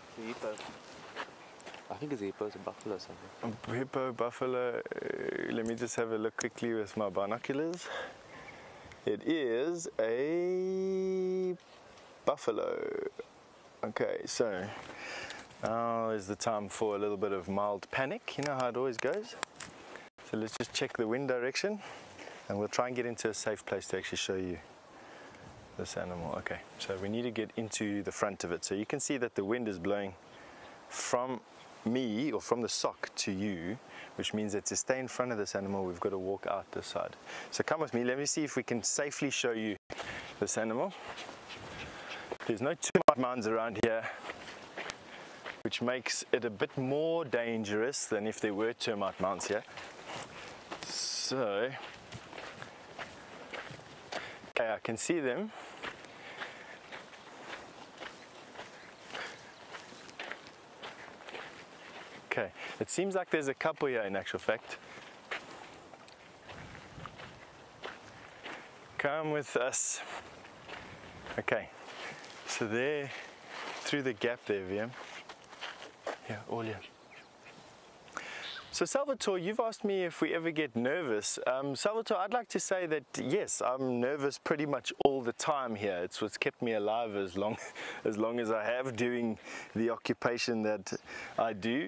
I think it's a hippo, it's a buffalo or something. Hippo, buffalo, let me just have a look quickly with my binoculars. It is a buffalo. Okay, so now is the time for a little bit of mild panic. You know how it always goes. So let's just check the wind direction, and we'll try and get into a safe place to actually show you this animal. Okay, so we need to get into the front of it. So you can see that the wind is blowing from me, or from the sock to you, which means that to stay in front of this animal, we've got to walk out this side. So come with me, let me see if we can safely show you this animal. There's no termite mounds around here, which makes it a bit more dangerous than if there were termite mounds here. So Okay, I can see them. Okay, it seems like there's a couple here in actual fact. Come with us. Okay, so there, through the gap there, VM. Yeah, all here. So Salvatore, you've asked me if we ever get nervous. Salvatore, I'd like to say that yes, I'm nervous pretty much all the time here. It's what's kept me alive as long as I have doing the occupation that I do.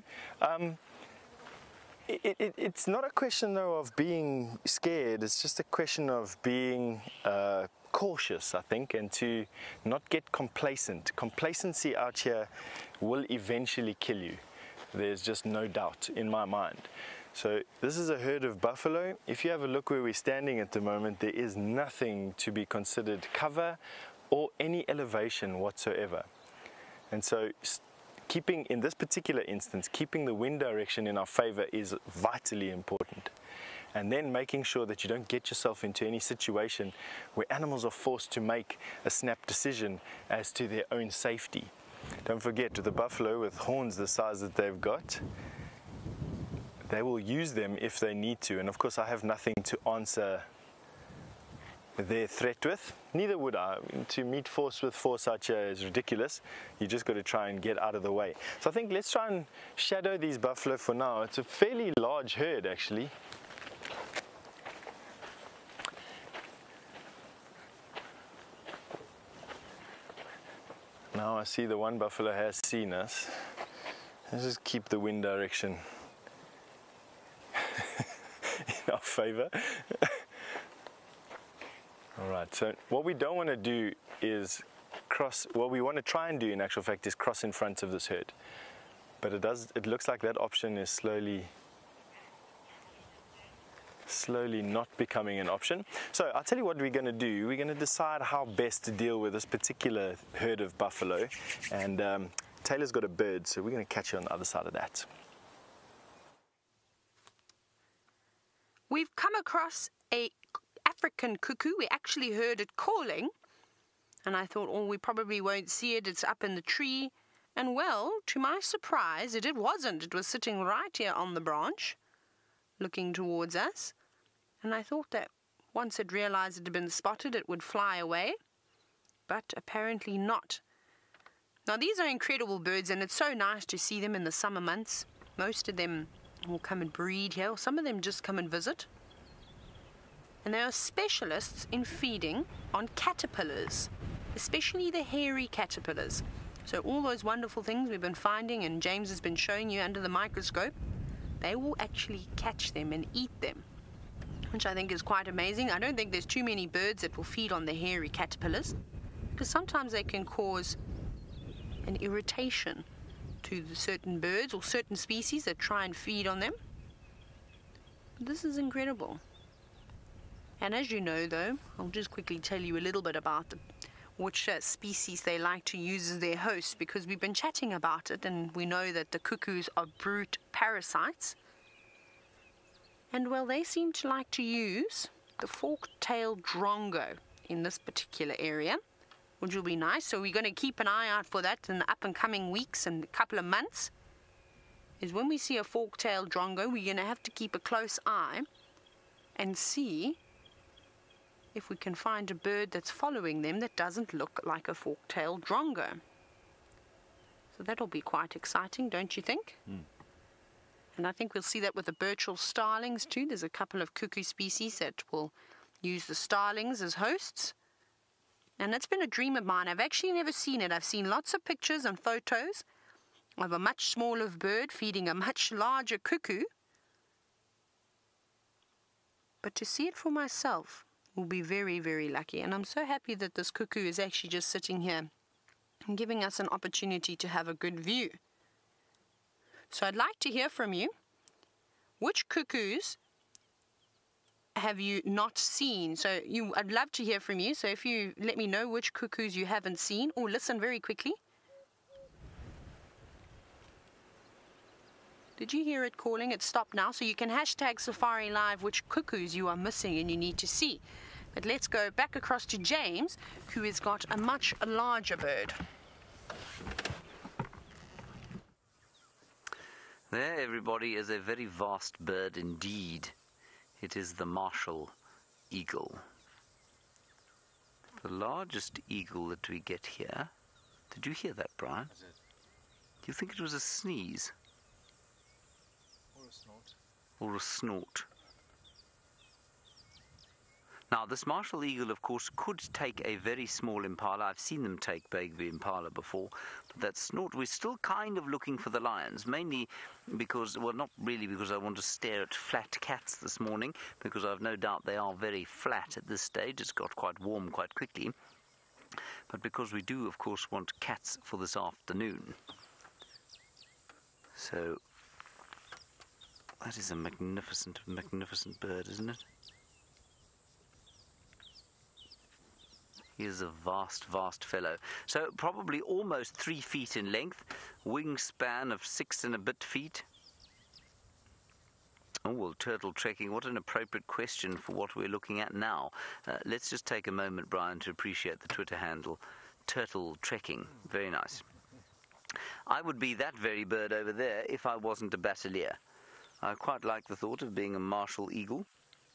It's not a question though of being scared, it's just a question of being cautious, I think, and to not get complacent. Complacency out here will eventually kill you. There's just no doubt in my mind. So this is a herd of buffalo. If you have a look where we're standing at the moment, there is nothing to be considered cover or any elevation whatsoever. And so keeping, in this particular instance, keeping the wind direction in our favor is vitally important. And then making sure that you don't get yourself into any situation where animals are forced to make a snap decision as to their own safety. Don't forget, the buffalo with horns the size that they've got, they will use them if they need to. And of course, I have nothing to answer their threat with. Neither would I. To meet force with force out here is ridiculous. You just got to try and get out of the way. So I think let's try and shadow these buffalo for now. It's a fairly large herd, actually. Now I see the one buffalo has seen us. Let's just keep the wind direction in our favor. All right, so what we don't want to do is cross, what we want to try and do in actual fact is cross in front of this herd. But it looks like that option is slowly not becoming an option. So I'll tell you what we're going to do. We're going to decide how best to deal with this particular herd of buffalo, and Taylor's got a bird, so we're going to catch you on the other side of that. We've come across a African cuckoo. We actually heard it calling, and I thought, oh, we probably won't see it. It's up in the tree. And well, to my surprise, it wasn't. It was sitting right here on the branch, looking towards us, and I thought that once it realized it had been spotted, it would fly away, but apparently not. Now these are incredible birds, and it's so nice to see them in the summer months. Most of them will come and breed here, or some of them just come and visit, and they are specialists in feeding on caterpillars, especially the hairy caterpillars. So all those wonderful things we've been finding and James has been showing you under the microscope, they will actually catch them and eat them, which I think is quite amazing. I don't think there's too many birds that will feed on the hairy caterpillars, because sometimes they can cause an irritation to the certain birds or certain species that try and feed on them. But this is incredible. And as you know though, I'll just quickly tell you a little bit about which species they like to use as their host, because we've been chatting about it and we know that the cuckoos are brute parasites. And well, they seem to like to use the fork-tailed drongo in this particular area, which will be nice. So we're going to keep an eye out for that in the up and coming weeks and a couple of months. Is when we see a fork-tailed drongo, we're going to have to keep a close eye and see if we can find a bird that's following them that doesn't look like a fork-tailed drongo. So that'll be quite exciting, don't you think? And I think we'll see that with the Burchell starlings too. There's a couple of cuckoo species that will use the starlings as hosts. And it's been a dream of mine. I've actually never seen it. I've seen lots of pictures and photos of a much smaller bird feeding a much larger cuckoo. But to see it for myself will be very, very lucky. And I'm so happy that this cuckoo is actually just sitting here and giving us an opportunity to have a good view. So I'd like to hear from you. Which cuckoos have you not seen? So I'd love to hear from you. So if you let me know which cuckoos you haven't seen, or listen very quickly. Did you hear it calling? It stopped now. So you can hashtag Safari Live which cuckoos you are missing and you need to see. But let's go back across to James, who has got a much larger bird. There, everybody, is a very vast bird indeed. It is the Marshall eagle. The largest eagle that we get here. Did you hear that, Brian? Do you think it was a sneeze? Or a snort. Or a snort? Now, this Marshall eagle, of course, could take a very small impala. I've seen them take baby impala before. But that snort, we're still kind of looking for the lions, mainly because, well, not really because I want to stare at flat cats this morning, because I've no doubt they are very flat at this stage. It's got quite warm quite quickly. But because we do, of course, want cats for this afternoon. So, that is a magnificent, magnificent bird, isn't it? He is a vast, vast fellow. So probably almost 3 feet in length, wingspan of 6 and a bit feet. Oh, well, turtle trekking, what an appropriate question for what we're looking at now. Let's just take a moment, Brian, to appreciate the Twitter handle, turtle trekking. Very nice. I would be that very bird over there if I wasn't a battalier. I quite like the thought of being a Marshall eagle.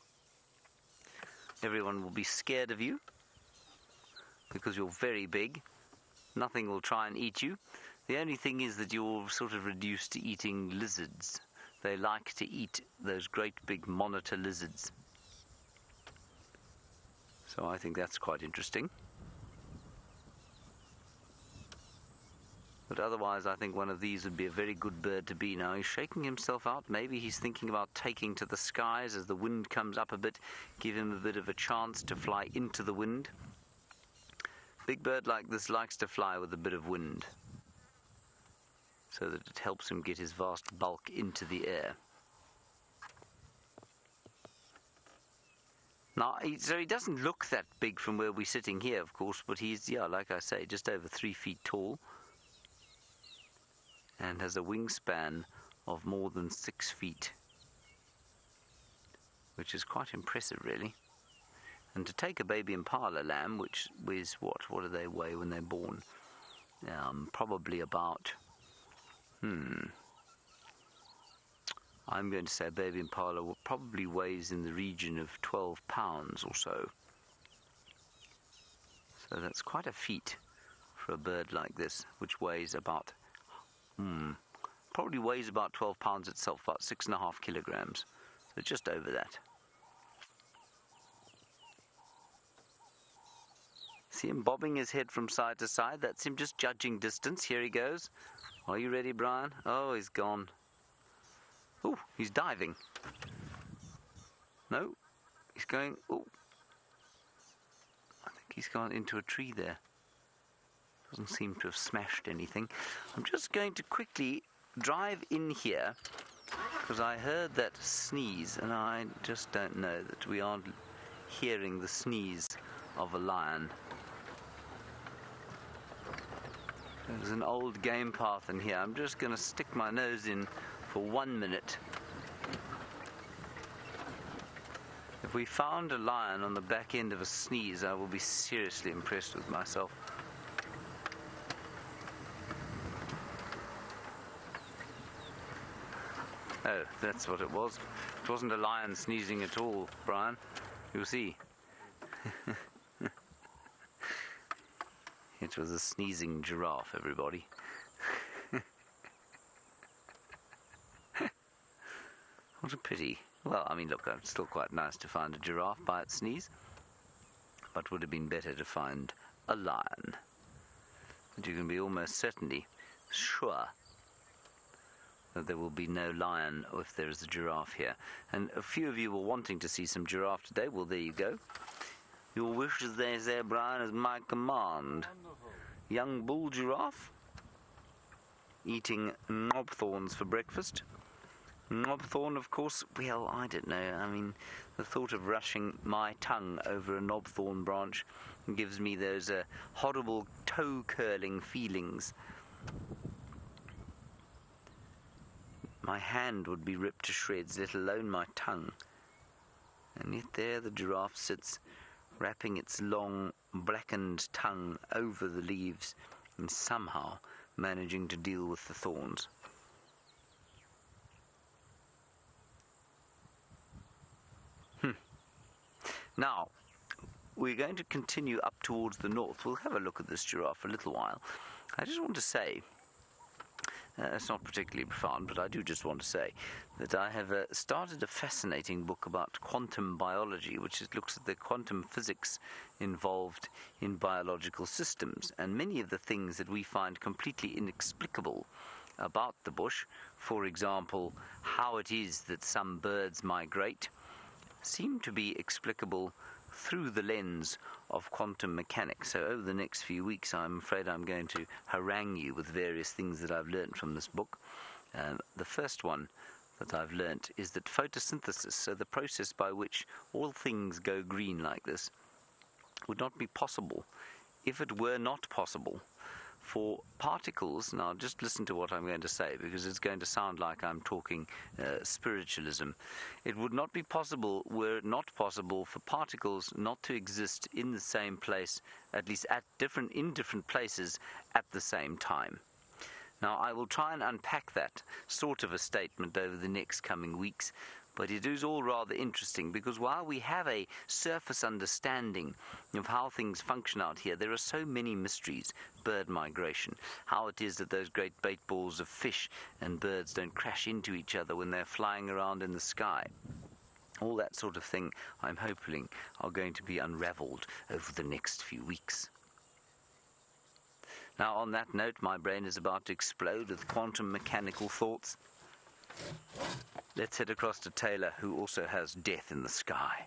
Everyone will be scared of you, because you're very big. Nothing will try and eat you. The only thing is that you're sort of reduced to eating lizards. They like to eat those great big monitor lizards. So I think that's quite interesting. But otherwise, I think one of these would be a very good bird to be. Now, he's shaking himself out. Maybe he's thinking about taking to the skies as the wind comes up a bit, give him a bit of a chance to fly into the wind. Big bird like this likes to fly with a bit of wind, so that it helps him get his vast bulk into the air. Now, so he doesn't look that big from where we're sitting here, of course, but he's, yeah, like I say, just over 3 feet tall, and has a wingspan of more than 6 feet, which is quite impressive, really. And to take a baby impala lamb, which is what do they weigh when they're born? Probably about, I'm going to say a baby impala probably weighs in the region of 12 pounds or so. So that's quite a feat for a bird like this, which weighs about, probably weighs about 12 pounds itself, about 6.5 kilograms. So just over that. See him bobbing his head from side to side. That's him just judging distance. Here he goes. Are you ready, Brian? Oh, he's gone. Oh, he's diving. No, he's going. Oh, I think he's gone into a tree there. Doesn't seem to have smashed anything. I'm just going to quickly drive in here, because I heard that sneeze, and I just don't know that we aren't hearing the sneeze of a lion. There's an old game path in here. I'm just going to stick my nose in for 1 minute. If we found a lion on the back end of a sneeze, I will be seriously impressed with myself. Oh, that's what it was. It wasn't a lion sneezing at all, Brian. You'll see. It was a sneezing giraffe, everybody. What a pity. Well, I mean, look, it's still quite nice to find a giraffe by its sneeze, but would have been better to find a lion. But you can be almost certainly sure that there will be no lion if there is a giraffe here. And a few of you were wanting to see some giraffe today. Well, there you go. Your wish, as they say, Brian, is my command. Young bull giraffe eating knobthorns for breakfast. Knobthorn, of course, well, I don't know. I mean, the thought of rushing my tongue over a knobthorn branch gives me those horrible toe-curling feelings. My hand would be ripped to shreds, let alone my tongue. And yet there the giraffe sits, wrapping its long, blackened tongue over the leaves and somehow managing to deal with the thorns. Now, we're going to continue up towards the north. We'll have a look at this giraffe for a little while. I just want to say, it's not particularly profound, but I do just want to say that I have started a fascinating book about quantum biology, which looks at the quantum physics involved in biological systems, and many of the things that we find completely inexplicable about the bush, for example, how it is that some birds migrate, seem to be explicable through the lens of quantum mechanics. So over the next few weeks, I'm afraid I'm going to harangue you with various things that I've learned from this book. The first one that I've learnt is that photosynthesis, so the process by which all things go green like this, would not be possible if it were not possible for particles. Now just listen to what I'm going to say, because it's going to sound like I'm talking spiritualism. It would not be possible were it not possible for particles not to exist in the same place, at least in different places at the same time. Now I will try and unpack that sort of a statement over the next coming weeks, but it is all rather interesting, because while we have a surface understanding of how things function out here, there are so many mysteries. Bird migration, how it is that those great bait balls of fish and birds don't crash into each other when they're flying around in the sky. All that sort of thing, I'm hoping, are going to be unraveled over the next few weeks. Now, on that note, my brain is about to explode with quantum mechanical thoughts. Let's head across to Taylor, who also has death in the sky.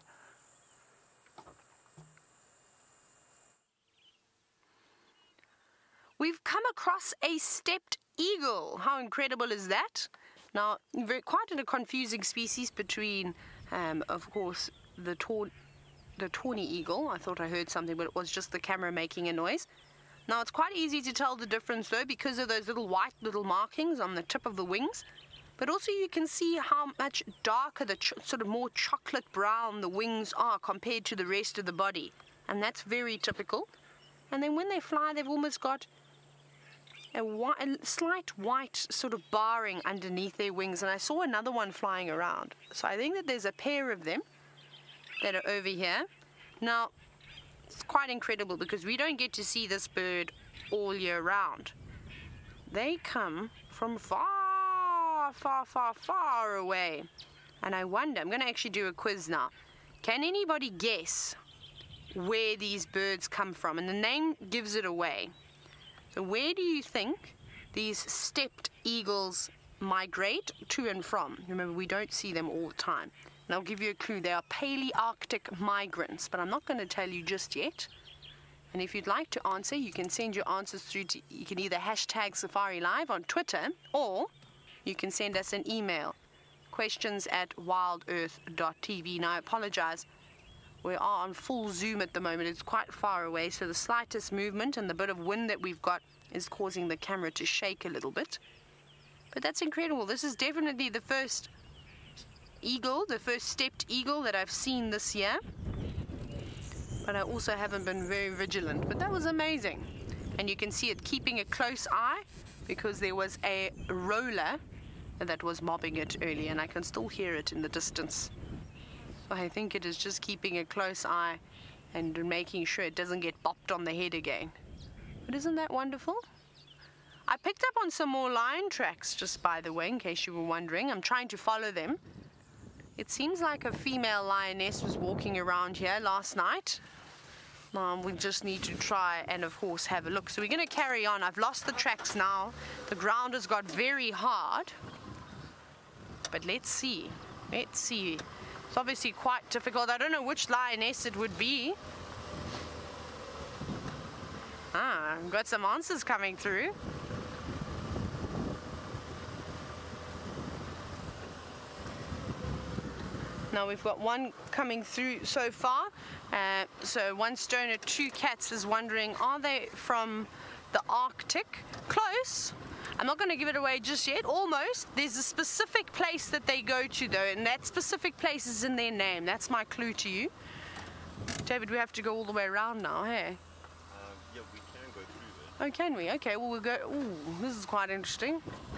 We've come across a stepped eagle. How incredible is that? Now, quite a confusing species between, of course, the tawny eagle. I thought I heard something, but it was just the camera making a noise. Now, it's quite easy to tell the difference, though, because of those little white markings on the tip of the wings. But also you can see how much darker, sort of more chocolate brown the wings are compared to the rest of the body. And that's very typical. And then when they fly, they've almost got a slight white sort of barring underneath their wings. And I saw another one flying around. So I think that there's a pair of them that are over here. Now, it's quite incredible because we don't get to see this bird all year round. They come from far away. And I wonder, I'm going to actually do a quiz now. Can anybody guess where these birds come from? And the name gives it away. So where do you think these stepped eagles migrate to and from? Remember, we don't see them all the time. And I'll give you a clue. They are Palearctic migrants, but I'm not going to tell you just yet. And if you'd like to answer, you can send your answers through to, you can either hashtag Safari Live on Twitter, or you can send us an email, questions@wildearth.tv. Now, I apologize. We are on full zoom at the moment. It's quite far away, so the slightest movement and the bit of wind that we've got is causing the camera to shake a little bit. But that's incredible. This is definitely the first eagle, the first stepped eagle that I've seen this year. But I also haven't been very vigilant. But that was amazing. And you can see it keeping a close eye because there was a roller that was mobbing it earlier, and I can still hear it in the distance. So I think it is just keeping a close eye and making sure it doesn't get bopped on the head again. But isn't that wonderful? I picked up on some more lion tracks, just by the way, in case you were wondering. I'm trying to follow them. It seems like a female lioness was walking around here last night. Now we just need to try and, of course, have a look. So we're going to carry on. I've lost the tracks now. The ground has got very hard. But let's see. Let's see. It's obviously quite difficult. I don't know which lioness it would be. I've got some answers coming through. Now we've got one coming through so far. So one stoner, two cats is wondering, are they from the Arctic? Close. I'm not going to give it away just yet. Almost. There's a specific place that they go to though, and that specific place is in their name. That's my clue to you. David, we have to go all the way around now, hey? Yeah, we can go through there. Oh, can we? Okay, well, we'll go. Ooh, this is quite interesting.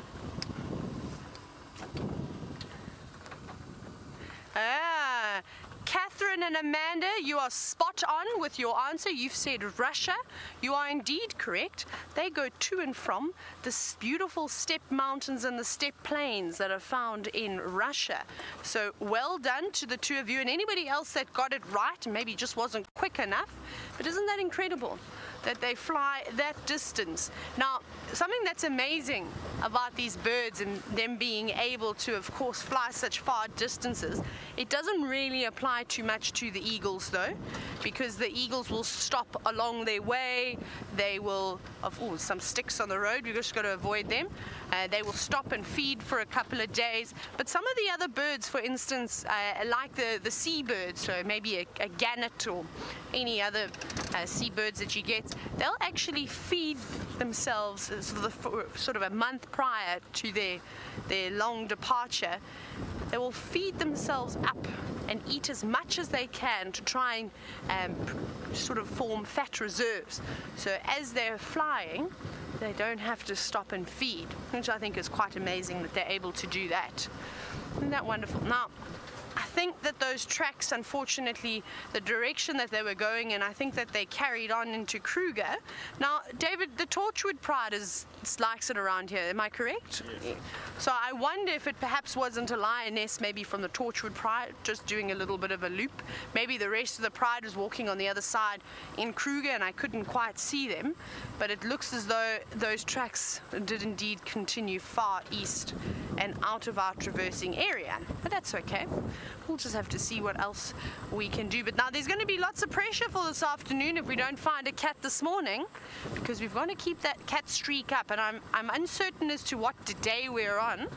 Ah, Catherine and Amanda, you are spot on with your answer. You've said Russia. You are indeed correct. They go to and from the beautiful steppe mountains and the steppe plains that are found in Russia. So well done to the two of you and anybody else that got it right and maybe just wasn't quick enough. But isn't that incredible that they fly that distance? Now, something that's amazing about these birds and them being able to, of course, fly such far distances, it doesn't really apply too much to the eagles though, because the eagles will stop along their way. They will, some sticks on the road, we've just got to avoid them. They will stop and feed for a couple of days. But some of the other birds, for instance, like the seabirds, so maybe a gannet or any other seabirds that you get, they'll actually feed themselves sort of a month prior to their long departure. They will feed themselves up and eat as much as they can to try and sort of form fat reserves. So as they're flying, they don't have to stop and feed, which I think is quite amazing that they're able to do that. Isn't that wonderful? Now, I think that those tracks, unfortunately, the direction that they were going in, I think that they carried on into Kruger. Now, David, the Torchwood Pride likes it around here, am I correct? Yes. So I wonder if it perhaps wasn't a lioness, maybe from the Torchwood Pride, just doing a little bit of a loop. Maybe the rest of the Pride was walking on the other side in Kruger and I couldn't quite see them. But it looks as though those tracks did indeed continue far east and out of our traversing area. But that's okay. We'll just have to see what else we can do. But now there's going to be lots of pressure for this afternoon if we don't find a cat this morning, because we've got to keep that cat streak up, and I'm uncertain as to what day we're on.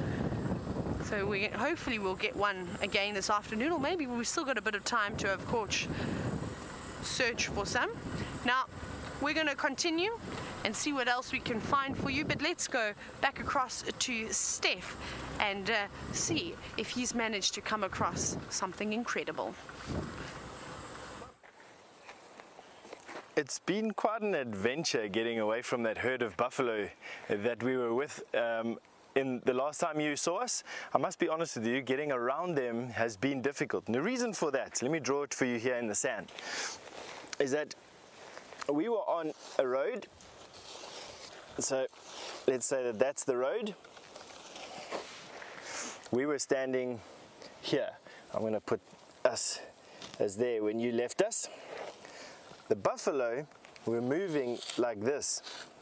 So hopefully we'll get one again this afternoon, or maybe we've still got a bit of time to, of course, search for some. Now, we're going to continue and see what else we can find for you, but let's go back across to Steph and see if he's managed to come across something incredible. It's been quite an adventure getting away from that herd of buffalo that we were with in the last time you saw us. I must be honest with you, getting around them has been difficult. And the reason for that, let me draw it for you here in the sand, is that we were on a road. So let's say that that's the road. We were standing here. I'm going to put us as there when you left us. The buffalo were moving like this.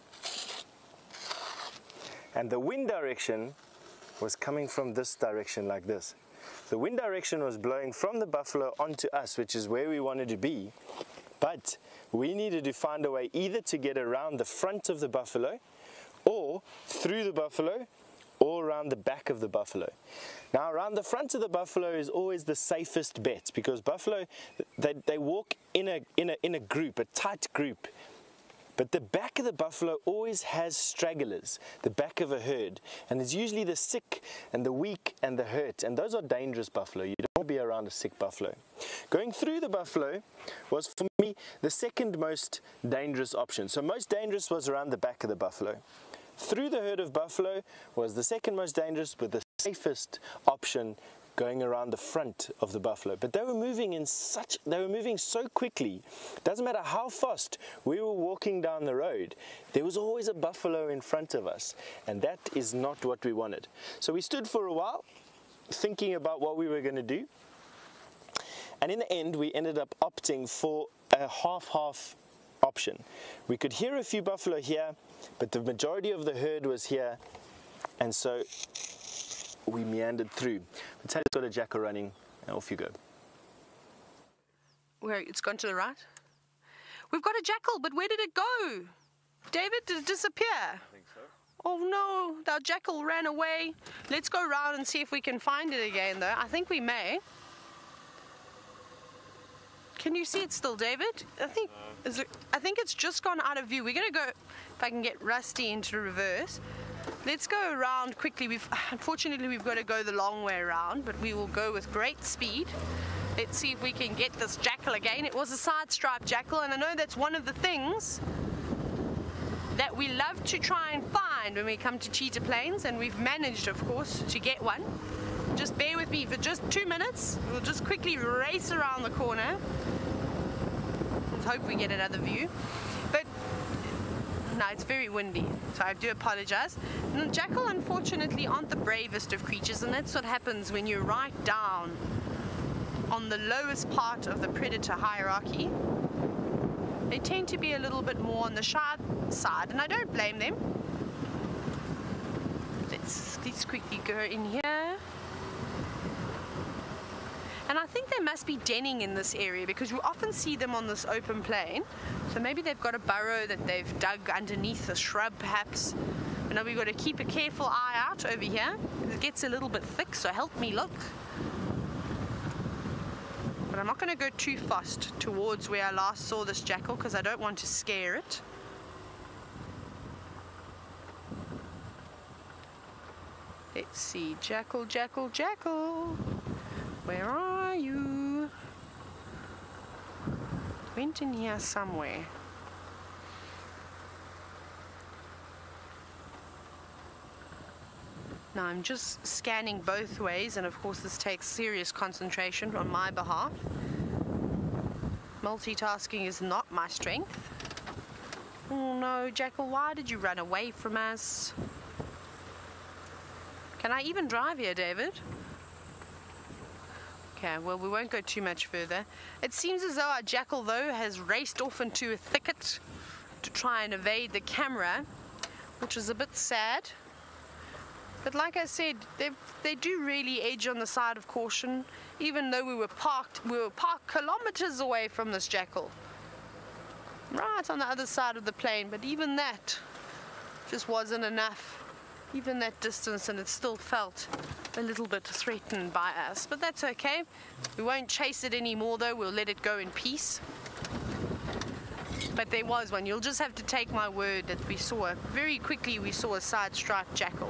And the wind direction was coming from this direction like this. The wind direction was blowing from the buffalo onto us, which is where we wanted to be. But we needed to find a way either to get around the front of the buffalo, or through the buffalo, or around the back of the buffalo. Now, around the front of the buffalo is always the safest bet, because buffalo, they walk in a group, a tight group. But the back of the buffalo always has stragglers, the back of a herd. And it's usually the sick and the weak and the hurt. And those are dangerous buffalo. You don't want to be around a sick buffalo. Going through the buffalo was, for me, the second most dangerous option. So most dangerous was around the back of the buffalo. Through the herd of buffalo was the second most dangerous, but the safest option going around the front of the buffalo. But they were moving so quickly. Doesn't matter how fast we were walking down the road, there was always a buffalo in front of us, and that is not what we wanted. So we stood for a while thinking about what we were going to do, and in the end we ended up opting for a half-half option. We could hear a few buffalo here, but the majority of the herd was here, and so we meandered through. Tell us got a jackal running, and off you go. Where it's gone to the right? We've got a jackal, but where did it go? David, did it disappear? I think so. Oh no, our jackal ran away. Let's go around and see if we can find it again though. I think we may. Can you see it still, David? I think it's just gone out of view. We're gonna go, if I can get Rusty into reverse. Let's go around quickly. Unfortunately we've got to go the long way around, but we will go with great speed Let's see if we can get this jackal again. It was a side striped jackal, and I know that's one of the things that we love to try and find when we come to Cheetah Plains, and we've managed, of course, to get one. Just bear with me for just 2 minutes. We'll just quickly race around the corner. Let's hope we get another view. But no, it's very windy, so I do apologize. And jackal, unfortunately, aren't the bravest of creatures, and that's what happens when you're right down on the lowest part of the predator hierarchy. They tend to be a little bit more on the shy side, and I don't blame them. Let's quickly go in here. And I think they must be denning in this area, because you often see them on this open plain. So maybe they've got a burrow that they've dug underneath a shrub, perhaps. And now we've got to keep a careful eye out over here. It gets a little bit thick, so help me look. But I'm not going to go too fast towards where I last saw this jackal, because I don't want to scare it. Let's see, jackal, jackal, jackal. Where are you? Went in here somewhere. Now I'm just scanning both ways, and of course this takes serious concentration on my behalf. Multitasking is not my strength. Oh no, jackal, why did you run away from us? Can I even drive here, David? Okay, well, we won't go too much further. It seems as though our jackal, though, has raced off into a thicket to try and evade the camera, which is a bit sad. But like I said, they do really edge on the side of caution, even though we were parked kilometers away from this jackal. Right on the other side of the plain, but even that just wasn't enough. Even that distance, and it still felt a little bit threatened by us. But that's okay. We won't chase it anymore, though. We'll let it go in peace. But there was one. You'll just have to take my word that we saw, very quickly we saw a side-striped jackal.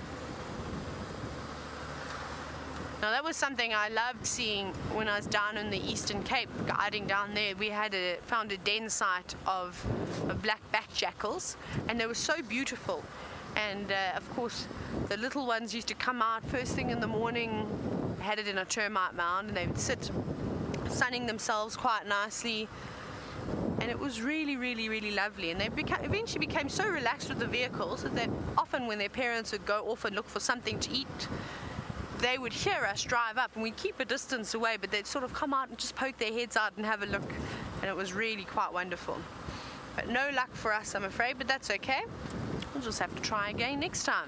Now that was something I loved seeing when I was down in the Eastern Cape, guiding down there. We had found a den site of black-backed jackals, and they were so beautiful. And of course, the little ones used to come out first thing in the morning, had it in a termite mound, and they would sit sunning themselves quite nicely. And it was really, really, really lovely. And they eventually became so relaxed with the vehicles that they, often when their parents would go off and look for something to eat, they would hear us drive up, and we'd keep a distance away, but they'd sort of come out and just poke their heads out and have a look. And it was really quite wonderful. But no luck for us, I'm afraid, but that's okay. We'll just have to try again next time.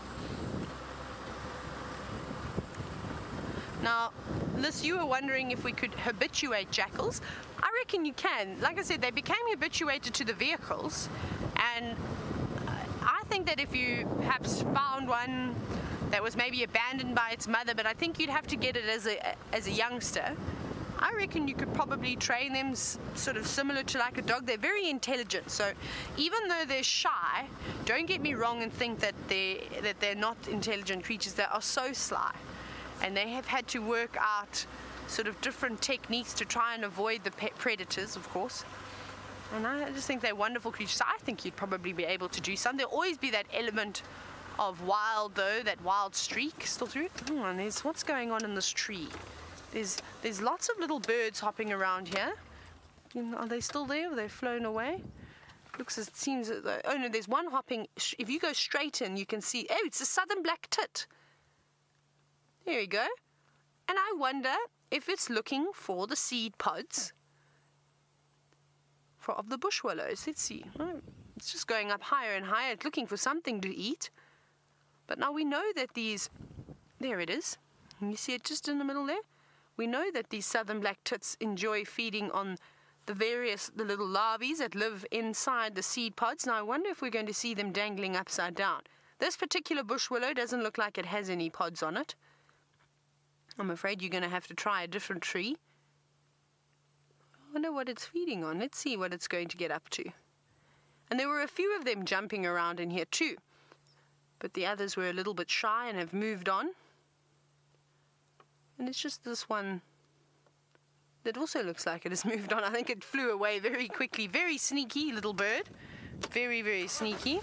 Now, Liz, you were wondering if we could habituate jackals. I reckon you can. Like I said, they became habituated to the vehicles, and I think that if you perhaps found one that was maybe abandoned by its mother, but I think you'd have to get it as a youngster, I reckon you could probably train them sort of similar to like a dog. They're very intelligent, so even though they're shy, don't get me wrong and think that they're not intelligent creatures. They are so sly, and they have had to work out sort of different techniques to try and avoid the predators, of course. And I just think they're wonderful creatures. So I think you'd probably be able to do some. There'll always be that element of wild, though, that wild streak still through it. Oh, and there's what's going on in this tree. There's lots of little birds hopping around here. Are they still there, or they've flown away? Looks as it seems as though, oh no, there's one hopping. If you go straight in, you can see, oh, it's a southern black tit. There you go. And I wonder if it's looking for the seed pods of the bush willows. Let's see. Oh, it's just going up higher and higher. It's looking for something to eat. But now we know that these, there it is. Can you see it just in the middle there? We know that these southern black tits enjoy feeding on the little larvae that live inside the seed pods. Now I wonder if we're going to see them dangling upside down. This particular bush willow doesn't look like it has any pods on it. I'm afraid you're going to have to try a different tree. I wonder what it's feeding on. Let's see what it's going to get up to. And there were a few of them jumping around in here too. But the others were a little bit shy and have moved on. And it's just this one that also looks like it has moved on. I think it flew away very quickly. Very sneaky little bird. Very, very sneaky.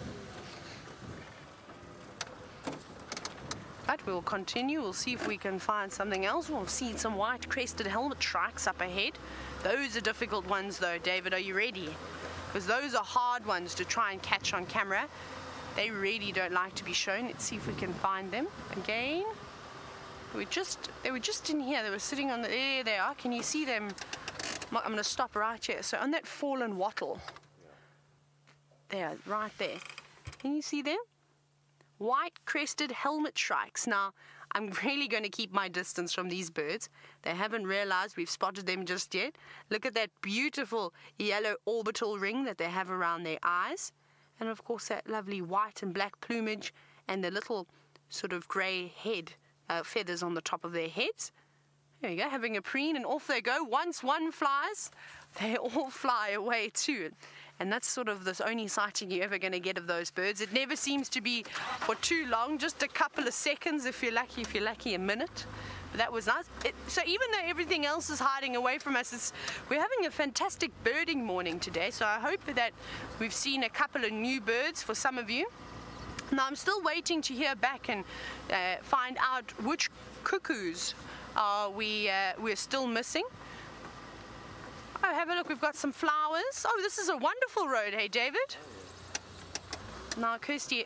But we'll continue. We'll see if we can find something else. We'll see some white-crested helmet shrikes up ahead. Those are difficult ones though. David, are you ready? Because those are hard ones to try and catch on camera. They really don't like to be shown. Let's see if we can find them again. They were just in here. They were sitting on the, there they are. Can you see them? I'm going to stop right here. So on that fallen wattle. There, right there. Can you see them? White-crested helmet shrikes. Now, I'm really going to keep my distance from these birds. They haven't realized we've spotted them just yet. Look at that beautiful yellow orbital ring that they have around their eyes. And of course that lovely white and black plumage and the little sort of grey head feathers on the top of their heads. There you go, having a preen, and off they go. Once one flies, they all fly away too. And that's sort of the only sighting you're ever going to get of those birds. It never seems to be for too long, just a couple of seconds if you're lucky, a minute. But that was nice. So even though everything else is hiding away from us, we're having a fantastic birding morning today. So I hope that we've seen a couple of new birds for some of you. Now I'm still waiting to hear back and find out which cuckoos we're still missing. Oh, have a look, we've got some flowers. Oh, this is a wonderful road, hey, David? Now, Kirsty.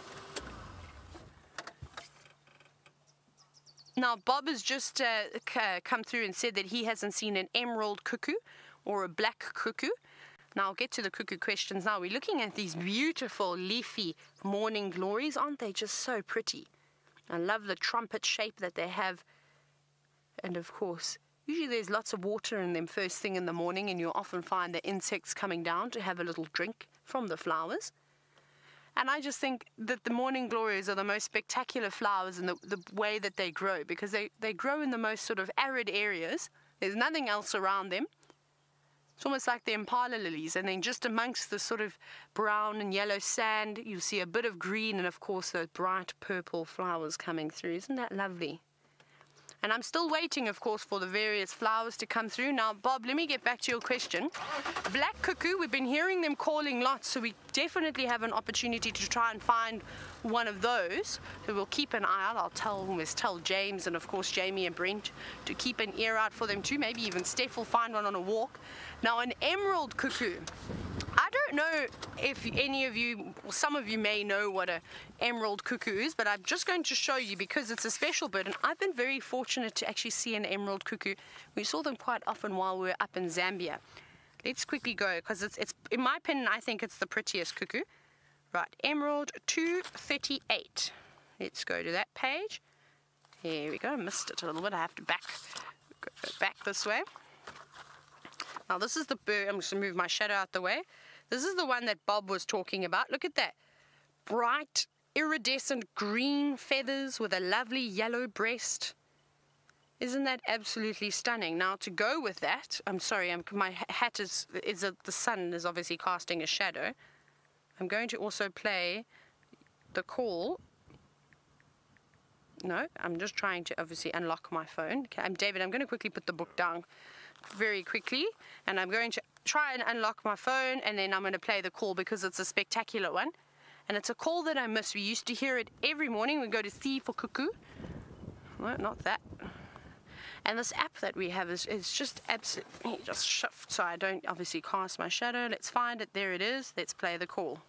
Now, Bob has just come through and said that he hasn't seen an emerald cuckoo or a black cuckoo. Now, I'll get to the cuckoo questions now. We're looking at these beautiful leafy morning glories. Aren't they just so pretty? I love the trumpet shape that they have. And, of course, usually there's lots of water in them first thing in the morning, and you'll often find the insects coming down to have a little drink from the flowers. And I just think that the morning glories are the most spectacular flowers in the way that they grow, because they grow in the most sort of arid areas. There's nothing else around them. It's almost like the impala lilies, and then just amongst the sort of brown and yellow sand, you see a bit of green and, of course, those bright purple flowers coming through. Isn't that lovely? And I'm still waiting, of course, for the various flowers to come through. Now, Bob, let me get back to your question. Black cuckoo, we've been hearing them calling lots, so we definitely have an opportunity to try and find one of those. So we'll keep an eye out. I'll tell James and, of course, Jamie and Brent to keep an ear out for them too. Maybe even Steph will find one on a walk. Now, an emerald cuckoo. I don't know if any of you, some of you may know what an emerald cuckoo is, but I'm just going to show you because it's a special bird, and I've been very fortunate to actually see an emerald cuckoo. We saw them quite often while we were up in Zambia. Let's quickly go, because it's in my opinion, I think it's the prettiest cuckoo. Right, Emerald 238. Let's go to that page. Here we go. I missed it a little bit. I have to go back this way. Now this is the bird. I'm just going to move my shadow out the way. This is the one that Bob was talking about. Look at that. Bright, iridescent green feathers with a lovely yellow breast. Isn't that absolutely stunning? Now to go with that, I'm sorry, my hat the sun is obviously casting a shadow. I'm going to also play the call. No, I'm just trying to obviously unlock my phone. Okay, David, I'm going to quickly put the book down very quickly, and I'm going to try and unlock my phone, and then I'm going to play the call because it's a spectacular one. And it's a call that I miss. We used to hear it every morning. We go to C for cuckoo. No, not that. And this app that we have is just absolutely, just shift so I don't obviously cast my shadow. Let's find it. There it is. Let's play the call.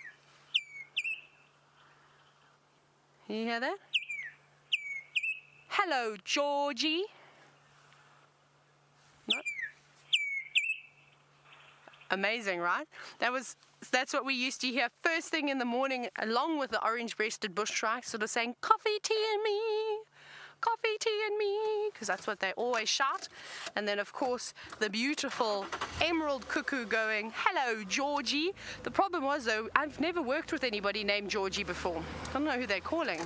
You hear that? Hello, Georgie. No? Amazing, right? That's what we used to hear first thing in the morning, along with the orange-breasted bush shrikes, sort of saying, "Coffee, tea, and me. Coffee, tea, and me," because that's what they always shout. And then, of course, the beautiful emerald cuckoo going, "Hello, Georgie." The problem was, though, I've never worked with anybody named Georgie before. I don't know who they're calling.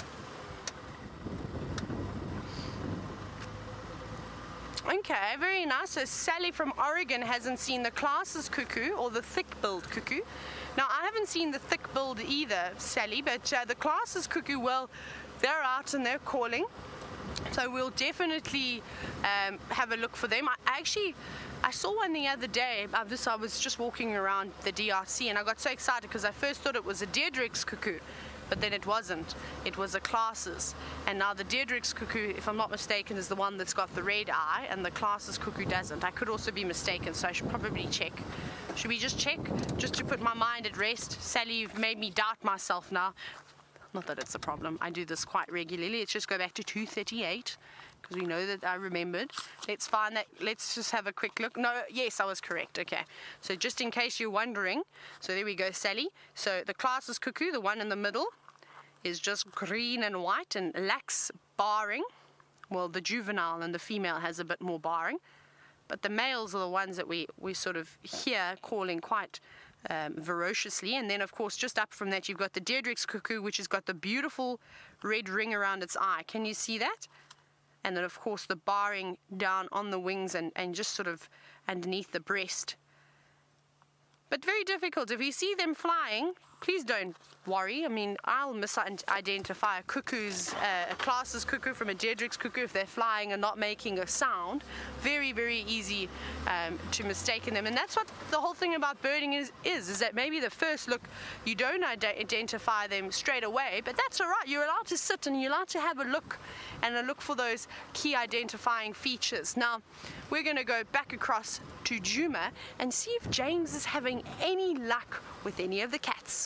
Okay, very nice. So Sally from Oregon hasn't seen the Klaas's cuckoo or the thick-billed cuckoo. Now, I haven't seen the thick-billed either, Sally, but the Klaas's cuckoo, well, they're out and they're calling. So we'll definitely have a look for them. I saw one the other day. I was just walking around the DRC and I got so excited because I first thought it was a Deirdre's cuckoo, but then it wasn't. It was a Klaas's. And now the Deirdre's cuckoo, if I'm not mistaken, is the one that's got the red eye, and the Klaas's cuckoo doesn't. I could also be mistaken, so I should probably check. Should we just check, just to put my mind at rest? Sally, you've made me doubt myself now. Not that it's a problem. I do this quite regularly. Let's just go back to 238 because we know that I remembered. Let's find that. Let's just have a quick look. No, yes, I was correct. Okay. So just in case you're wondering, so there we go, Sally. So the Klaas's cuckoo, the one in the middle, is just green and white and lacks barring. Well, the juvenile and the female has a bit more barring. But the males are the ones that we sort of hear calling quite ferociously. And then, of course, just up from that, you've got the Deirdre's cuckoo, which has got the beautiful red ring around its eye. Can you see that? And then, of course, the barring down on the wings and just sort of underneath the breast. But very difficult. If you see them flying, please don't worry. I mean, I'll misidentify a Klaas's cuckoo from a Deirdre's cuckoo if they're flying and not making a sound. Very, very easy to mistaken them. And that's what the whole thing about birding is that maybe the first look you don't identify them straight away, but that's all right. You're allowed to sit and you're allowed to have a look and look for those key identifying features. Now, we're going to go back across to Djuma and see if James is having any luck with any of the cats.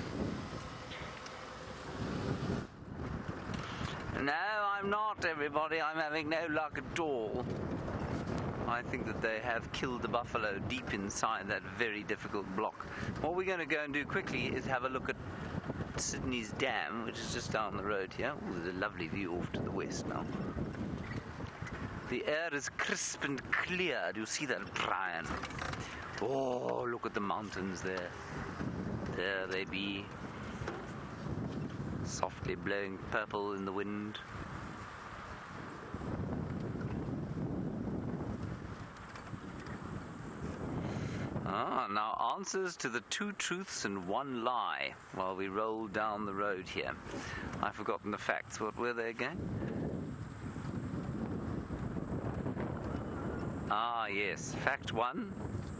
No, I'm not, everybody. I'm having no luck at all. I think that they have killed the buffalo deep inside that very difficult block. What we're going to go and do quickly is have a look at Sydney's Dam, which is just down the road here. Ooh, there's a lovely view off to the west now. The air is crisp and clear. Do you see that, Brian? Oh, look at the mountains there. There they be. Softly blowing purple in the wind. Now answers to the 2 truths and 1 lie while we roll down the road here. I've forgotten the facts. What were they again? Ah, yes. Fact 1.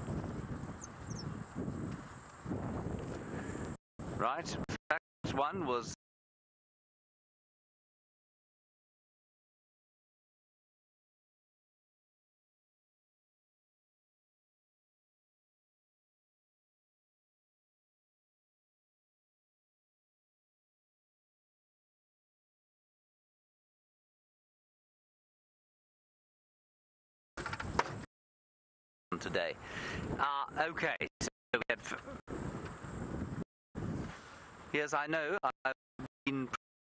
Right. Fact 1 was today. Okay, so we had yes, I know. I've been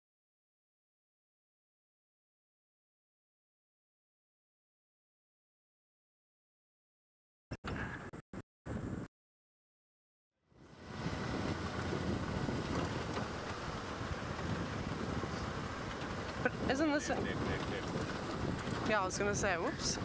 but isn't this a... Yeah, I was going to say, whoops.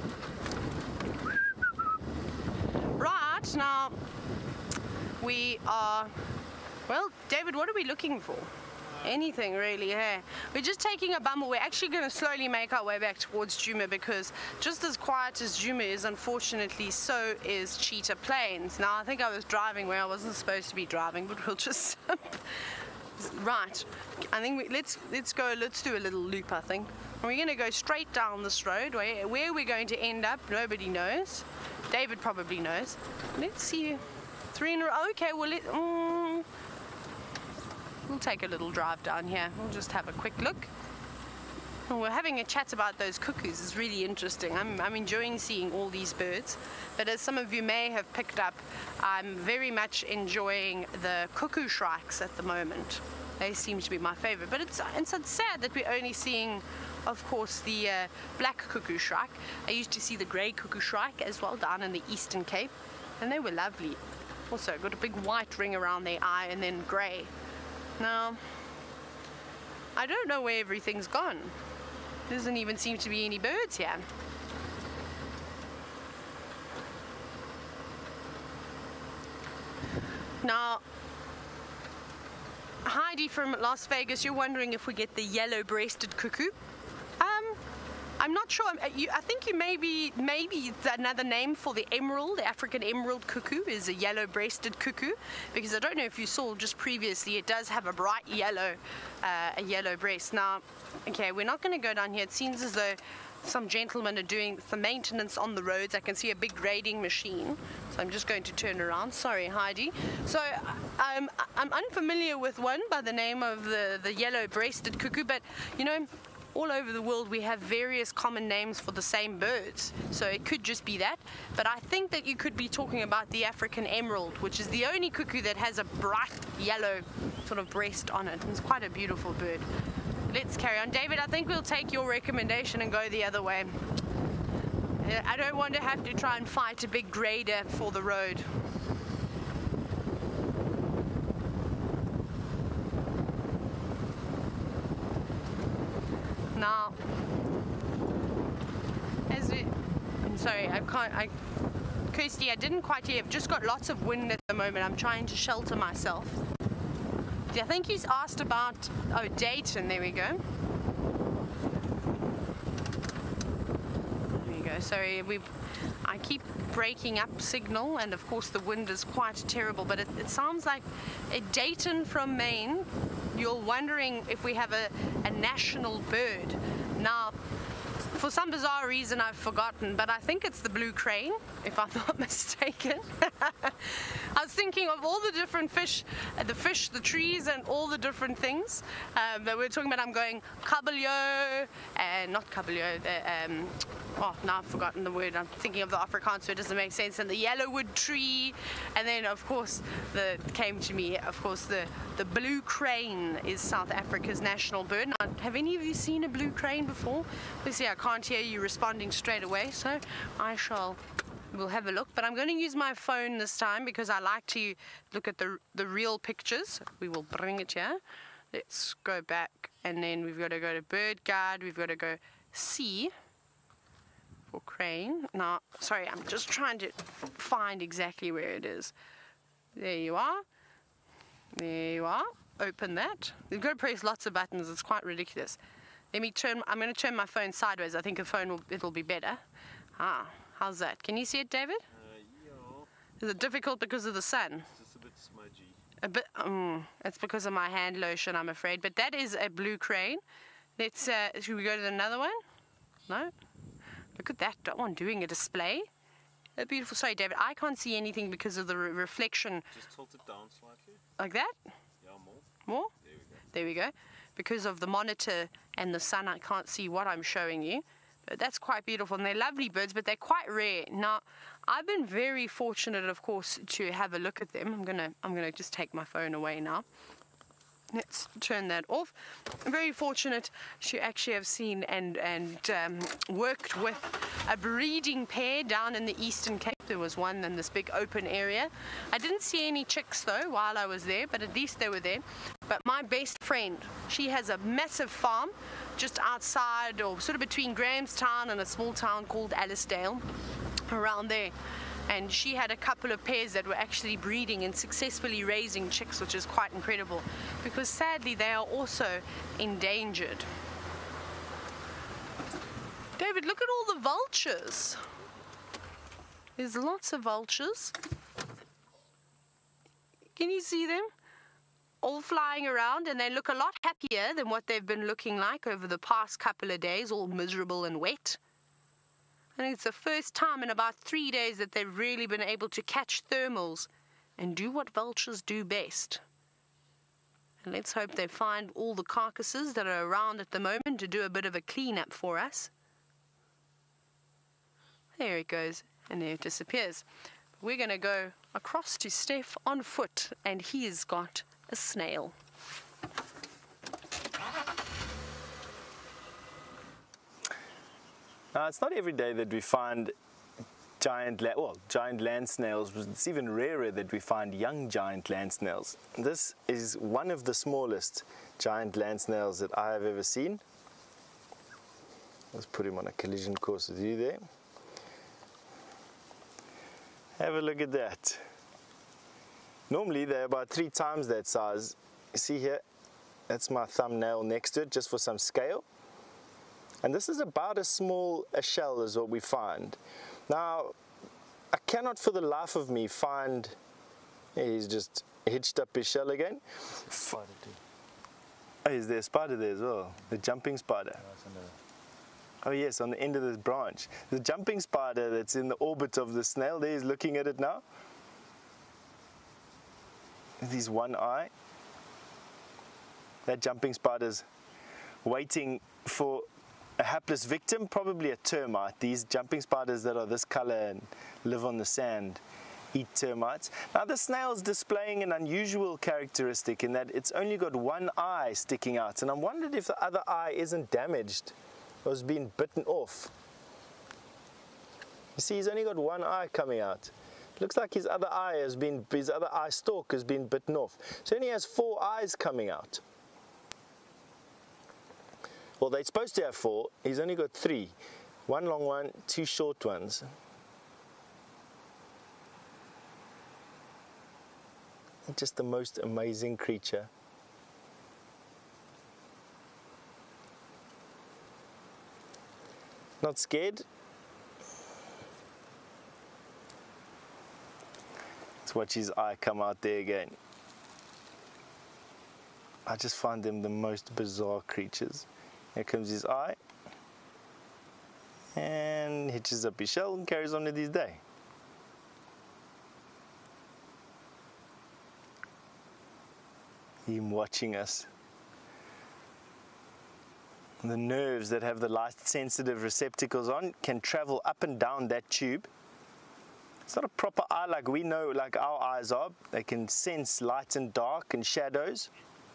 Right, now we are, well, David, what are we looking for? Anything really, hey? We're just taking a bumble. We're actually going to slowly make our way back towards Djuma because just as quiet as Djuma is, unfortunately, so is Cheetah Plains. Now, I think I was driving where I wasn't supposed to be driving, but we'll just... Right, I think let's do a little loop, I think. We're going to go straight down this road. Where we're going to end up, nobody knows. David probably knows. Let's see. 3 in a row. Okay, well, we'll take a little drive down here. We'll just have a quick look. We're having a chat about those cuckoos. It's really interesting. I'm enjoying seeing all these birds. But as some of you may have picked up, I'm very much enjoying the cuckoo shrikes at the moment. They seem to be my favorite. But it's sad that we're only seeing, of course, the black cuckoo shrike. I used to see the grey cuckoo shrike as well down in the Eastern Cape. And they were lovely. Also got a big white ring around their eye and then grey. Now, I don't know where everything's gone. There doesn't even seem to be any birds here. Now, Heidi from Las Vegas, you're wondering if we get the yellow-breasted cuckoo. I'm not sure. I think you maybe another name for the emerald, the African emerald cuckoo, is a yellow-breasted cuckoo, because I don't know if you saw just previously, it does have a bright yellow, a yellow breast. Now, okay, we're not going to go down here. It seems as though some gentlemen are doing some maintenance on the roads. I can see a big grading machine, so I'm just going to turn around. Sorry, Heidi. So I'm unfamiliar with one by the name of the yellow-breasted cuckoo, but you know, all over the world we have various common names for the same birds, so it could just be that. But I think that you could be talking about the African emerald, which is the only cuckoo that has a bright yellow sort of breast on it. It's quite a beautiful bird. Let's carry on. David, I think we'll take your recommendation and go the other way. I don't want to have to try and fight a big grader for the road. Now, I'm sorry, Kirsty, I didn't quite hear. I've just got lots of wind at the moment. I'm trying to shelter myself. I think he's asked about, oh, Dayton, there we go. There you go, sorry, I keep breaking up signal, and of course the wind is quite terrible, but it sounds like a Dayton from Maine. You're wondering if we have a national bird. Now, for some bizarre reason I've forgotten, but I think it's the blue crane, if I'm not mistaken. I was thinking of all the different fish, the trees, and all the different things that we're talking about. I'm going kabeljou, and not kabeljou, oh, now I've forgotten the word. I'm thinking of the Afrikaans, so it doesn't make sense. And the yellowwood tree, and then of course the blue crane is South Africa's national bird. Now, have any of you seen a blue crane before? Obviously I can't hear you responding straight away, so we'll have a look. But I'm going to use my phone this time because I like to look at the real pictures. We will bring it here. Let's go back, and then we've got to go to bird guide. We've got to go see for crane. Now, sorry, I'm just trying to find exactly where it is. There you are. There you are. Open that. You've got to press lots of buttons. It's quite ridiculous. Let me turn. I'm going to turn my phone sideways. I think a phone it'll be better. Ah, how's that? Can you see it, David? Yeah. Is it difficult because of the sun? Just a bit smudgy. A bit. It's because of my hand lotion, I'm afraid. But that is a blue crane. Let's. Should we go to another one? No. Look at that one doing a display. A beautiful. Sorry, David. I can't see anything because of the reflection. Just tilt it down slightly. Like that? Yeah, more. More? There we go. There we go. Because of the monitor and the sun, I can't see what I'm showing you. But that's quite beautiful. And they're lovely birds, but they're quite rare. Now, I've been very fortunate, of course, to have a look at them. I'm gonna just take my phone away now. Let's turn that off. I'm very fortunate to actually have seen and worked with a breeding pair down in the Eastern Cape. There was one in this big open area. I didn't see any chicks though while I was there, but at least they were there. But my best friend, she has a massive farm just outside, or sort of between Grahamstown and a small town called Alicedale, around there. And she had a couple of pairs that were actually breeding and successfully raising chicks, which is quite incredible, because sadly they are also endangered. David, look at all the vultures. There's lots of vultures. Can you see them? All flying around, and they look a lot happier than what they've been looking like over the past couple of days, all miserable and wet. I think it's the first time in about 3 days that they've really been able to catch thermals and do what vultures do best. And let's hope they find all the carcasses that are around at the moment to do a bit of a clean-up for us. There it goes, and there it disappears. We're going to go across to Steph on foot, and he's got a snail. Now, it's not every day that we find giant land snails, but it's even rarer that we find young giant land snails. This is one of the smallest giant land snails that I have ever seen. Let's put him on a collision course with you there. Have a look at that. Normally they're about 3 times that size. You see here, that's my thumbnail next to it, just for some scale. And this is about as small a shell as what we find. Now, I cannot for the life of me find, he's just hitched up his shell again. Spider too. Oh, is there a spider there as well? The jumping spider. Oh yes, on the end of this branch. The jumping spider that's in the orbit of the snail, there he's looking at it now. With his one eye. That jumping spider's waiting for a hapless victim, probably a termite. These jumping spiders that are this color and live on the sand eat termites. Now the snail's displaying an unusual characteristic in that it's only got one eye sticking out, and I'm wondering if the other eye isn't damaged or has been bitten off. You see, he's only got one eye coming out. Looks like his other eye stalk has been bitten off. So he only has 4 eyes coming out. Well, they're supposed to have 4. He's only got 3. 1 long one, 2 short ones. Just the most amazing creature. Not scared? Let's watch his eye come out there again. I just find them the most bizarre creatures. Here comes his eye. And hitches up his shell and carries on with his day. Him watching us. The nerves that have the light-sensitive receptacles on can travel up and down that tube. It's not a proper eye like we know, like our eyes are. They can sense light and dark and shadows.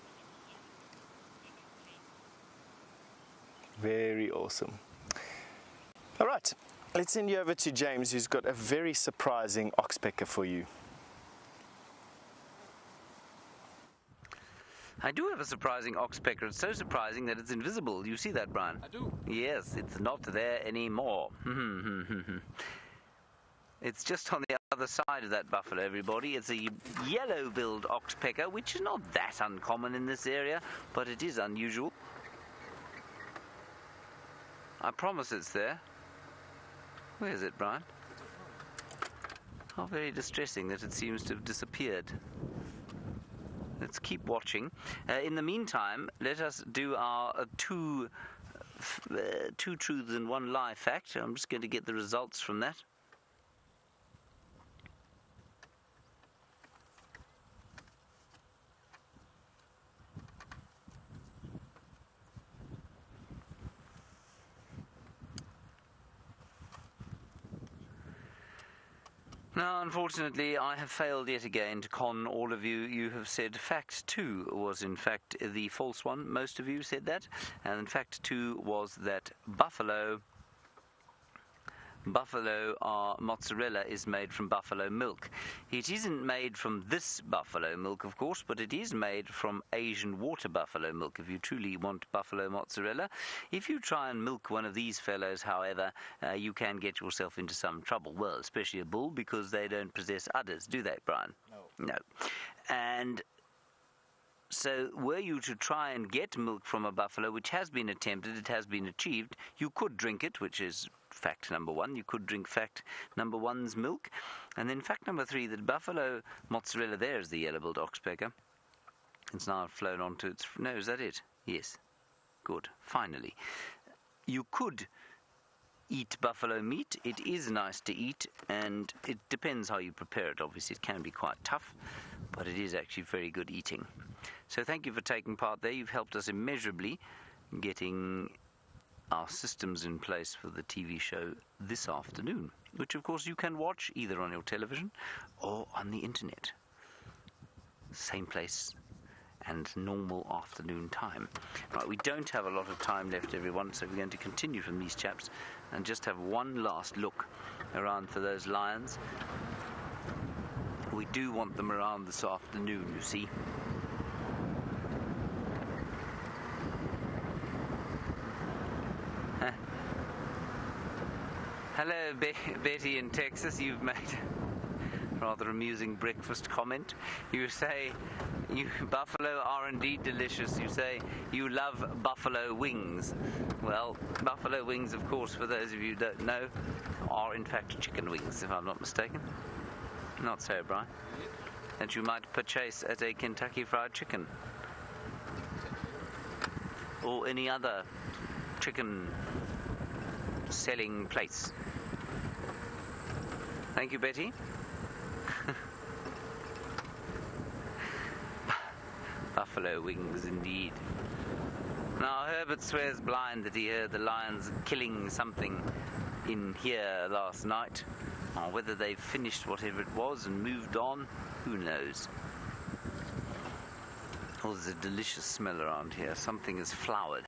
Very awesome. All right, let's send you over to James, who's got a very surprising oxpecker for you. I do have a surprising oxpecker. It's so surprising that it's invisible. You see that, Brian? I do. Yes, it's not there anymore. It's just on the other side of that buffalo, everybody. It's a yellow-billed oxpecker, which is not that uncommon in this area, but it is unusual. I promise it's there. Where is it, Brian? How very distressing that it seems to have disappeared. Let's keep watching. In the meantime, let us do our two truths and one lie fact. I'm just going to get the results from that. Now, unfortunately, I have failed yet again to con all of you. You have said fact 2 was in fact the false one. Most of you said that. And fact 2 was that buffalo mozzarella is made from buffalo milk. It isn't made from this buffalo milk, of course, but it is made from Asian water buffalo milk, if you truly want buffalo mozzarella. If you try and milk one of these fellows, however, you can get yourself into some trouble. Well, especially a bull, because they don't possess udders, do they, Brian? No. And so were you to try and get milk from a buffalo, which has been attempted, it has been achieved, you could drink it, which is fact number 1. You could drink fact number 1's milk. And then fact number 3, that buffalo mozzarella, there is the yellow-billed oxpecker. It's now flown onto its... No, is that it? Yes. Good. Finally. You could eat buffalo meat. It is nice to eat, and it depends how you prepare it. Obviously, it can be quite tough, but it is actually very good eating. So thank you for taking part there. You've helped us immeasurably getting our systems in place for the TV show this afternoon, which of course you can watch either on your television or on the internet. Same place and normal afternoon time. Right, we don't have a lot of time left, everyone, so we're going to continue from these chaps and just have one last look around for those lions. We do want them around this afternoon, you see. Hello, Betty in Texas. You've made Rather amusing breakfast comment. You say, buffalo are indeed delicious. You say you love buffalo wings. Well, buffalo wings, of course, for those of you who don't know, are in fact chicken wings, if I'm not mistaken. Not so, Brian. That you might purchase at a Kentucky Fried Chicken. Or any other chicken selling place. Thank you, Betty. Buffalo wings, indeed. Now, Herbert swears blind that he heard the lions killing something in here last night. Or whether they've finished whatever it was and moved on, who knows? Oh, there's a delicious smell around here. Something has flowered.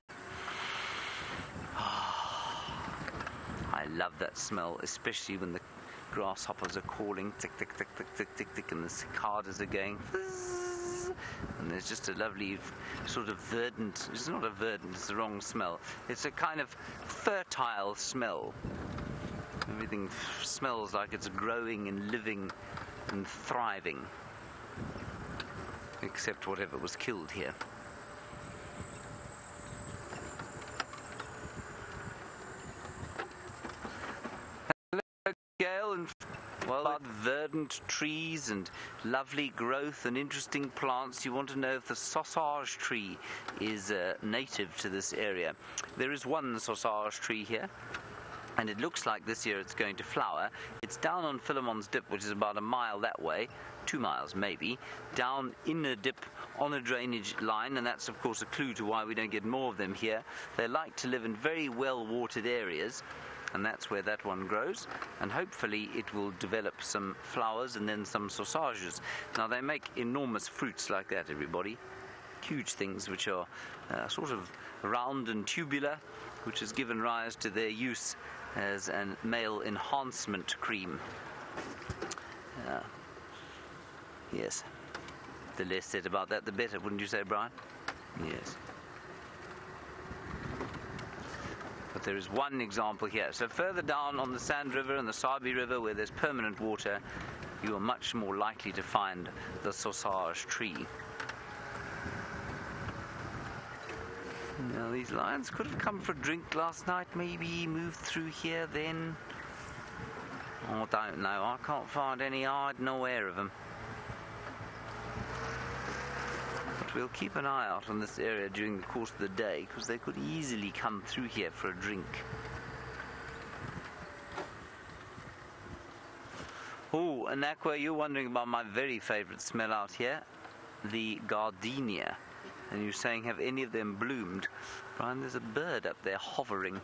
I love that smell, especially when the grasshoppers are calling, tick, tick, tick, tick, tick, tick, tick, and the cicadas are going, and there's just a lovely sort of verdant, it's not a verdant, it's the wrong smell. It's a kind of fertile smell. Everything smells like it's growing and living and thriving. Except whatever was killed here. Hello, Gail, and well, verdant trees and lovely growth and interesting plants. You want to know if the sausage tree is native to this area. There is one sausage tree here, and it looks like this year it's going to flower. It's down on Philemon's Dip, which is about a mile that way, 2 miles maybe, down in a dip on a drainage line, and that's of course a clue to why we don't get more of them here. They like to live in very well-watered areas, and that's where that one grows, and hopefully it will develop some flowers and then some sausages. Now they make enormous fruits like that, everybody. Huge things which are sort of round and tubular, which has given rise to their use as a male enhancement cream. Yes. The less said about that, the better, wouldn't you say, Brian? Yes. But there is one example here. So further down on the Sand River and the Sabi River, where there's permanent water, you are much more likely to find the sausage tree. Now, these lions could have come for a drink last night, maybe moved through here then. Oh, I don't know. I can't find any hide nor hair of them. But we'll keep an eye out on this area during the course of the day, because they could easily come through here for a drink. Oh, and Aqua, you're wondering about my very favourite smell out here, the gardenia. And you're saying, have any of them bloomed? Brian, there's a bird up there hovering.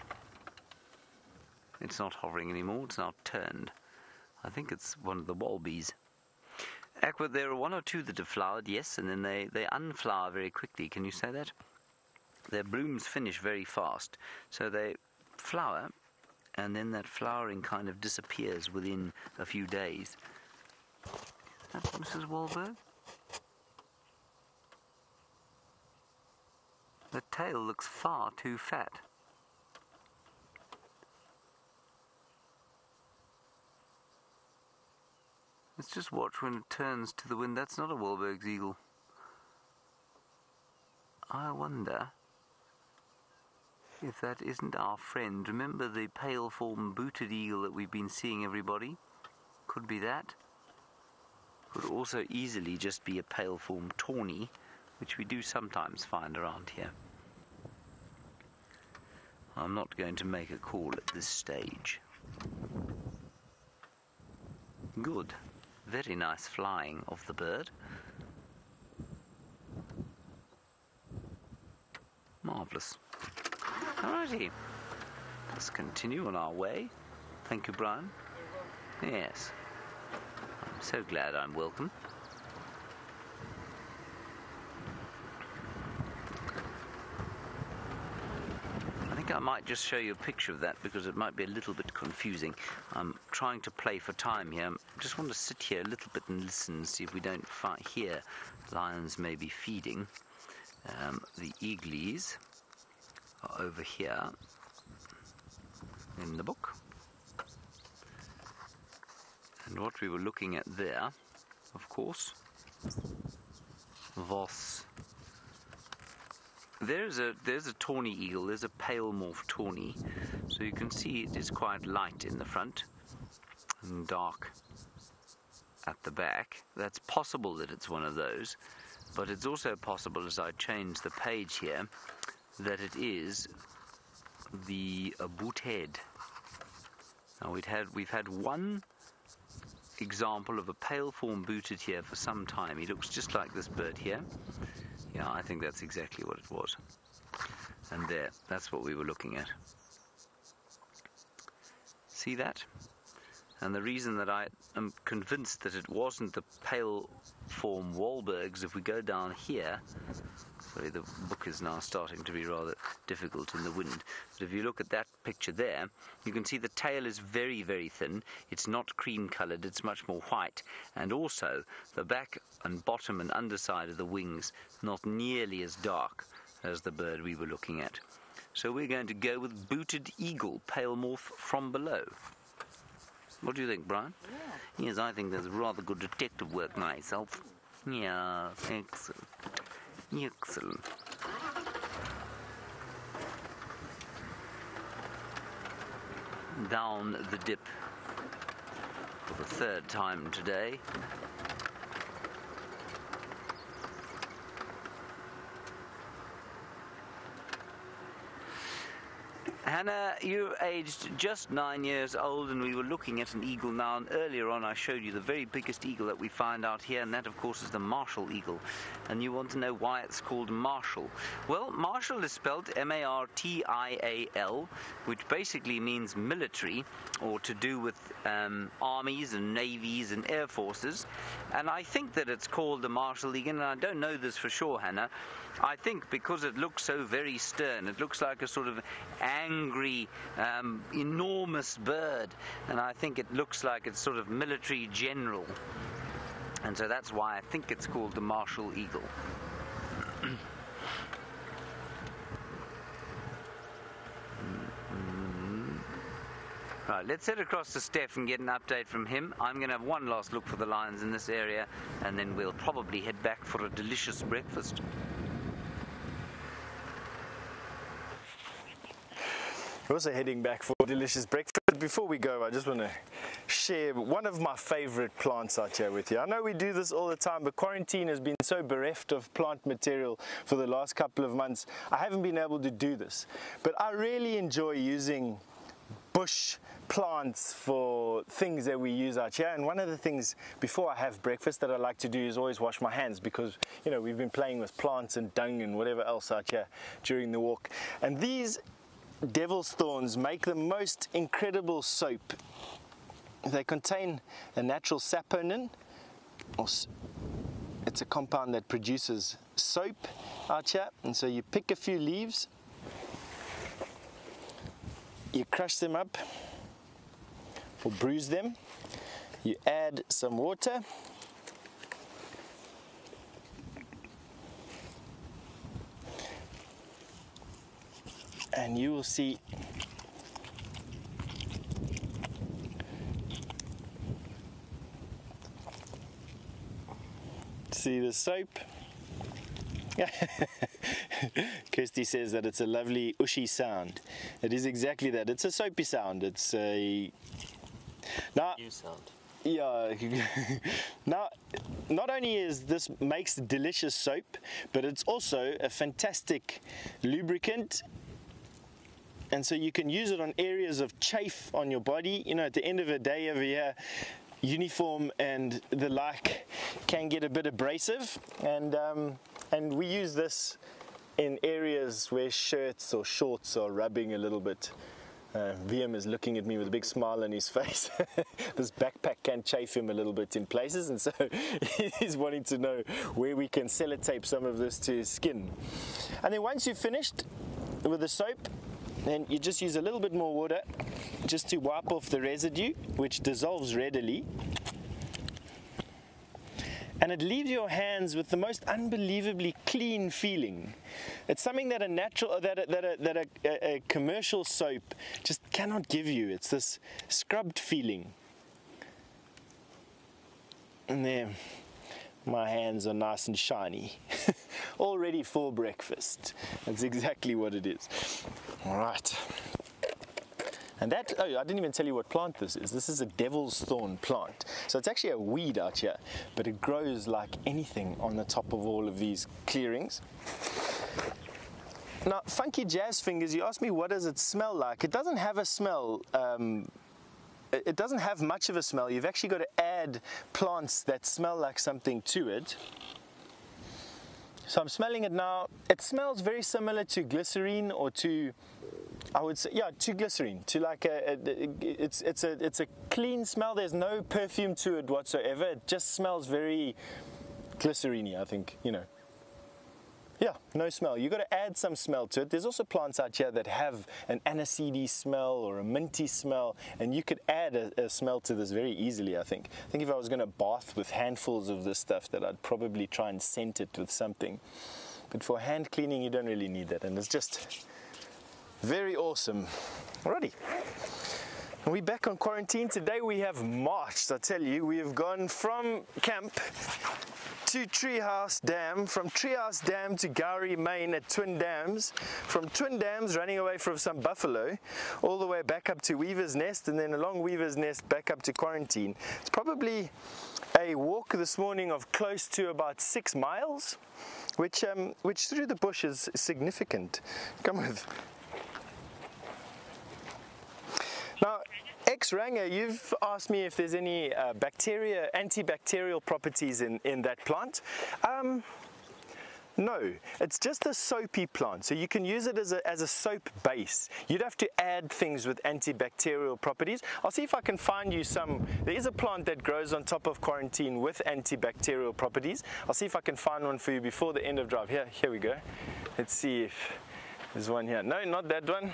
It's not hovering anymore, it's now turned. I think it's one of the wallabies. Aqua, there are one or two that have flowered, yes, and then they unflower very quickly. Can you say that? Their blooms finish very fast. So they flower, and then that flowering kind of disappears within a few days. That's Mrs. Wahlberg. The tail looks far too fat. Let's just watch when it turns to the wind. That's not a Wahlberg's eagle. I wonder if that isn't our friend. Remember the pale form booted eagle that we've been seeing, everybody? Could be that. Could also easily just be a pale form tawny, which we do sometimes find around here. I'm not going to make a call at this stage. Good. Very nice flying of the bird. Marvellous. Alrighty. Let's continue on our way. Thank you, Brian. Yes. I'm so glad I'm welcome. I might just show you a picture of that because it might be a little bit confusing. I'm trying to play for time here. I just want to sit here a little bit and listen and see if we don't hear lions maybe feeding. The eagles are over here in the book. And And what we were looking at there, of course, was there's a tawny eagle. There's a pale morph tawny, so you can see it is quite light in the front and dark at the back. That's possible that it's one of those, but it's also possible, as I change the page here, that it is the boot-head. Now we've had one example of a pale form booted here for some time. He looks just like this bird here. Yeah, I think that's exactly what it was. And there, that's what we were looking at. See that? And the reason that I am convinced that it wasn't the pale form Wahlbergs, if we go down here, sorry, the book is now starting to be rather difficult in the wind, but if you look at that picture there, you can see the tail is very, very thin. It's not cream coloured, it's much more white, and also the back and bottom and underside of the wings not nearly as dark as the bird we were looking at. So we're going to go with booted eagle, pale morph from below. What do you think, Brian? Yeah. Yes, I think that's rather good detective work myself. Yeah, excellent. Excellent. Down the dip for the third time today. Hannah, you're aged just 9 years old, and we were looking at an eagle now, and earlier on I showed you the very biggest eagle that we find out here, and that of course is the Martial eagle. And you want to know why it's called Martial. Well, Martial is spelled M-A-R-T-I-A-L, which basically means military, or to do with armies and navies and air forces. And I think that it's called the Martial eagle, and I don't know this for sure, Hannah. I think because it looks so very stern, it looks like a sort of angry, enormous bird, and I think it looks like it's sort of military general, and so that's why I think it's called the Martial eagle. Right, let's head across to Steph and get an update from him. I'm going to have one last look for the lions in this area, and then we'll probably head back for a delicious breakfast. We're also heading back for a delicious breakfast. Before we go, I just want to share one of my favorite plants out here with you. I know we do this all the time, but quarantine has been so bereft of plant material for the last couple of months. I haven't been able to do this, but I really enjoy using bush plants for things that we use out here. And one of the things before I have breakfast that I like to do is always wash my hands, because you know we've been playing with plants and dung and whatever else out here during the walk. And these devil's thorns make the most incredible soap. They contain a natural saponin, it's a compound that produces soap out here. And so you pick a few leaves, you crush them up or bruise them, you add some water, and you will see the soap. Kirsty says that it's a lovely ushy sound. It is exactly that. It's a soapy sound. It's a new sound. Yeah. Now, not only is this makes delicious soap, but it's also a fantastic lubricant. And so you can use it on areas of chafe on your body. You know, at the end of the day over here, uniform and the like can get a bit abrasive, and we use this in areas where shirts or shorts are rubbing a little bit. VM is looking at me with a big smile on his face. This backpack can chafe him a little bit in places, and so he's wanting to know where we can sellotape some of this to his skin. And then once you've finished with the soap, then you just use a little bit more water just to wipe off the residue, which dissolves readily. And it leaves your hands with the most unbelievably clean feeling. It's something that a commercial soap just cannot give you. It's this scrubbed feeling. And there, my hands are nice and shiny. All ready for breakfast. That's exactly what it is. All right. And that, oh, I didn't even tell you what plant this is. This is a devil's thorn plant. So it's actually a weed out here, but it grows like anything on the top of all of these clearings. Now, Funky Jazz Fingers, you asked me what does it smell like. It doesn't have a smell. It doesn't have much of a smell. You've actually got to add plants that smell like something to it. So I'm smelling it now. It smells very similar to glycerine or to, I would say, yeah, to glycerine. To like it's a clean smell. There's no perfume to it whatsoever. It just smells very glycerine-y, I think, you know. Yeah, no smell. You've got to add some smell to it. There's also plants out here that have an aniseedy smell or a minty smell, and you could add a smell to this very easily, I think. I think if I was going to bath with handfuls of this stuff, that I'd probably try and scent it with something. But for hand cleaning, you don't really need that, and it's just very awesome. Alrighty. And we're back on quarantine. Today we have marched, I tell you. We have gone from camp to Treehouse Dam, from Treehouse Dam to Gowrie Main at Twin Dams, from Twin Dams running away from some buffalo, all the way back up to Weaver's Nest, and then along Weaver's Nest back up to quarantine. It's probably a walk this morning of close to about 6 miles, which through the bush is significant. Come with. Now, X-Ranger, you've asked me if there's any antibacterial properties in that plant. No, it's just a soapy plant, so you can use it as a soap base. You'd have to add things with antibacterial properties. I'll see if I can find you some. There is a plant that grows on top of quarantine with antibacterial properties. I'll see if I can find one for you before the end of drive. Here we go. Let's see if there's one here. No, not that one.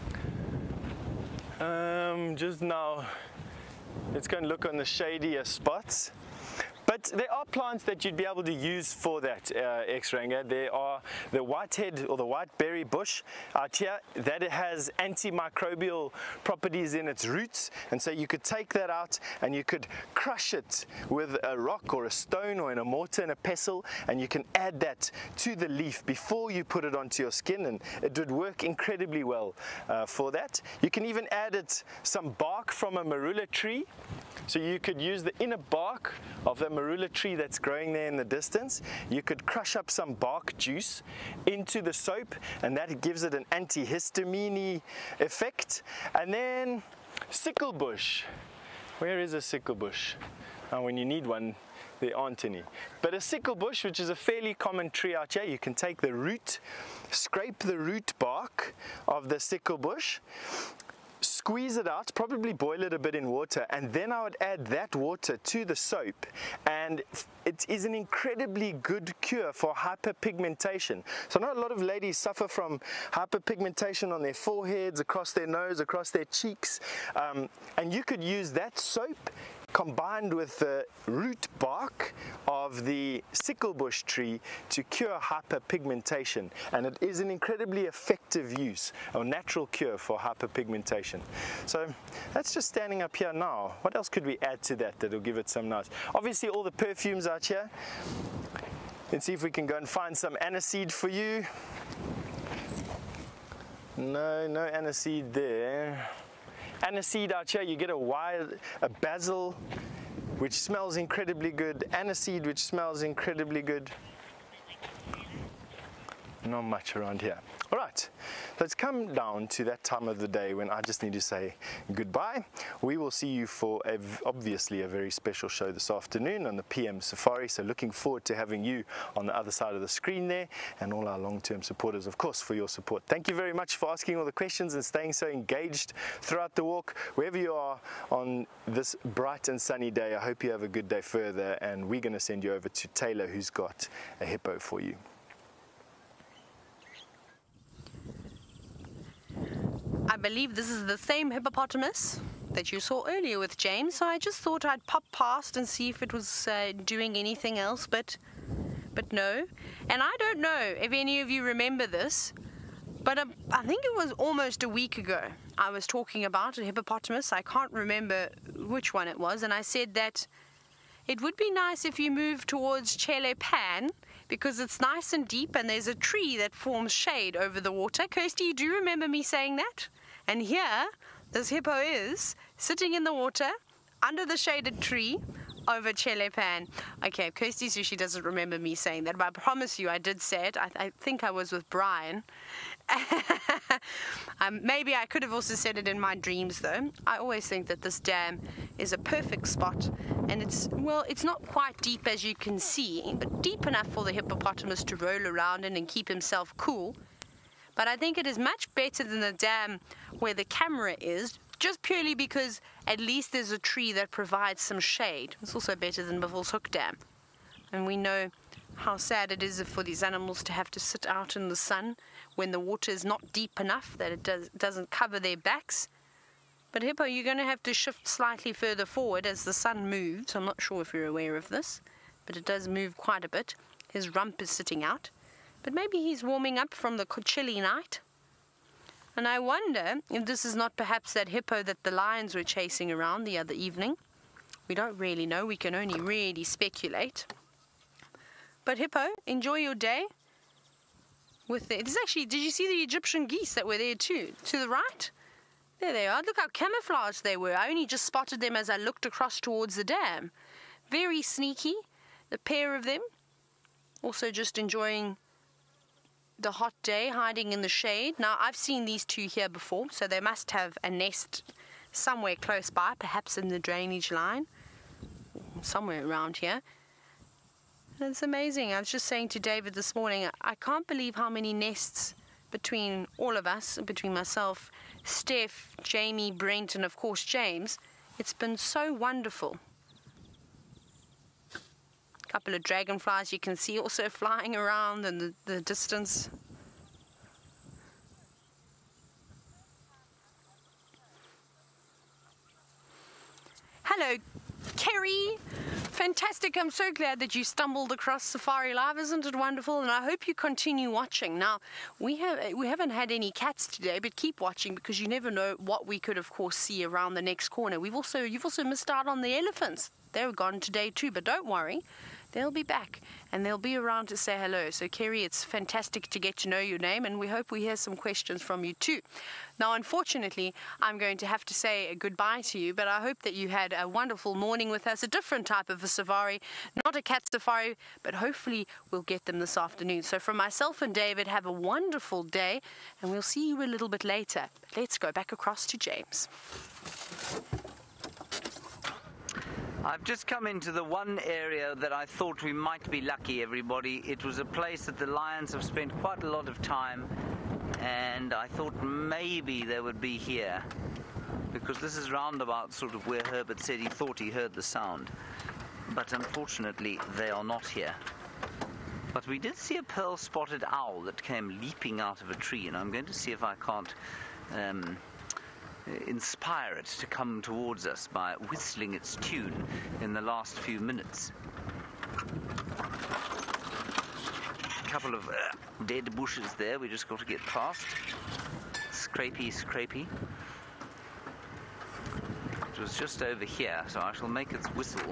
Just now, let's go and look on the shadier spots. But there are plants that you'd be able to use for that, X-Ranger. There are the whitehead or the whiteberry bush out here that has antimicrobial properties in its roots, and so you could take that out and you could crush it with a rock or a stone or in a mortar and a pestle, and you can add that to the leaf before you put it onto your skin, and it would work incredibly well for that. You can even add it some bark from a marula tree. So you could use the inner bark of the marula tree that's growing there in the distance. You could crush up some bark juice into the soap, and that gives it an antihistamine effect. And then sickle bush. Where is a sickle bush? Now, when you need one, there aren't any. But a sickle bush, which is a fairly common tree out here, you can take the root, scrape the root bark of the sickle bush, squeeze it out, probably boil it a bit in water, and then I would add that water to the soap, and it is an incredibly good cure for hyperpigmentation. So I know a lot of ladies suffer from hyperpigmentation on their foreheads, across their nose, across their cheeks, and you could use that soap combined with the root bark of the sickle bush tree to cure hyperpigmentation, and it is an incredibly effective use or natural cure for hyperpigmentation. So that's just standing up here now. What else could we add to that that'll give it some nice? Obviously all the perfumes out here. Let's see if we can go and find some aniseed for you. No aniseed there. Aniseed out here, you get a basil, which smells incredibly good. Aniseed, which smells incredibly good. Not much around here. All right, let's come down to that time of the day when I just need to say goodbye. We will see you for obviously a very special show this afternoon on the PM Safari, so looking forward to having you on the other side of the screen there, and all our long-term supporters, of course, for your support. Thank you very much for asking all the questions and staying so engaged throughout the walk. Wherever you are on this bright and sunny day, I hope you have a good day further, and we're going to send you over to Taylor, who's got a hippo for you. I believe this is the same hippopotamus that you saw earlier with James, so I just thought I'd pop past and see if it was doing anything else, but no. And I don't know if any of you remember this, but I think it was almost a week ago I was talking about a hippopotamus. I can't remember which one it was, and I said that it would be nice if you move towards Chele Pan, because it's nice and deep and there's a tree that forms shade over the water. Kirsty, do you remember me saying that? And here, this hippo is sitting in the water under the shaded tree over Chele Pan. Okay, Kirsty says she doesn't remember me saying that, but I promise you I did say it. I think I was with Brian. Maybe I could have also said it in my dreams, though. I always think that this dam is a perfect spot, and it's not quite deep as you can see, but deep enough for the hippopotamus to roll around in and keep himself cool. But I think it is much better than the dam where the camera is, just purely because at least there's a tree that provides some shade. It's also better than Buffelshoek Dam. And we know how sad it is for these animals to have to sit out in the sun when the water is not deep enough that it doesn't cover their backs. But Hippo, you're going to have to shift slightly further forward as the sun moves. I'm not sure if you're aware of this, but it does move quite a bit. His rump is sitting out. But maybe he's warming up from the chilly night. And I wonder if this is not perhaps that hippo that the lions were chasing around the other evening. We don't really know. We can only really speculate. But Hippo, enjoy your day. It is actually, did you see the Egyptian geese that were there too? To the right? There they are. Look how camouflaged they were. I only just spotted them as I looked across towards the dam. Very sneaky, the pair of them. Also just enjoying the hot day, hiding in the shade. Now, I've seen these two here before, so they must have a nest somewhere close by, perhaps in the drainage line, somewhere around here. And it's amazing. I was just saying to David this morning, I can't believe how many nests between all of us, between myself, Steph, Jamie, Brent, and of course James. It's been so wonderful. A couple of dragonflies you can see also flying around in the distance. Hello, Kerry. Fantastic. I'm so glad that you stumbled across Safari Live. Isn't it wonderful? And I hope you continue watching. Now, we haven't had any cats today, but keep watching because you never know what we could, of course, see around the next corner. You've also missed out on the elephants. They're gone today too, but don't worry. They'll be back, and they'll be around to say hello. So, Kerry, it's fantastic to get to know your name, and we hope we hear some questions from you too. Now, unfortunately, I'm going to have to say goodbye to you, but I hope that you had a wonderful morning with us, a different type of a safari, not a cat safari, but hopefully we'll get them this afternoon. So, from myself and David, have a wonderful day, and we'll see you a little bit later. But let's go back across to James. I've just come into the one area that I thought we might be lucky, everybody. It was a place that the lions have spent quite a lot of time, and I thought maybe they would be here, because this is roundabout sort of where Herbert said he thought he heard the sound. But unfortunately, they are not here. But we did see a pearl-spotted owl that came leaping out of a tree, and I'm going to see if I can't inspire it to come towards us by whistling its tune in the last few minutes. A couple of dead bushes there we just got to get past. Scrapey, scrapey. It was just over here, so I shall make its whistle.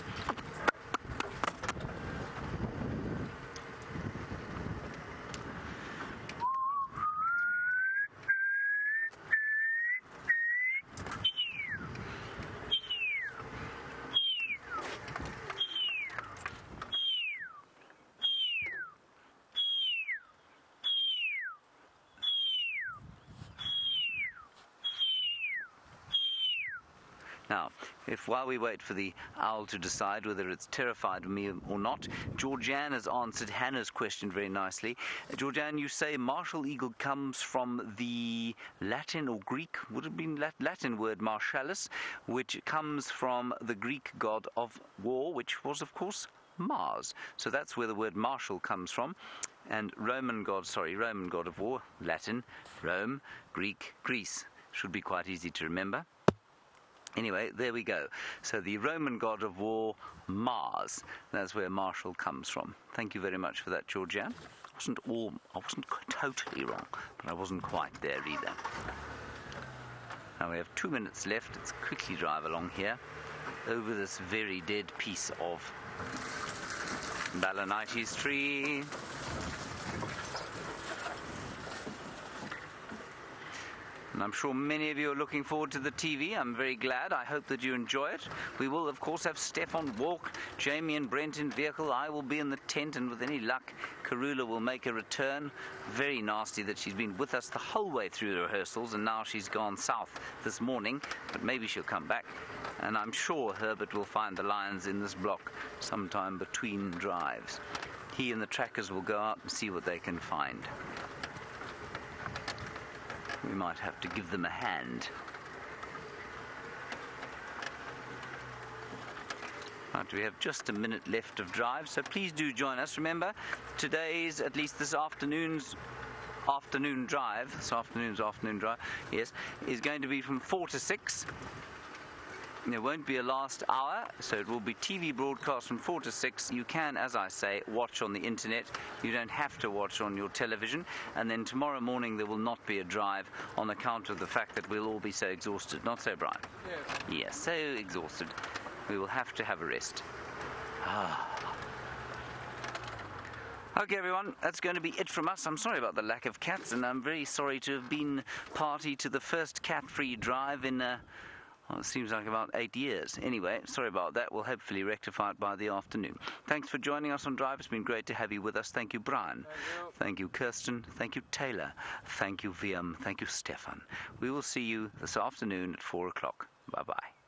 Now, while we wait for the owl to decide whether it's terrified of me or not, Georgianne has answered Hannah's question very nicely. Georgianne, you say martial eagle comes from the Latin or Greek, would have been Latin word martialis, which comes from the Greek god of war, which was, of course, Mars. So that's where the word martial comes from. And Roman god of war, Latin, Rome, Greek, Greece. Should be quite easy to remember. Anyway, there we go. So the Roman god of war, Mars. That's where martial comes from. Thank you very much for that, Georgianne. I wasn't totally wrong, but I wasn't quite there either. Now we have 2 minutes left. Let's quickly drive along here. over this very dead piece of Balanites tree. And I'm sure many of you are looking forward to the TV. I'm very glad. I hope that you enjoy it. We will, of course, have Steph on walk, Jamie and Brent in vehicle. I will be in the tent, and with any luck, Karula will make a return. Very nasty that she's been with us the whole way through the rehearsals, and now she's gone south this morning, but maybe she'll come back. And I'm sure Herbert will find the lions in this block sometime between drives. He and the trackers will go out and see what they can find. We might have to give them a hand. Right, we have just a minute left of drive, so please do join us. Remember, today's, at least this afternoon's afternoon drive, yes, is going to be from 4 to 6. There won't be a last hour, so it will be TV broadcast from 4 to 6. You can, as I say, watch on the internet. You don't have to watch on your television. And then tomorrow morning there will not be a drive on account of the fact that we'll all be so exhausted. Not so, Brian? Yes. Yes, so exhausted. We will have to have a rest. Okay, everyone, that's going to be it from us. I'm sorry about the lack of cats, and I'm very sorry to have been party to the first cat-free drive in... well, it seems like about 8 years. Anyway, sorry about that. We'll hopefully rectify it by the afternoon. Thanks for joining us on Drive. It's been great to have you with us. Thank you, Brian. Thank you, Kirsten. Thank you, Taylor. Thank you, Viam. Thank you, Stefan. We will see you this afternoon at 4 o'clock. Bye-bye.